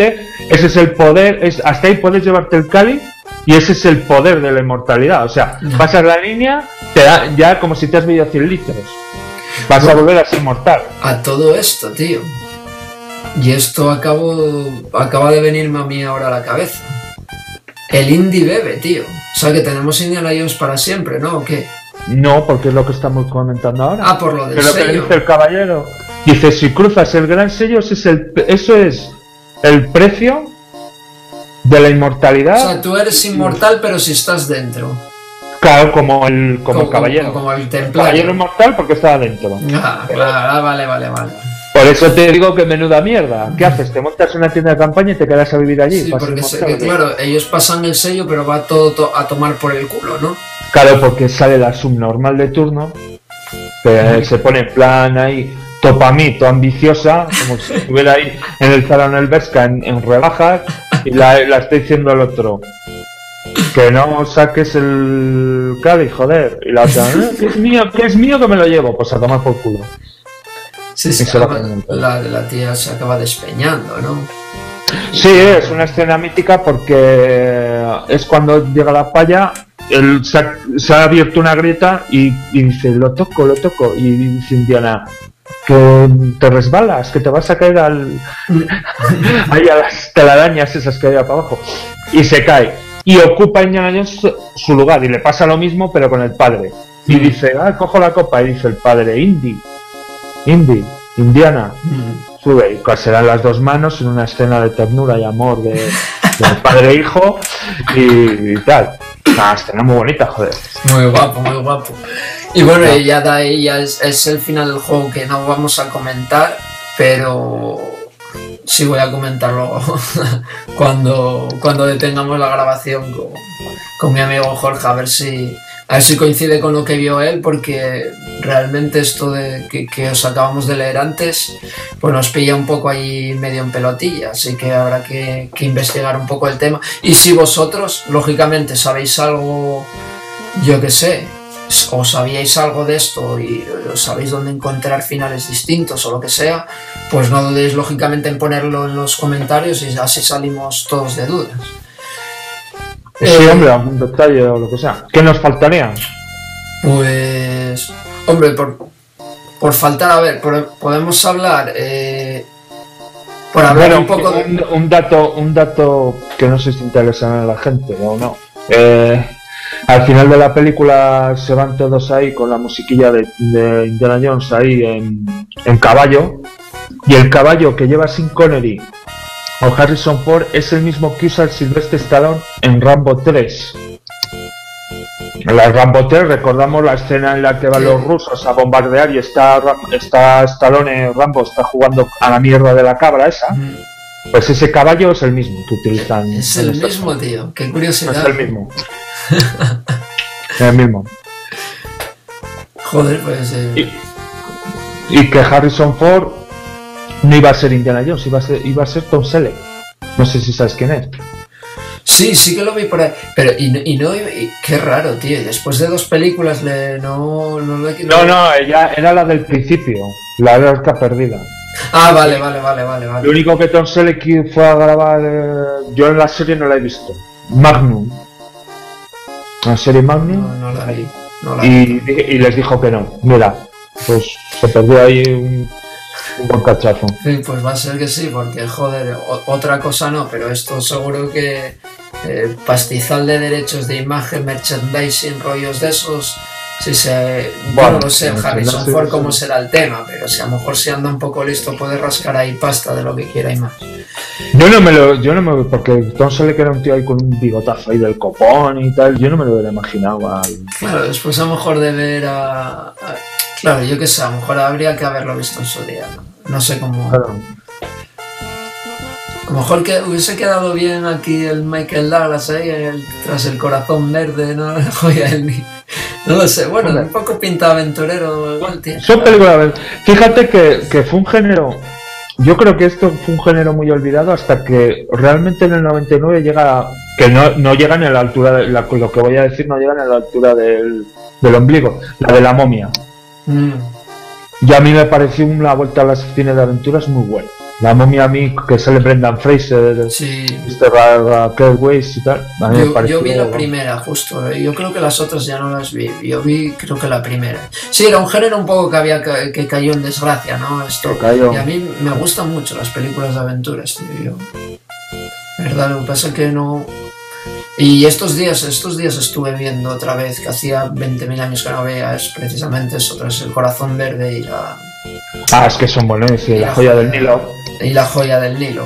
S2: ese es el poder, es, hasta ahí puedes llevarte el cáliz y ese es el poder de la inmortalidad. O sea, no. pasas la línea, te da ya como si te has bebido cien litros. Vas no. a volver a ser inmortal.
S1: A todo esto, tío. Y esto acabo, acaba de venirme a mí ahora a la cabeza. El Indy bebe, tío. O sea que tenemos Indiana Jones para siempre, ¿no? ¿O qué?
S2: No, porque es lo que estamos comentando ahora.
S1: Ah, por lo del
S2: sello. Es lo que le dice el caballero. Dice, si cruzas el gran sello, ese es el, eso es el precio de la inmortalidad.
S1: O sea, tú eres inmortal, pero si estás dentro.
S2: Claro, como el, como
S1: como,
S2: el caballero.
S1: Como el templario.
S2: Caballero inmortal porque está adentro.
S1: Ah, claro, vale, vale, vale.
S2: Por eso te digo que menuda mierda. ¿Qué haces? Te montas una tienda de campaña y te quedas a vivir allí.
S1: Sí, porque sé que, claro, ellos pasan el sello, pero va todo to a tomar por el culo, ¿no?
S2: Claro, porque sale la subnormal de turno, que se pone en plan ahí, topamito, ambiciosa, como si estuviera ahí en el Zara o en el Bershka en, en rebajas, y la, la está diciendo al otro, que no saques el cáliz, joder. Y la otra, ¿eh? que es mío, que es mío que me lo llevo, pues a tomar por culo.
S1: Sí, sí, acaba, la, la tía se acaba despeñando, ¿no?
S2: Sí, es una escena mítica porque es cuando llega la palla, él se ha, se ha abierto una grieta y, y dice, lo toco, lo toco, y dice Indiana, que te resbalas, que te vas a caer al ahí a las telarañas esas que había para abajo, y se cae, y ocupa Indiana Jones su lugar, y le pasa lo mismo pero con el padre, y dice, ah, cojo la copa, y dice el padre, Indy, Indy, Indiana, mm. sube, y serán las dos manos en una escena de ternura y amor de, de padre e hijo y, y tal. Una escena muy bonita, joder.
S1: Muy guapo, muy guapo. Y bueno, no. ya de ahí ya es, es el final del juego que no vamos a comentar, pero sí voy a comentarlo cuando, cuando detengamos la grabación con, con mi amigo Jorge, a ver si a ver si coincide con lo que vio él, porque realmente esto de que, que os acabamos de leer antes, pues nos pilla un poco ahí medio en pelotilla, así que habrá que, que investigar un poco el tema. Y si vosotros, lógicamente, sabéis algo, yo que sé, o sabíais algo de esto y sabéis dónde encontrar finales distintos o lo que sea, pues no dudéis lógicamente en ponerlo en los comentarios y así salimos todos de dudas.
S2: Sí, eh, hombre, algún detalle o lo que sea. ¿Qué nos faltaría?
S1: Pues, hombre, por, por faltar, a ver, por, podemos hablar, eh, por hablar bueno, un poco de...
S2: Un, un, dato, un dato que no sé si interesará a la gente o no. Eh, al final de la película se van todos ahí con la musiquilla de, de Indiana Jones ahí en, en caballo, y el caballo que lleva Sean Connery o Harrison Ford es el mismo que usa el Sylvester Stallone en Rambo tres. En la Rambo tres recordamos la escena en la que van los rusos a bombardear y está, está Stallone, Rambo está jugando a la mierda de la cabra esa. Mm. Pues ese caballo es el mismo que utilizan.
S1: Es el mismo, tío, qué curiosidad.
S2: Es el mismo. Es el mismo.
S1: Joder, pues... Eh...
S2: Y, y que Harrison Ford no iba a ser Indiana Jones, iba a ser, iba a ser Tom Selleck. No sé si sabes quién es.
S1: Sí, sí que lo vi por ahí. Pero, y, y no, y, qué raro, tío. Y después de dos películas, le, no, no, no,
S2: no, no, ella era la del principio, la de Arca Perdida.
S1: Ah, vale, vale, vale, vale, vale.
S2: Lo único que Tom Selleck fue a grabar, eh, yo en la serie no la he visto. Magnum. La serie Magnum.
S1: No, no la vi. No la
S2: y, vi. y les dijo que no. Mira, pues se perdió ahí un... un buen cachazo.
S1: Sí, pues va a ser que sí, porque joder, o, otra cosa no, pero esto seguro que eh, pastizal de derechos de imagen, merchandising, rollos de esos, si se... Bueno, no lo sé, Harrison Ford cómo será el tema, pero si a lo mejor si anda un poco listo puede rascar ahí pasta de lo que quiera y más.
S2: Yo no me lo... yo no me porque Tom Selleck era un tío ahí con un bigotazo ahí del copón y tal, yo no me lo hubiera imaginado al...
S1: Claro, después a lo mejor de ver a... a claro, yo qué sé, a lo mejor habría que haberlo visto en su día, ¿no? No sé cómo... Claro. A lo mejor que hubiese quedado bien aquí el Michael Douglas ahí, el, tras el corazón verde, ¿no? Joya, el, no lo sé, bueno, un poco pinta aventurero igual, tío.
S2: Son películas... Fíjate que, que fue un género... Yo creo que esto fue un género muy olvidado hasta que realmente en el noventa y nueve llega... Que no, no llegan a la altura... De, la, lo que voy a decir no llegan a la altura del, del ombligo. La de la momia. Mm. Y a mí me pareció una vuelta a las cines de aventuras muy buena, La momia a mí, que sale Brendan Fraser,
S1: Sí.
S2: mister Raquel Weisz y tal. A mí me
S1: Yo,
S2: pareció,
S1: yo vi la
S2: ¿no?
S1: primera, justo. Yo creo que las otras ya no las vi. Yo vi, creo que la primera. Sí, era un género un poco que había ca- que cayó en desgracia, ¿no? Esto.
S2: Que cayó.
S1: Y a mí me gustan mucho las películas de aventuras, tío. Yo, verdad, lo que pasa es que no. Y estos días, estos días estuve viendo otra vez, que hacía veinte mil años que no veía, es precisamente eso, tras El Corazón Verde y la.
S2: Ah, es que son buenos, sí,
S1: y
S2: la joya del Nilo.
S1: Y la joya del Nilo.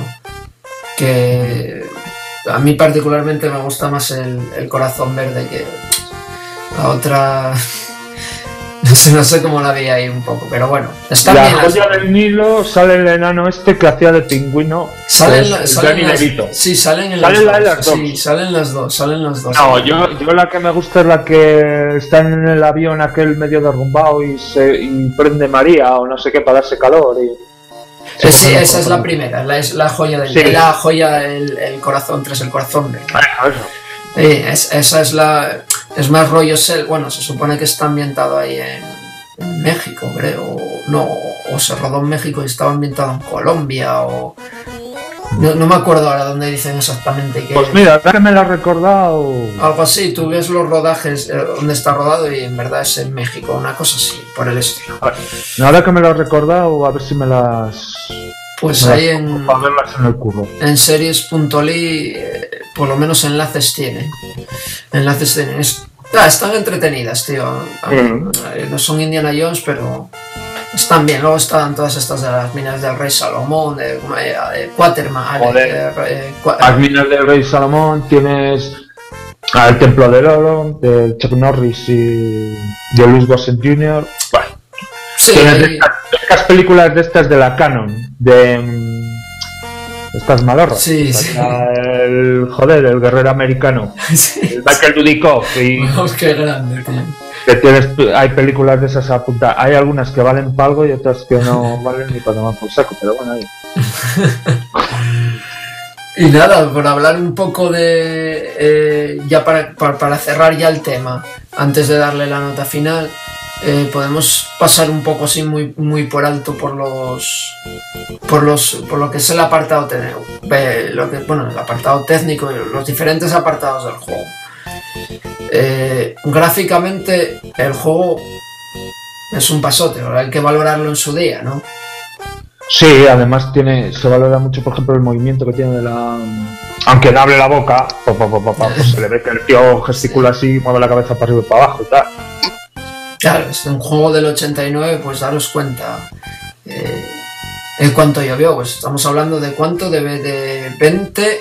S1: Que a mí particularmente me gusta más el, el Corazón Verde que la otra. No sé, no sé cómo la vi ahí un poco, pero bueno. Está
S2: La
S1: bien las-
S2: joya del Nilo sale el enano este que hacía de pingüino.
S1: Salen,
S2: que
S1: la-
S2: es
S1: salen
S2: Danny
S1: las,
S2: DeVito.
S1: sí, salen en
S2: Salen
S1: las,
S2: la de
S1: dos.
S2: las dos.
S1: Sí, salen las dos, salen las dos.
S2: No, yo, yo la que me gusta es la que está en el avión aquel medio derrumbado y se y prende María o no sé qué para darse calor. Y...
S1: Eh, sí,
S2: no,
S1: esa
S2: no,
S1: es
S2: no.
S1: la primera, la, es la joya del
S2: Sí.
S1: la joya el, el corazón tras el corazón verde.
S2: Ah, eso.
S1: Eh, es- esa es la es más rollo sel, bueno, se supone que está ambientado ahí en, en México, creo, no, o se rodó en México y estaba ambientado en Colombia o no, no me acuerdo ahora dónde dicen exactamente que
S2: Pues mira, ahora que me lo has recordado.
S1: algo así, tú ves los rodajes eh, donde está rodado y en verdad es en México, una cosa así, por el estilo.
S2: Ahora que me lo has recordado, a ver si me las.
S1: Pues
S2: me
S1: ahí
S2: las
S1: en,
S2: pongo para verlas en el curro.
S1: en series.ly eh, por lo menos enlaces tienen. Enlaces tienen. Es- ah, están entretenidas, tío. A-
S2: Mm.
S1: eh, No son Indiana Jones, pero están bien. Luego están todas estas de las minas del Rey Salomón, de, eh, de Quatermain,
S2: Joder.
S1: eh, eh, Qua-
S2: Las minas del Rey Salomón, tienes al Templo del Oro, de Chuck Norris y de Louis Gossett junior Bueno,
S1: sí,
S2: tienes
S1: ahí-
S2: estas, estas películas de estas de la Canon, de mm, estas malorras.
S1: Sí,
S2: O sea,
S1: sí.
S2: El, joder, el guerrero americano,
S1: sí.
S2: el Michael Dudikoff y
S1: Vamos, qué grande, tío.
S2: que tienes, hay películas de esas a punta. Hay algunas que valen para algo y otras que no valen ni para tomar por saco, pero bueno, ahí.
S1: Y nada, por hablar un poco de. eh, ya para, para, para cerrar ya el tema, antes de darle la nota final, eh, podemos pasar un poco así muy, muy por alto por los. Por los. Por lo que es el apartado técnico. Lo que, bueno, el apartado técnico y los diferentes apartados del juego. Eh, gráficamente, el juego es un pasote, ¿verdad? Hay que valorarlo en su día, ¿no?
S2: Sí, además tiene, se valora mucho, por ejemplo, el movimiento que tiene de la. Aunque no hable la boca, pa, pa, pa, pa, pa, pues se le ve que el tío gesticula así, mueve la cabeza para arriba y para abajo y tal.
S1: Claro, es un juego del ochenta y nueve, pues daros cuenta. Eh, ¿En cuánto llovió? Pues estamos hablando de cuánto, de, de veinte,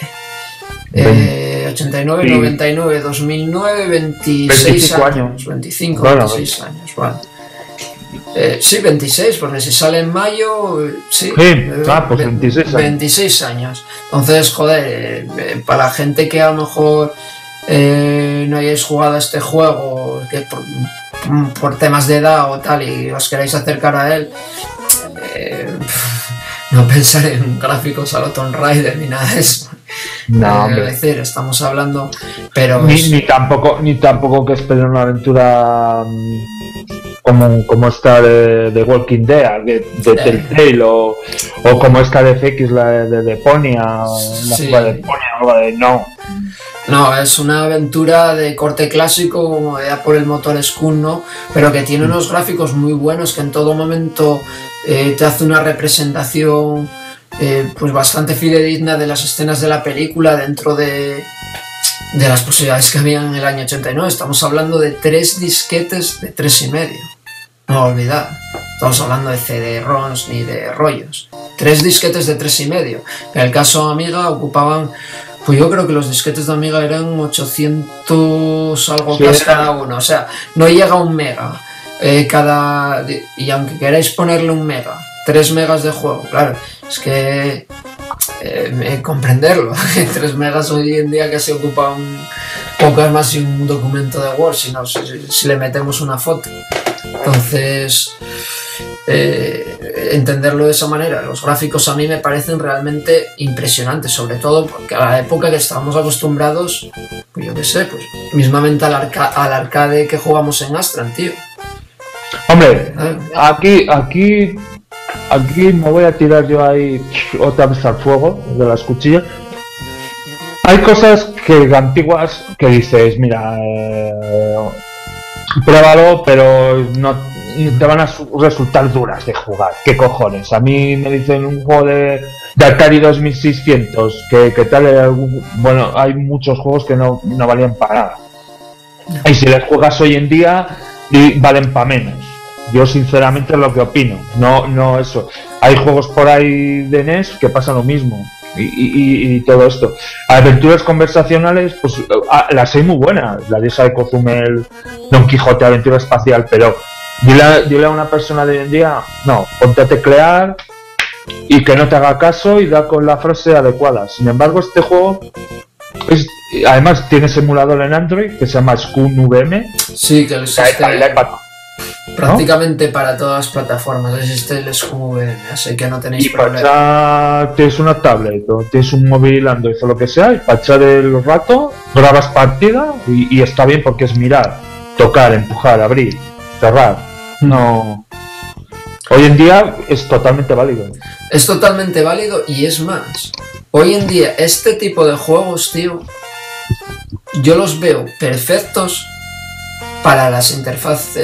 S1: eh, ochenta y nueve,
S2: Sí.
S1: noventa y nueve, dos mil nueve, veintiséis
S2: veinticinco
S1: años.
S2: años.
S1: veinticinco,
S2: Bueno,
S1: veintiséis años, vale. Eh, sí, veintiséis, porque si sale en mayo, eh, sí.
S2: Sí,
S1: eh,
S2: ah, pues
S1: ve-
S2: veintiséis años.
S1: veintiséis años. Entonces, joder, eh, eh, para la gente que a lo mejor eh, no hayáis jugado a este juego, que por, por temas de edad o tal, y os queráis acercar a él, eh, no pensar en gráficos a lo Tomb Raider ni nada de eso.
S2: No,
S1: Eh,
S2: hombre.
S1: es decir, estamos hablando, pero
S2: Ni,
S1: es-
S2: ni tampoco, ni tampoco que esperen una aventura mm, como, como esta de, de Walking Dead, de, de Telltale, o, o como esta de F X, la de, de Deponia, la
S1: Sí.
S2: fuga de Deponia, o la de no.
S1: no, es una aventura de corte clásico, como ya por el motor Scum, ¿no? Pero que tiene unos gráficos muy buenos, que en todo momento eh, te hace una representación eh, pues bastante fidedigna de las escenas de la película dentro de, de las posibilidades que había en el año ochenta y nueve. Estamos hablando de tres disquetes de tres y medio. No olvidar, estamos hablando de C D-ROMs ni de rollos. Tres disquetes de tres y medio. En el caso Amiga ocupaban, pues yo creo que los disquetes de Amiga eran ochocientos algo
S2: Sí,
S1: más
S2: era-
S1: cada uno. O sea, no llega a un mega eh, cada. Y aunque queráis ponerle un mega, tres megas de juego, claro, es que eh, me- comprenderlo. tres megas hoy en día casi ocupa un poco más que un documento de Word, si, no, si, si le metemos una foto. Entonces, eh, entenderlo de esa manera. Los gráficos a mí me parecen realmente impresionantes, sobre todo porque a la época que estábamos acostumbrados, pues yo qué sé, pues mismamente al, arca al arcade que jugamos en Astran, tío.
S2: Hombre,
S1: ¿Eh?
S2: aquí, aquí, aquí me voy a tirar yo ahí otra vez al fuego de las cuchillas. Hay cosas que antiguas que dices, mira, eh, pruébalo, pero no te van a resultar duras de jugar. ¿Qué cojones? A mí me dicen un juego de, de Atari dos mil seiscientos que, que tal, eh, bueno, hay muchos juegos que no, no valían para nada. Y si les juegas hoy en día, valen para menos. Yo sinceramente es lo que opino. No, no eso. Hay juegos por ahí de N E S que pasa lo mismo. Y, y, y todo esto. Aventuras conversacionales, pues las hay muy buenas. La de esa de Cozumel, Don Quijote, Aventura Espacial, pero dile, dile a una persona de hoy en día, no, ponte a teclear y que no te haga caso y da con la frase adecuada. Sin embargo, este juego es, además tiene emulador en Android que se llama Skun V M.
S1: Sí, que existe prácticamente, ¿no?, para todas las plataformas. Existe el Skun V M, así que no tenéis
S2: y
S1: problema.
S2: Para tienes una tablet o tienes un móvil Android o lo que sea, y para echar el rato grabas partida y, y está bien porque es mirar, tocar, empujar, abrir, cerrar. No. Hoy en día es totalmente válido.
S1: Es totalmente válido y es más. Hoy en día este tipo de juegos, tío, yo los veo perfectos para las interfaces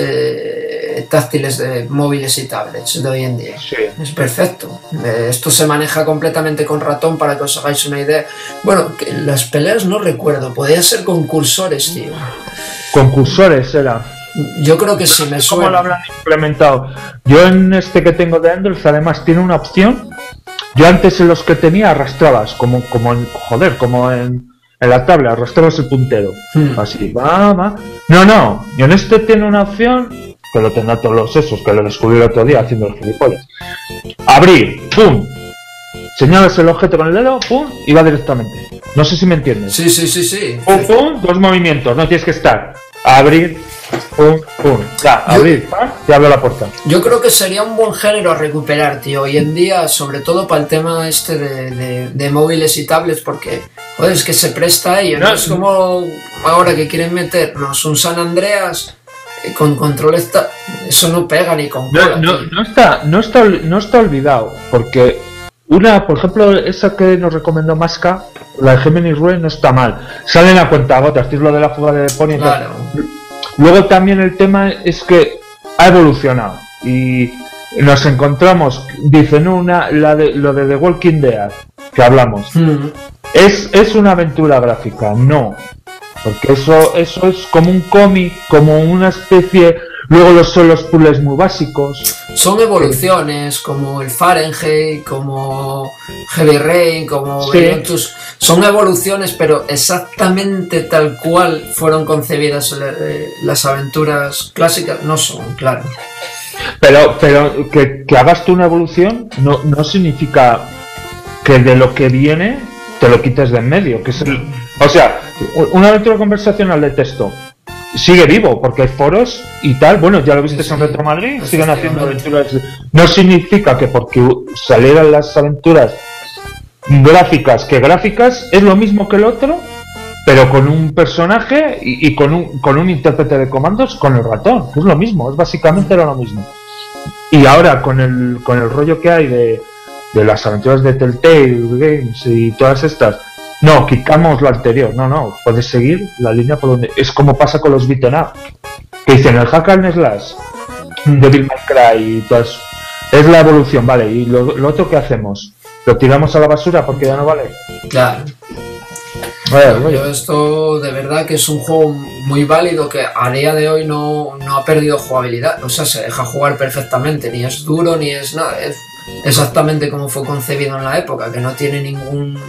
S1: eh, táctiles de móviles y tablets de hoy en día.
S2: Sí.
S1: Es perfecto. Eh, esto se maneja completamente con ratón para que os hagáis una idea. Bueno, que las peleas no recuerdo, podían ser concursores, tío.
S2: Concursores era.
S1: Yo creo que sí me suena.
S2: ¿Cómo lo habrán implementado? Yo en este que tengo de Android además tiene una opción. Yo antes en los que tenía arrastrabas, como, como en, joder, como en, en la tabla, arrastrabas el puntero. Hmm. Así, va, va. No, no, y en este tiene una opción, que lo tendrá todos los esos, que lo descubrí el otro día haciendo el gilipollas. Abrir, pum. Señalas el objeto con el dedo, pum, y va directamente. No sé si me entiendes.
S1: Sí, sí, sí, sí.
S2: Pum, pum, dos movimientos, no tienes que estar. Abrir, pum, pum. Ya, yo, abrir, pam, y abre la puerta.
S1: Yo creo que sería un buen género a recuperar, tío. Hoy en día, sobre todo para el tema este de, de, de móviles y tablets, porque, joder, es que se presta a ello. No, no es como ahora que quieren meternos un San Andreas con control. Esta... Eso no pega ni con cola,
S2: no, no, no, está, no, está, no está olvidado, porque una, por ejemplo, esa que nos recomendó Masca, la de Gemini Ruin, no está mal. Sale en la cuenta gotas, es lo de la fuga de Pony.
S1: Claro.
S2: Luego también el tema es que ha evolucionado y nos encontramos, dicen una, la de, lo de The Walking Dead que hablamos, mm. es, es una aventura gráfica, no, porque eso, eso es como un cómic, como una especie. Luego los son los puzzles muy básicos.
S1: Son evoluciones, como el Fahrenheit, como Heavy Rain, como
S2: sí.
S1: Ventus. Son evoluciones, pero exactamente tal cual fueron concebidas las aventuras clásicas, no son, claro.
S2: Pero, pero que, que hagas tú una evolución no, no significa que de lo que viene te lo quites de en medio. Que es el, o sea, una aventura conversacional de texto sigue vivo porque hay foros y tal. Bueno, ya lo viste sí, en Retro Madrid, siguen haciendo aventuras. No significa que porque salieran las aventuras gráficas que gráficas es lo mismo que el otro, pero con un personaje y, y con un con un intérprete de comandos con el ratón. Es lo mismo, es básicamente lo mismo. Y ahora con el con el rollo que hay de, de las aventuras de Telltale Games y todas estas. No, quitamos lo anterior, no, no, puedes seguir la línea por donde... Es como pasa con los beat'em up, que dicen el hack and slash, Devil May Cry y todo eso. Es la evolución, vale, y lo, lo otro que hacemos, lo tiramos a la basura porque ya no vale.
S1: Claro.
S2: Vale,
S1: bueno, yo esto de verdad que es un juego muy válido que a día de hoy no, no ha perdido jugabilidad, o sea, se deja jugar perfectamente, ni es duro ni es nada, es exactamente como fue concebido en la época, que no tiene ningún...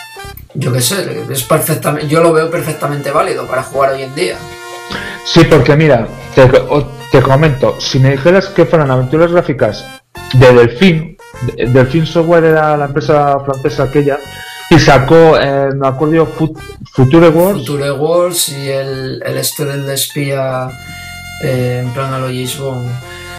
S1: Yo qué sé, es perfectamente, yo lo veo perfectamente válido para jugar hoy en día.
S2: Sí, porque mira, te, te comento, si me dijeras que fueran aventuras gráficas de Delfín, de, Delfín Software era la empresa francesa aquella, y sacó, eh, me acuerdo, Fut, Future Wars.
S1: Future Wars y el, el este del espía, eh, en plan a lo James Bond.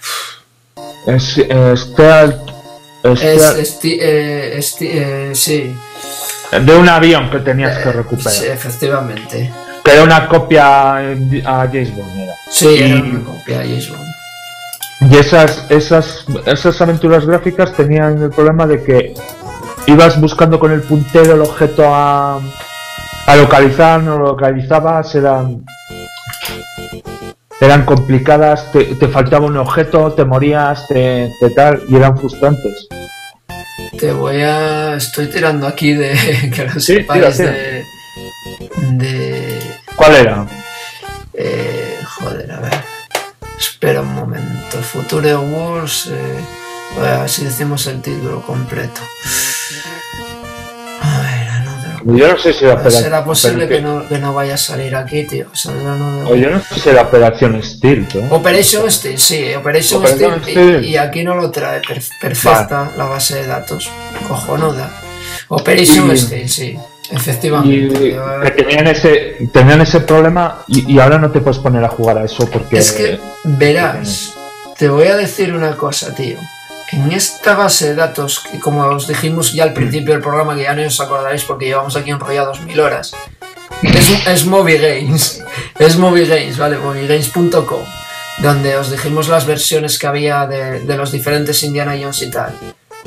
S2: Es, eh, este, este,
S1: es, esti, eh, esti, eh, sí.
S2: De un avión que tenías que recuperar.
S1: Sí, efectivamente.
S2: Que era una copia a James Bond, era.
S1: Sí, y, era una copia a James Bond.
S2: Y esas, esas, esas aventuras gráficas tenían el problema de que ibas buscando con el puntero el objeto a, a localizar, no lo localizabas, eran eran complicadas, te, te faltaba un objeto, te morías, te, te tal, y eran frustrantes.
S1: Te voy a... Estoy tirando aquí de... que lo
S2: Sí,
S1: sepáis
S2: tira,
S1: de... de...
S2: ¿Cuál era?
S1: Eh, joder, a ver. Espera un momento. Future Wars... Eh, a ver si decimos el título completo. A ver, Another...
S2: Yo no sé si la
S1: Pues
S2: operación...
S1: será posible que no, que no vaya a salir aquí, tío. Saldrá Another...
S2: O yo no sé si la operación Steel, ¿no?
S1: Operation Steel, sí, Operation,
S2: Operation
S1: Steel,
S2: Steel.
S1: Y, y aquí no lo trae per, perfecta vale. La base de datos, cojonuda. Operation
S2: y,
S1: Steel, sí, efectivamente.
S2: Y
S1: Yo,
S2: que tenían ese, tenían ese problema y, y ahora no te puedes poner a jugar a eso porque...
S1: Es que, verás, te voy a decir una cosa, tío. En esta base de datos, que como os dijimos ya al principio del programa, que ya no os acordaréis porque llevamos aquí enrollados mil horas, es, es Movie Games, es Movie Games, ¿vale? movie games punto com, donde os dijimos las versiones que había de, de los diferentes Indiana Jones y tal.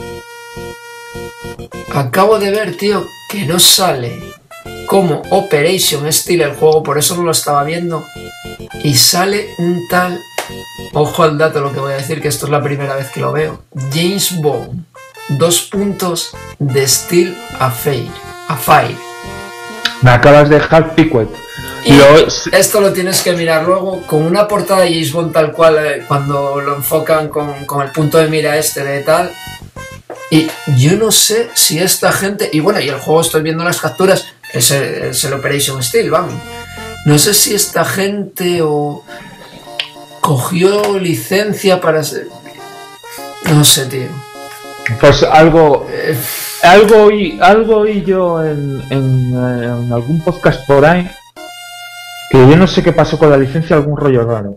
S1: Acabo de ver, tío, que no sale como Operation Steel el juego, por eso no lo estaba viendo, y sale un tal... Ojo al dato lo que voy a decir, que esto es la primera vez que lo veo. James Bond, dos puntos de Steel Affair. Affair.
S2: Me acabas de dejar Piquet.
S1: Y
S2: lo...
S1: esto lo tienes que mirar luego con una portada de James Bond tal cual, eh, cuando lo enfocan con, con el punto de mira este de tal. Y yo no sé si esta gente... Y bueno, y el juego estoy viendo las capturas, es el, es el Operation Steel, vamos. No sé si esta gente o... cogió licencia para ser... No sé, tío.
S2: Pues algo...
S1: Eh,
S2: algo oí, algo oí yo en, en, en algún podcast por ahí, que yo no sé qué pasó con la licencia, algún rollo raro.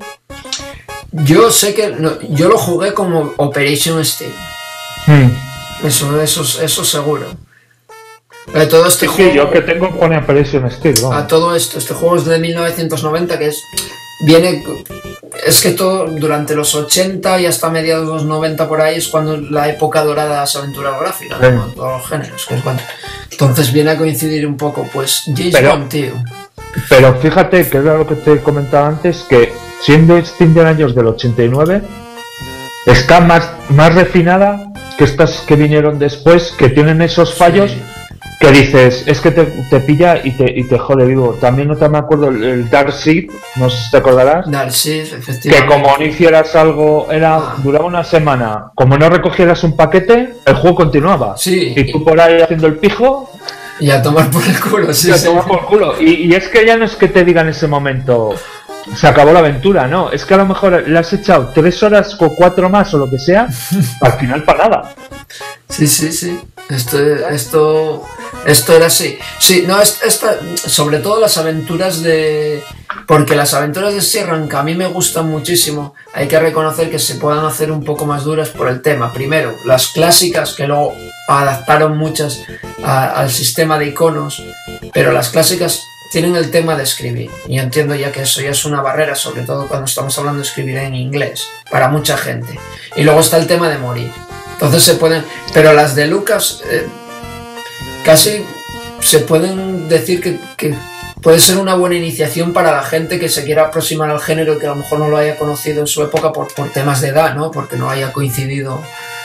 S1: Yo sé que... No, yo lo jugué como Operation Steel.
S2: Hmm.
S1: Eso, eso, eso seguro. Eh, todo este
S2: sí,
S1: juego...
S2: sí, yo que tengo pone Operation Steel, ¿no?
S1: A todo esto, este juego es de mil novecientos noventa, que es... Viene... Es que todo, durante los ochenta y hasta mediados de los noventa por ahí es cuando la época dorada de las aventuras gráficas, sí. ¿No? Todos los géneros, que es cuando... Entonces viene a coincidir un poco, pues, James
S2: pero,
S1: Bond, tío.
S2: Pero fíjate, que era lo que te comentaba antes, que siendo este Indiana Jones del ochenta y nueve, está más, más refinada que estas que vinieron después, que tienen esos fallos... Sí. Que dices, es que te, te pilla y te, y te jode vivo. También no te me acuerdo el, el Darkseid, no sé si te acordarás.
S1: Darkseid, efectivamente.
S2: Que como no hicieras algo, era ah. duraba una semana. Como no recogieras un paquete, el juego continuaba.
S1: Sí.
S2: Y tú por ahí haciendo el pijo.
S1: Y a tomar por el culo, sí.
S2: Y a
S1: sí.
S2: tomar por el culo. Y, y es que ya no es que te diga en ese momento, se acabó la aventura, no. Es que a lo mejor le has echado tres horas o cuatro más o lo que sea, al final para nada.
S1: Sí, sí, sí. Esto, esto, esto era así. Sí, no, esta, sobre todo las aventuras de... Porque las aventuras de Sierra, que a mí me gustan muchísimo, hay que reconocer que se puedan hacer un poco más duras por el tema. Primero, las clásicas, que luego adaptaron muchas a, al sistema de iconos, pero las clásicas tienen el tema de escribir. Y entiendo ya que eso ya es una barrera, sobre todo cuando estamos hablando de escribir en inglés, para mucha gente. Y luego está el tema de morir. Entonces se pueden... Pero las de Lucas eh, casi se pueden decir que, que puede ser una buena iniciación para la gente que se quiera aproximar al género y que a lo mejor no lo haya conocido en su época por, por temas de edad, ¿no? Porque no haya coincidido...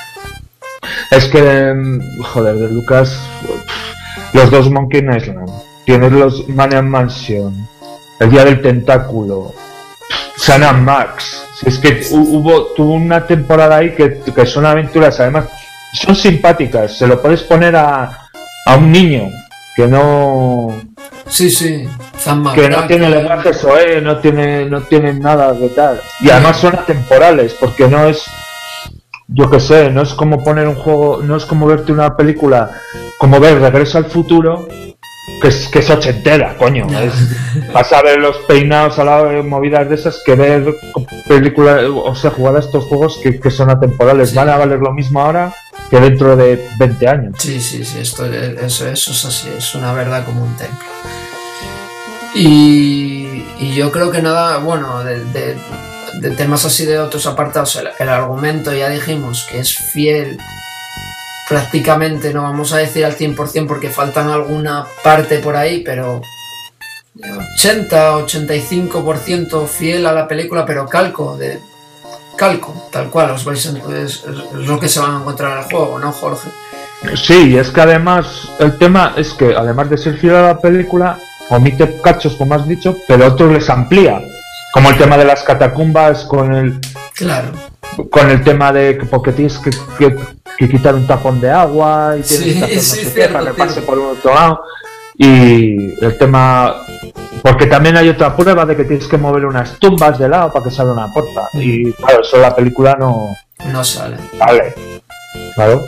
S2: Es que, joder, de Lucas, los dos Monkey Island, tienes los Maniac Mansion, el Día del Tentáculo, Sam and Max. Es que hubo, tuvo una temporada ahí que, que son aventuras, además, son simpáticas, se lo puedes poner a, a un niño que no...
S1: Sí, sí, Sam
S2: que no tiene lenguaje soe, no tiene, no tiene nada de tal. Y además son atemporales, porque no es... Yo qué sé, no es como poner un juego, no es como verte una película, como ver Regreso al Futuro, que es, que es ochentera, coño. Es, vas a ver los peinados a la de movidas de esas que ver películas, o sea, jugar a estos juegos que, que son atemporales. Sí. Van a valer lo mismo ahora que dentro de veinte años.
S1: Sí, sí, sí, esto, eso, eso es así, es una verdad como un templo. Y, y yo creo que nada, bueno, de, de, de temas así de otros apartados, el, el argumento ya dijimos que es fiel prácticamente, no vamos a decir al cien por cien porque faltan alguna parte por ahí, pero ochenta, ochenta y cinco por ciento fiel a la película, pero calco, de calco, tal cual, os vais a, es, es lo que se van a encontrar en el juego, ¿no, Jorge?
S2: Sí, es que además, el tema es que además de ser fiel a la película, omite cachos, como has dicho, pero otros les amplía, como el tema de las catacumbas, con el...
S1: Claro.
S2: Con el tema de que porque tienes que, que, que quitar un tapón de agua y tienes
S1: sí,
S2: que hacer
S1: sí,
S2: no sé
S1: cierto,
S2: qué para que
S1: cierto.
S2: pase por un otro lado. Y el tema... Porque también hay otra prueba de que tienes que mover unas tumbas de lado para que salga una puerta. Y claro, eso en la película no...
S1: No sale.
S2: Vale. Claro.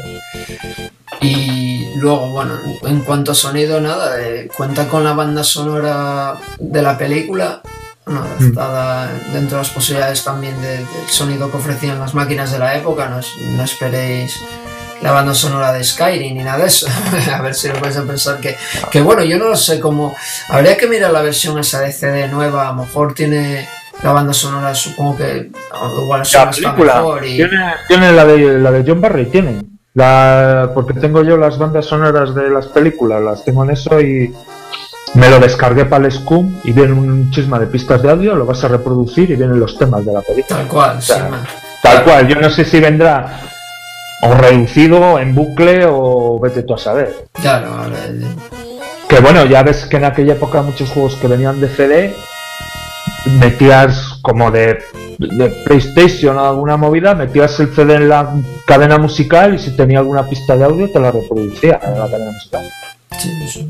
S1: Y luego, bueno, en cuanto a sonido, nada, eh, cuenta con la banda sonora de la película, bueno, adaptada dentro de las posibilidades también de, del sonido que ofrecían las máquinas de la época. No, es, no esperéis la banda sonora de Skyrim ni nada de eso. A ver si os vais a pensar que, que bueno, yo no lo sé cómo. Habría que mirar la versión esa de C D nueva, a lo mejor tiene la banda sonora, supongo que igual suena hasta mejor. Y...
S2: Tiene, tiene la de la de John Barry, tiene. La, porque tengo yo las bandas sonoras de las películas, las tengo en eso y me lo descargué para el Scum y viene un chisma de pistas de audio, lo vas a reproducir y vienen los temas de la película.
S1: Tal cual,
S2: o sea,
S1: sí, man.
S2: Tal cual, yo no sé si vendrá o reducido en bucle o vete tú a saber.
S1: Claro, ahora el...
S2: Que bueno, ya ves que en aquella época muchos juegos que venían de C D metías como de, de PlayStation o alguna movida, metías el C D en la cadena musical y si tenía alguna pista de audio te la reproducía en la cadena musical.
S1: Sí, sí.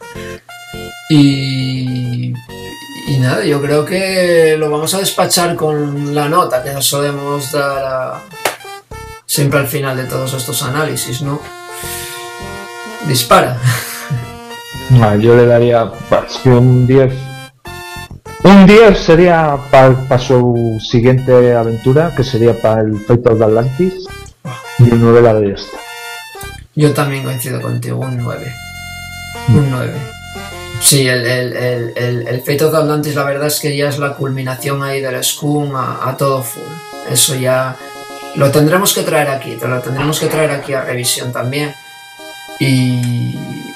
S1: Y, y nada, yo creo que lo vamos a despachar con la nota que nos solemos dar a, siempre al final de todos estos análisis, ¿no? Dispara.
S2: No, yo le daría es que un diez. Un diez sería para pa su siguiente aventura, que sería para el Fate of Atlantis, y un nueve la de esta.
S1: Yo también coincido contigo, un nueve. Un nueve. Sí, el, el, el, el, el Fate of Atlantis, la verdad es que ya es la culminación ahí del Scum a, a todo full. Eso ya lo tendremos que traer aquí, te lo tendremos que traer aquí a revisión también. Y...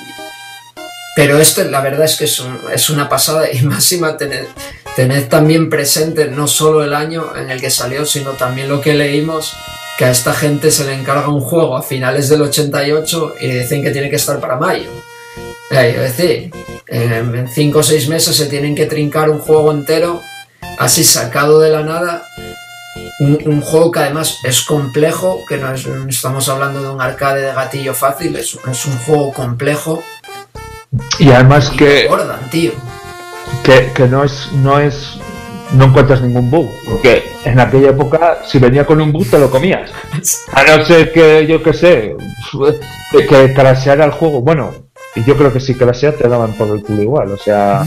S1: Pero este, la verdad es que es, un, es una pasada y máxima tened, tened también presente no solo el año en el que salió, sino también lo que leímos, que a esta gente se le encarga un juego a finales del ochenta y ocho y le dicen que tiene que estar para mayo. Es decir, en cinco o seis meses se tienen que trincar un juego entero, así sacado de la nada, un, un juego que además es complejo, que no, es, no estamos hablando de un arcade de gatillo fácil, es, es un juego complejo.
S2: Y además
S1: y
S2: que,
S1: gordan, tío.
S2: que que no es no es no encuentras ningún bug, porque en aquella época si venía con un bug te lo comías, a no ser que yo que sé que, que crasheara el juego. Bueno, y yo creo que si crashea te daban por el culo igual, o sea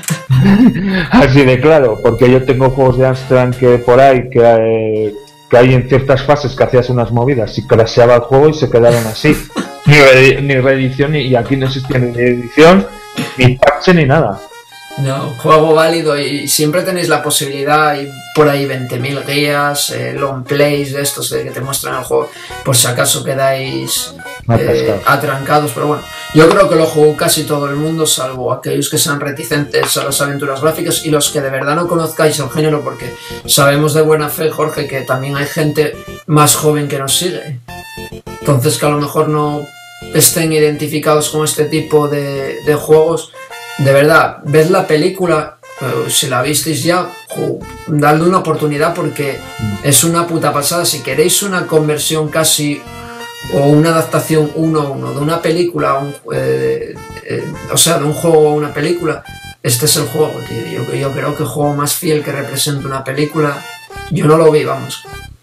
S2: así de claro, porque yo tengo juegos de Amstrad que por ahí que, eh, que hay en ciertas fases que hacías unas movidas y crasheaba el juego y se quedaron así. Ni, re, ni reedición, ni, y aquí no existía ni edición, ni parche, ni nada.
S1: No, juego válido y siempre tenéis la posibilidad, hay por ahí veinte mil guías, eh, long plays de estos de que te muestran el juego, por si acaso quedáis eh, atrancados, pero bueno, yo creo que lo jugó casi todo el mundo, salvo aquellos que sean reticentes a las aventuras gráficas y los que de verdad no conozcáis el género, porque sabemos de buena fe, Jorge, que también hay gente más joven que nos sigue, entonces que a lo mejor no estén identificados con este tipo de, de juegos. De verdad, ved la película, eh, si la visteis ya, jo, dadle una oportunidad porque es una puta pasada. Si queréis una conversión casi o una adaptación uno a uno de una película, un, eh, eh, o sea, de un juego a una película, este es el juego, tío. Yo, yo creo que el juego más fiel que representa una película, yo no lo vi, vamos.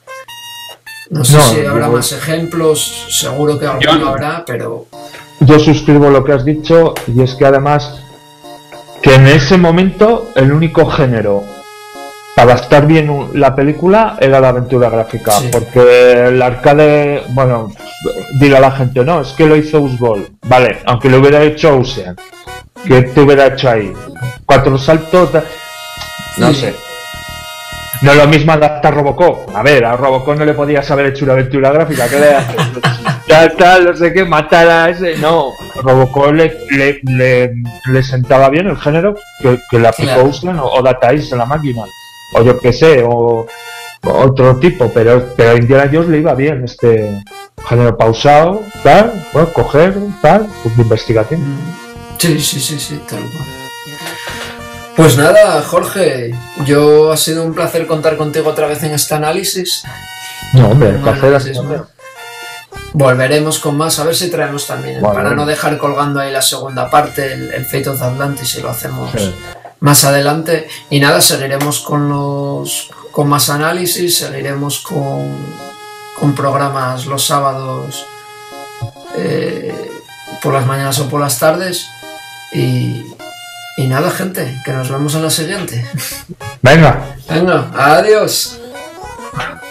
S1: No sé no, si habrá yo... más ejemplos, seguro que alguno yo... habrá, pero...
S2: Yo suscribo lo que has dicho y es que además... que en ese momento el único género para estar bien la película era la aventura gráfica, sí. Porque el arcade, bueno, dirá la gente, no, es que lo hizo Usgold, vale, aunque lo hubiera hecho Ocean, que te hubiera hecho ahí cuatro saltos, no sí. sé, no es lo mismo adaptar Robocop, a ver, a Robocop no le podías haber hecho una aventura gráfica, ¿qué le haces? ya tal, no sé qué, matar a ese. No, Robocop le, le, le, le sentaba bien el género que, que le aplicó
S1: Claro.
S2: Uslan o, o Data East en la máquina. O yo qué sé, o, o otro tipo, pero, pero a Indiana Jones le iba bien este género pausado, tal, bueno, coger, tal, pues de investigación.
S1: Sí, sí, sí, sí, tal cual. Pues nada, Jorge, yo ha sido un placer contar contigo otra vez en este análisis.
S2: No, hombre, el
S1: Un
S2: placer ha
S1: análisis
S2: sido
S1: más. Volveremos con más, a ver si traemos también,
S2: Bueno,
S1: para no
S2: bueno.
S1: dejar colgando ahí la segunda parte, el, el Fate of Atlantis, y lo hacemos
S2: Sí.
S1: más adelante. Y nada, seguiremos con los con más análisis, seguiremos con, con programas los sábados eh, por las mañanas o por las tardes. Y, y nada, gente, que nos vemos en la siguiente.
S2: Venga.
S1: Venga, adiós.